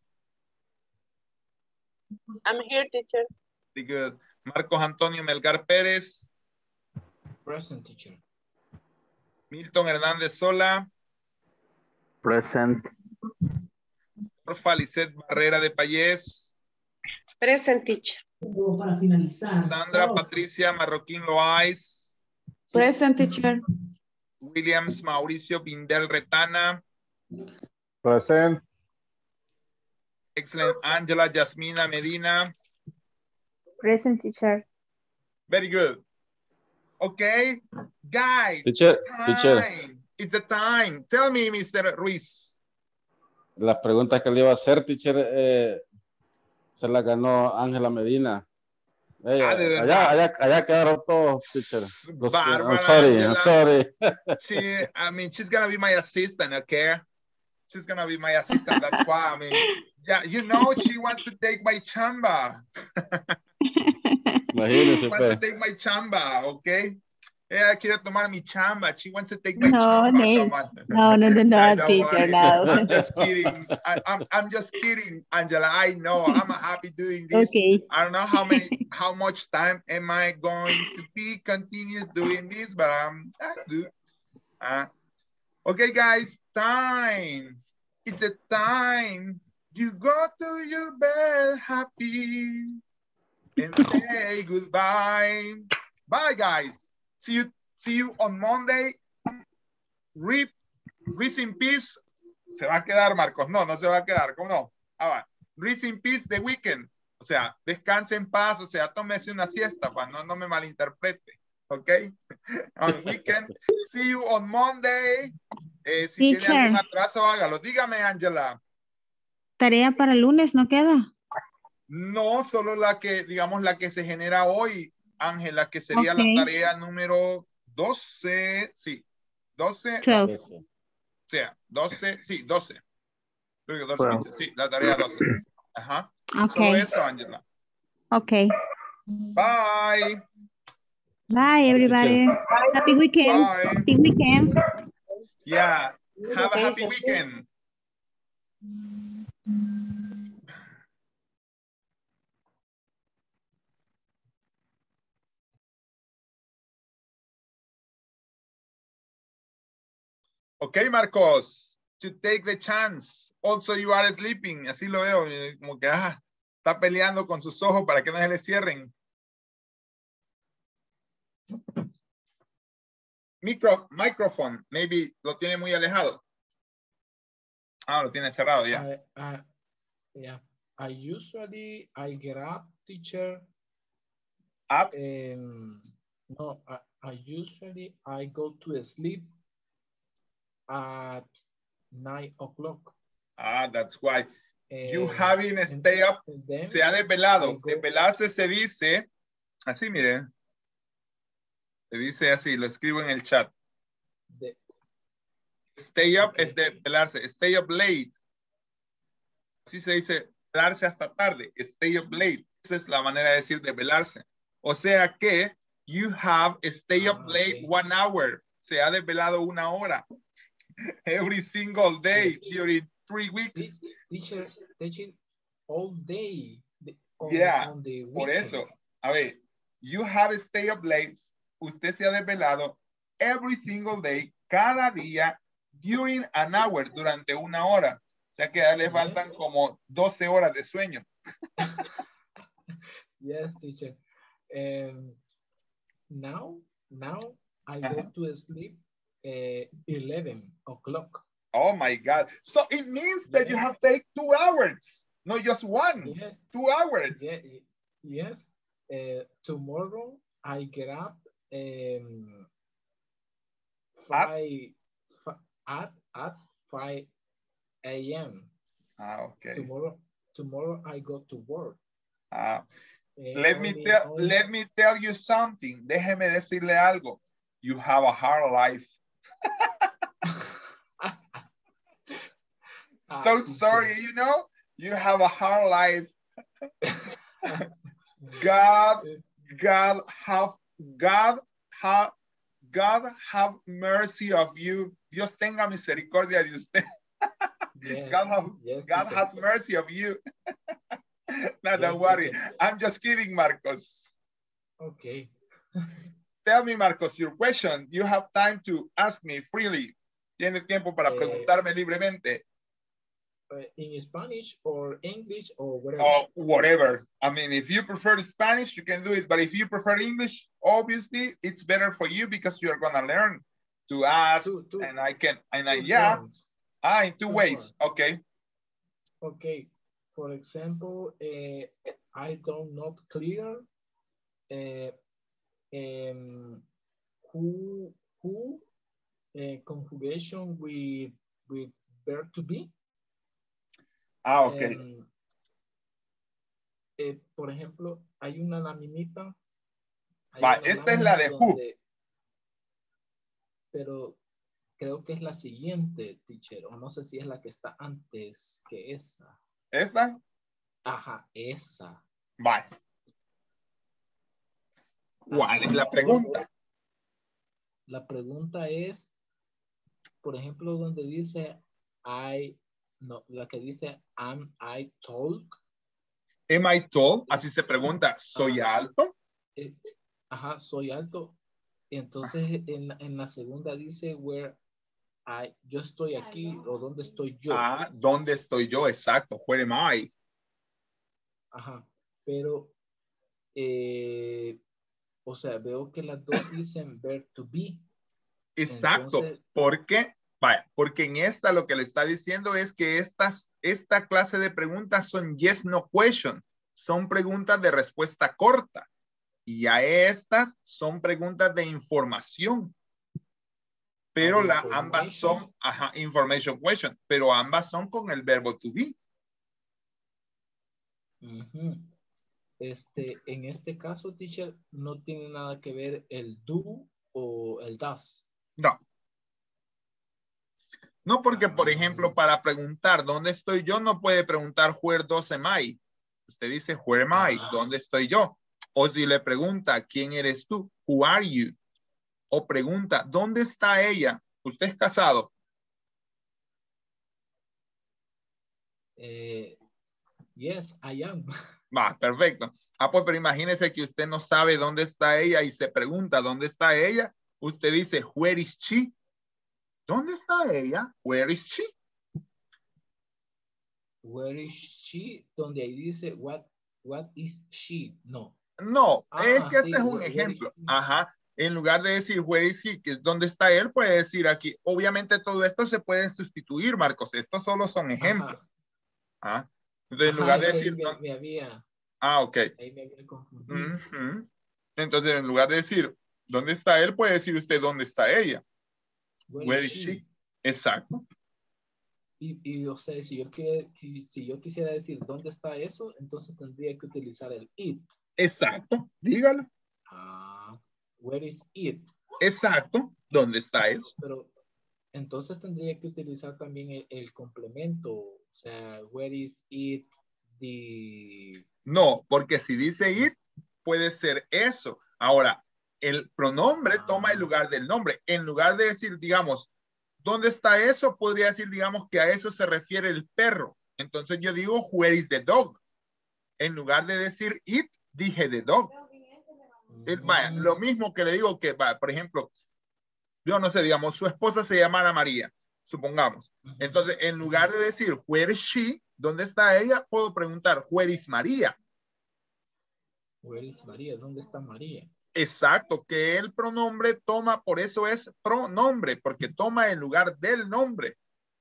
I'm here, teacher. Very good. Marcos Antonio Melgar Pérez. Present, teacher. Milton Hernández Sola. Present. Orfa Lisset Barrera de Payés. Present, teacher. Para finalizar. Sandra Patricia Marroquín Loaiz. Present, teacher. Williams Mauricio Bindel Retana. Present. Excellent. Angela Yasmina Medina. Present, teacher. Very good. Okay, guys. Teacher, time. It's the time. Tell me, Mr. Ruiz. La pregunta que le iba a hacer, teacher, se la ganó Ángela Medina. ¿de verdad? Allá quedaron todos, teacher. Bárbara, I'm sorry. I mean, she's gonna be my assistant, okay? She's gonna be my assistant. That's why. I mean, yeah, you know, she wants to take my chamba. Imagínese, She wants to take my chamba, okay? Ella quiere tomar mi chamba. She wants to take my chamba. Come on. No, teacher, no. I'm just kidding. I'm just kidding, Angela. I know. I'm happy doing this. Okay. I don't know how much time am I going to be continue doing this, but I do. Okay, guys, time. It's the time. You go to your bed happy and say goodbye. Bye, guys. See you on Monday. Rest in peace. Se va a quedar, Marcos. No se va a quedar. ¿Cómo no? Rest in peace the weekend. O sea, descanse en paz. O sea, tómese una siesta, pues. No me malinterprete. ¿Ok? On weekend. See you on Monday. Si Teacher. tiene algún atraso, hágalo. Dígame, Angela. Tarea para el lunes, ¿no queda? No, solo la que, digamos, la que se genera hoy, Ángela, que sería Okay. la tarea número 12, sí, 12. 12. O sea, 12, sí, 12. Creo que 12, Bueno. 15, sí, la tarea 12. Ajá. Okay. Solo eso, Ángela. Okay. Bye. Bye, everybody. Happy weekend. Bye. Happy weekend. Yeah. Have a happy weekend. Okay, Marcos, to take the chance. Also, you are sleeping. Así lo veo, como que está peleando con sus ojos para que no se le cierren. Microphone, maybe lo tiene muy alejado. Lo tiene cerrado ya. Yeah, I usually get up, teacher. Up? No, I usually go to sleep at 9 o'clock. That's why. You having stay up, se ha desvelado. Desvelarse se dice, así miren. Se dice así, lo escribo en el chat. Stay up es desvelarse. Stay up late. Así se dice, desvelarse hasta tarde. Stay up late. Esa es la manera de decir desvelarse. O sea que you have stay up late 1 hour. Se ha desvelado 1 hora. Every single day during 3 weeks. Teaching all day. On the weekend. Por eso. A ver, you have stay up late. Usted se ha desvelado every single day, cada día, during an hour, durante 1 hora. O sea que ya le faltan como 12 horas de sueño. Yes, teacher. Now I go to sleep 11 o'clock. Oh my God. So it means that you have take 2 hours, not just 1. Yes. 2 hours. Yes. Tomorrow I get up 5 a.m. Okay. Tomorrow I go to work. Let me tell you something. Déjeme decirle algo. You have a hard life. So sorry, you know, you have a hard life. God have mercy of you. Dios tenga misericordia de usted. Yes, God has mercy of you. No, don't worry. Teacher. I'm just kidding, Marcos. Okay. Tell me, Marcos, your question. You have time to ask me freely. Tiene tiempo para preguntarme libremente. in Spanish or English or whatever? Oh, whatever. I mean, if you prefer Spanish, you can do it. But if you prefer English, obviously, it's better for you because you are going to learn to ask. And I can, and I, yeah. Forms. In two ways. Forms. Okay. Okay. For example, I don't not clear who conjugation with verb to be. Okay. Por ejemplo, hay una laminita. Esta es la de who. Pero creo que es la siguiente, teacher. O no sé si es la que está antes que esa. ¿Esta? Ajá, esa. Vale. ¿Cuál es la pregunta? La pregunta es, por ejemplo, donde dice la que dice am I tall? Am I tall? Así se pregunta, ¿soy alto? Ajá, soy alto. Entonces en la segunda dice yo estoy aquí o dónde estoy yo. ¿Dónde estoy yo? Exacto. Where am I? Ajá, pero o sea, veo que las dos dicen verb to be. Exacto. Entonces, ¿por qué? Vaya, porque en esta lo que le está diciendo es que esta clase de preguntas son yes, no question. Son preguntas de respuesta corta. Y a estas son preguntas de información. Pero ambas son, information question. Pero ambas son con el verbo to be. En este caso, teacher, no tiene nada que ver el do o el does. No. No, porque, por ejemplo, para preguntar ¿dónde estoy yo? No puede preguntar where does am I. Usted dice where am I? ¿Dónde estoy yo? O si le pregunta ¿quién eres tú? Who are you? O pregunta ¿dónde está ella? ¿Usted es casado? Yes, I am. Perfecto. Pues pero imagínese que usted no sabe dónde está ella y se pregunta ¿dónde está ella? Usted dice where is she? ¿Dónde está ella? Where is she? Where is she? Donde ahí dice what is she? No. No, es que este es un ejemplo. En lugar de decir where is he, que es dónde está él, puede decir aquí. Obviamente todo esto se puede sustituir, Marcos. Estos solo son ejemplos. Entonces, en lugar de decir... me había... ok. Ahí me había confundido. Entonces, en lugar de decir ¿dónde está él? Puede decir usted ¿dónde está ella? Where is she? Exacto. Y o sea, si yo quisiera decir ¿dónde está eso? Entonces tendría que utilizar el it. Exacto. Dígalo. Where is it? Exacto. ¿Dónde está eso? Pero entonces tendría que utilizar también el complemento. O sea, where is it? No, porque si dice it, puede ser eso. Ahora, el pronombre toma el lugar del nombre. En lugar de decir, digamos, ¿dónde está eso? Podría decir, digamos, que a eso se refiere el perro. Entonces yo digo, where is the dog? En lugar de decir it, dije the dog. Vaya, lo mismo que le digo que, por ejemplo, yo no sé, digamos, su esposa se llamara María, supongamos. Entonces, en lugar de decir, where is she? ¿Dónde está ella? Puedo preguntar, where is María? Where is María? ¿Dónde está María? Exacto, que el pronombre toma, por eso es pronombre, porque toma el lugar del nombre.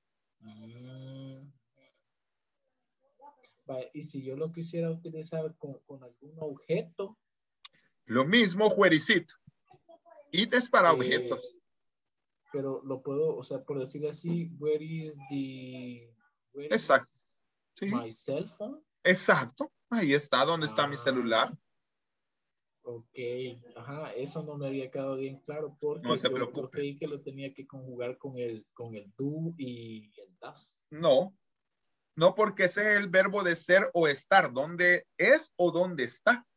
Y si yo lo quisiera utilizar con algún objeto. Lo mismo, where is it? It es para objetos. Pero lo puedo, o sea, por decir así, where is Exacto. My cell phone? Exacto. Ahí está, ¿dónde está mi celular? Ok, eso no me había quedado bien claro porque no se preocupe. yo creí que lo tenía que conjugar con el do y el das. No, porque ese es el verbo de ser o estar, ¿dónde es o dónde está?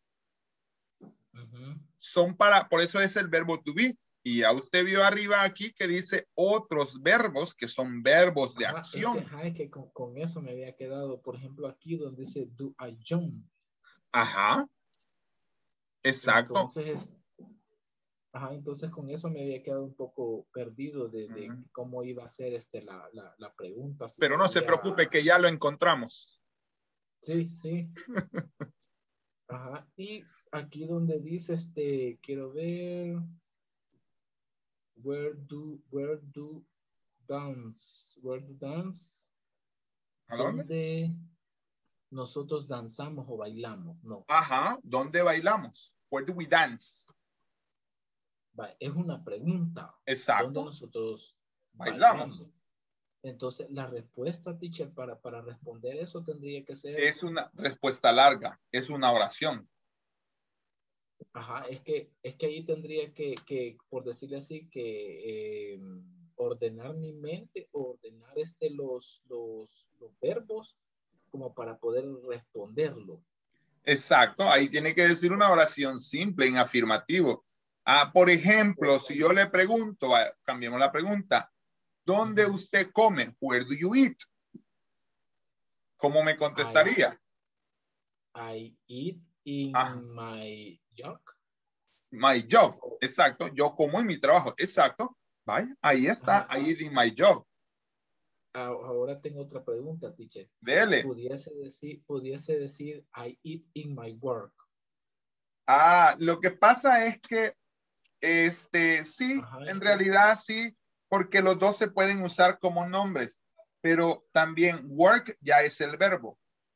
Son por eso es el verbo to be. Y ya usted vio arriba aquí que dice otros verbos que son verbos de acción. Es que con eso me había quedado, por ejemplo, aquí donde dice do I jump. Exacto. Entonces, Ajá, entonces con eso me había quedado un poco perdido de cómo iba a ser la pregunta. Si pero no se podía... preocupe que ya lo encontramos. Sí, sí. Ajá, y aquí donde dice, quiero ver, where do dance, ¿A dónde? ¿Dónde nosotros danzamos o bailamos? No. Ajá, ¿dónde bailamos? Where do we dance? Es una pregunta. Exacto. ¿Dónde nosotros bailamos? Entonces, la respuesta, teacher, para responder eso tendría que ser... Es una respuesta larga, es una oración. Ajá, es que ahí tendría que por decirle así, que ordenar mi mente, ordenar los verbos como para poder responderlo. Exacto, ahí tiene que decir una oración simple en afirmativo. Por ejemplo, si yo le pregunto, cambiemos la pregunta, ¿dónde usted come? Where do you eat? ¿Cómo me contestaría? I eat in my job. My job, exacto. Yo como en mi trabajo, exacto. Vaya, ahí está, I eat in my job. Ahora tengo otra pregunta, teacher. Dele. Pudiese decir I eat in my work. Lo que pasa es que sí, en realidad sí, porque los dos se pueden usar como nombres, pero también work ya es el verbo.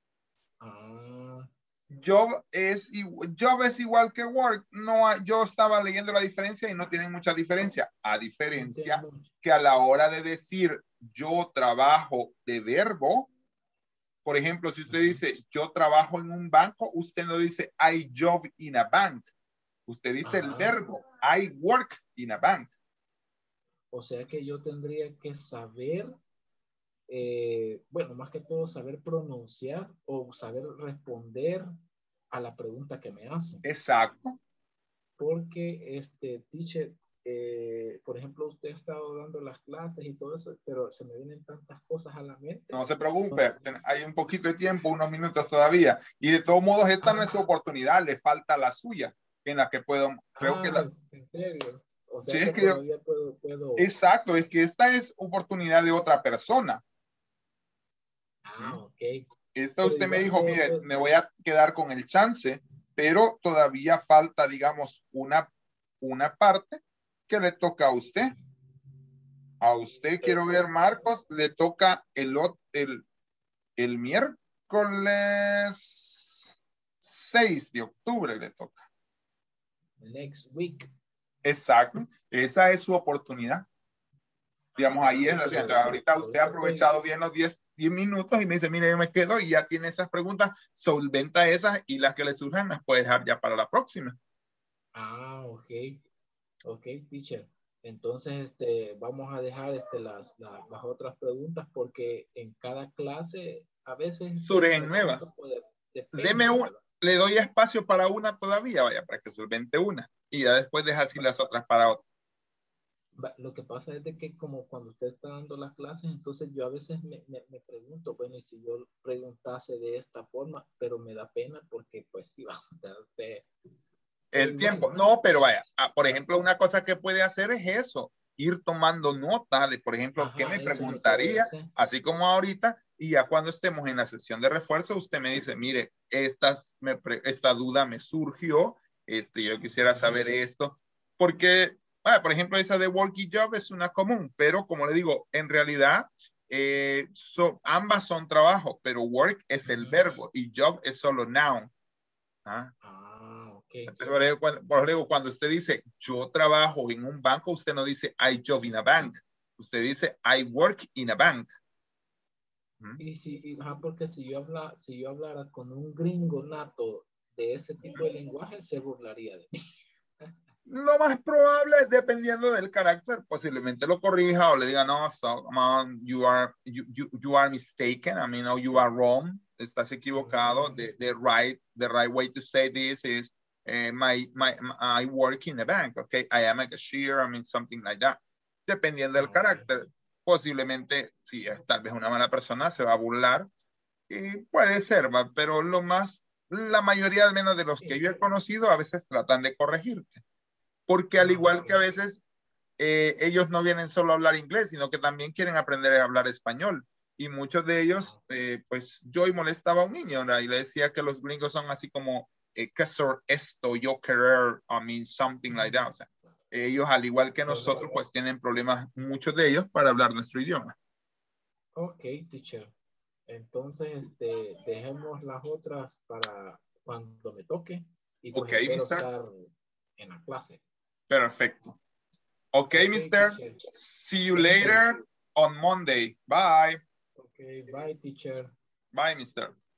Job es igual que work. No, yo estaba leyendo la diferencia y no tienen mucha diferencia. A diferencia que a la hora de decir yo trabajo de verbo, por ejemplo, si usted dice yo trabajo en un banco, usted no dice I job in a bank. Usted dice el verbo I work in a bank. O sea que yo tendría que saber, bueno, más que todo saber pronunciar o saber responder a la pregunta que me hacen. Exacto. Porque teacher, por ejemplo, usted ha estado dando las clases y todo eso, pero se me vienen tantas cosas a la mente. No se preocupe, hay un poquito de tiempo, unos minutos todavía. Y de todos modos, esta no es su oportunidad, le falta la suya, en la que puedo, creo que ¿En serio? O sea, sí, que todavía puedo... Exacto, es que esta es oportunidad de otra persona. Ok. Esta usted me dijo, mire, me voy a quedar con el chance, pero todavía falta, digamos, una parte que le toca a usted. A usted, quiero ver, Marcos, le toca el miércoles 6 de octubre le toca. Next week. Exacto, esa es su oportunidad. Digamos, ahí es así. Ahorita usted ha aprovechado bien los 10 minutos y me dice, mire, yo me quedo y ya tiene esas preguntas, solventa esas y las que le surjan las puede dejar ya para la próxima. Ok. Ok, teacher. Entonces, vamos a dejar las otras preguntas porque en cada clase a veces surgen nuevas. Deme le doy espacio para una todavía, vaya, para que solvente una y ya después deja así las otras para otra. Lo que pasa es de que como cuando usted está dando las clases, entonces yo a veces me pregunto, bueno, y si yo preguntase de esta forma, pero me da pena porque pues sí va a usted el tiempo. No, pero vaya, por ejemplo, una cosa que puede hacer es eso, ir tomando nota de, por ejemplo, ¿qué me preguntaría? Así como ahorita, y ya cuando estemos en la sesión de refuerzo, usted me dice, mire, esta duda me surgió, yo quisiera saber esto, porque, por ejemplo, esa de work y job es una común, pero como le digo, en realidad, ambas son trabajo, pero work es el verbo y job es solo noun. Entonces, cuando usted dice yo trabajo en un banco, usted no dice I job in a bank, usted dice I work in a bank. Y porque si yo hablara con un gringo nato de ese tipo de lenguaje, se burlaría de mí. Lo más probable, dependiendo del carácter, posiblemente lo corrija o le diga, no, so, you are mistaken, I mean, no, you are wrong, estás equivocado, the right way to say this is I work in a bank, okay, I am a cashier, I mean, something like that. Dependiendo del carácter, posiblemente, si es tal vez una mala persona, se va a burlar, y puede ser, pero la mayoría, al menos de los que yo he conocido, a veces tratan de corregirte. porque al igual que a veces ellos no vienen solo a hablar inglés, sino que también quieren aprender a hablar español. Y muchos de ellos, pues yo molestaba a un niño, ¿verdad? Y le decía que los gringos son así como, ¿qué son esto? Yo querer, I mean, something like that. O sea, ellos, al igual que nosotros, pues tienen problemas, muchos de ellos, para hablar nuestro idioma. Ok, teacher. Entonces, dejemos las otras para cuando me toque. Y pues Ok, espero mister. estar en la clase. Perfecto. Okay, mister. Teacher. See you later on Monday. Bye. Okay, bye, teacher. Bye, mister.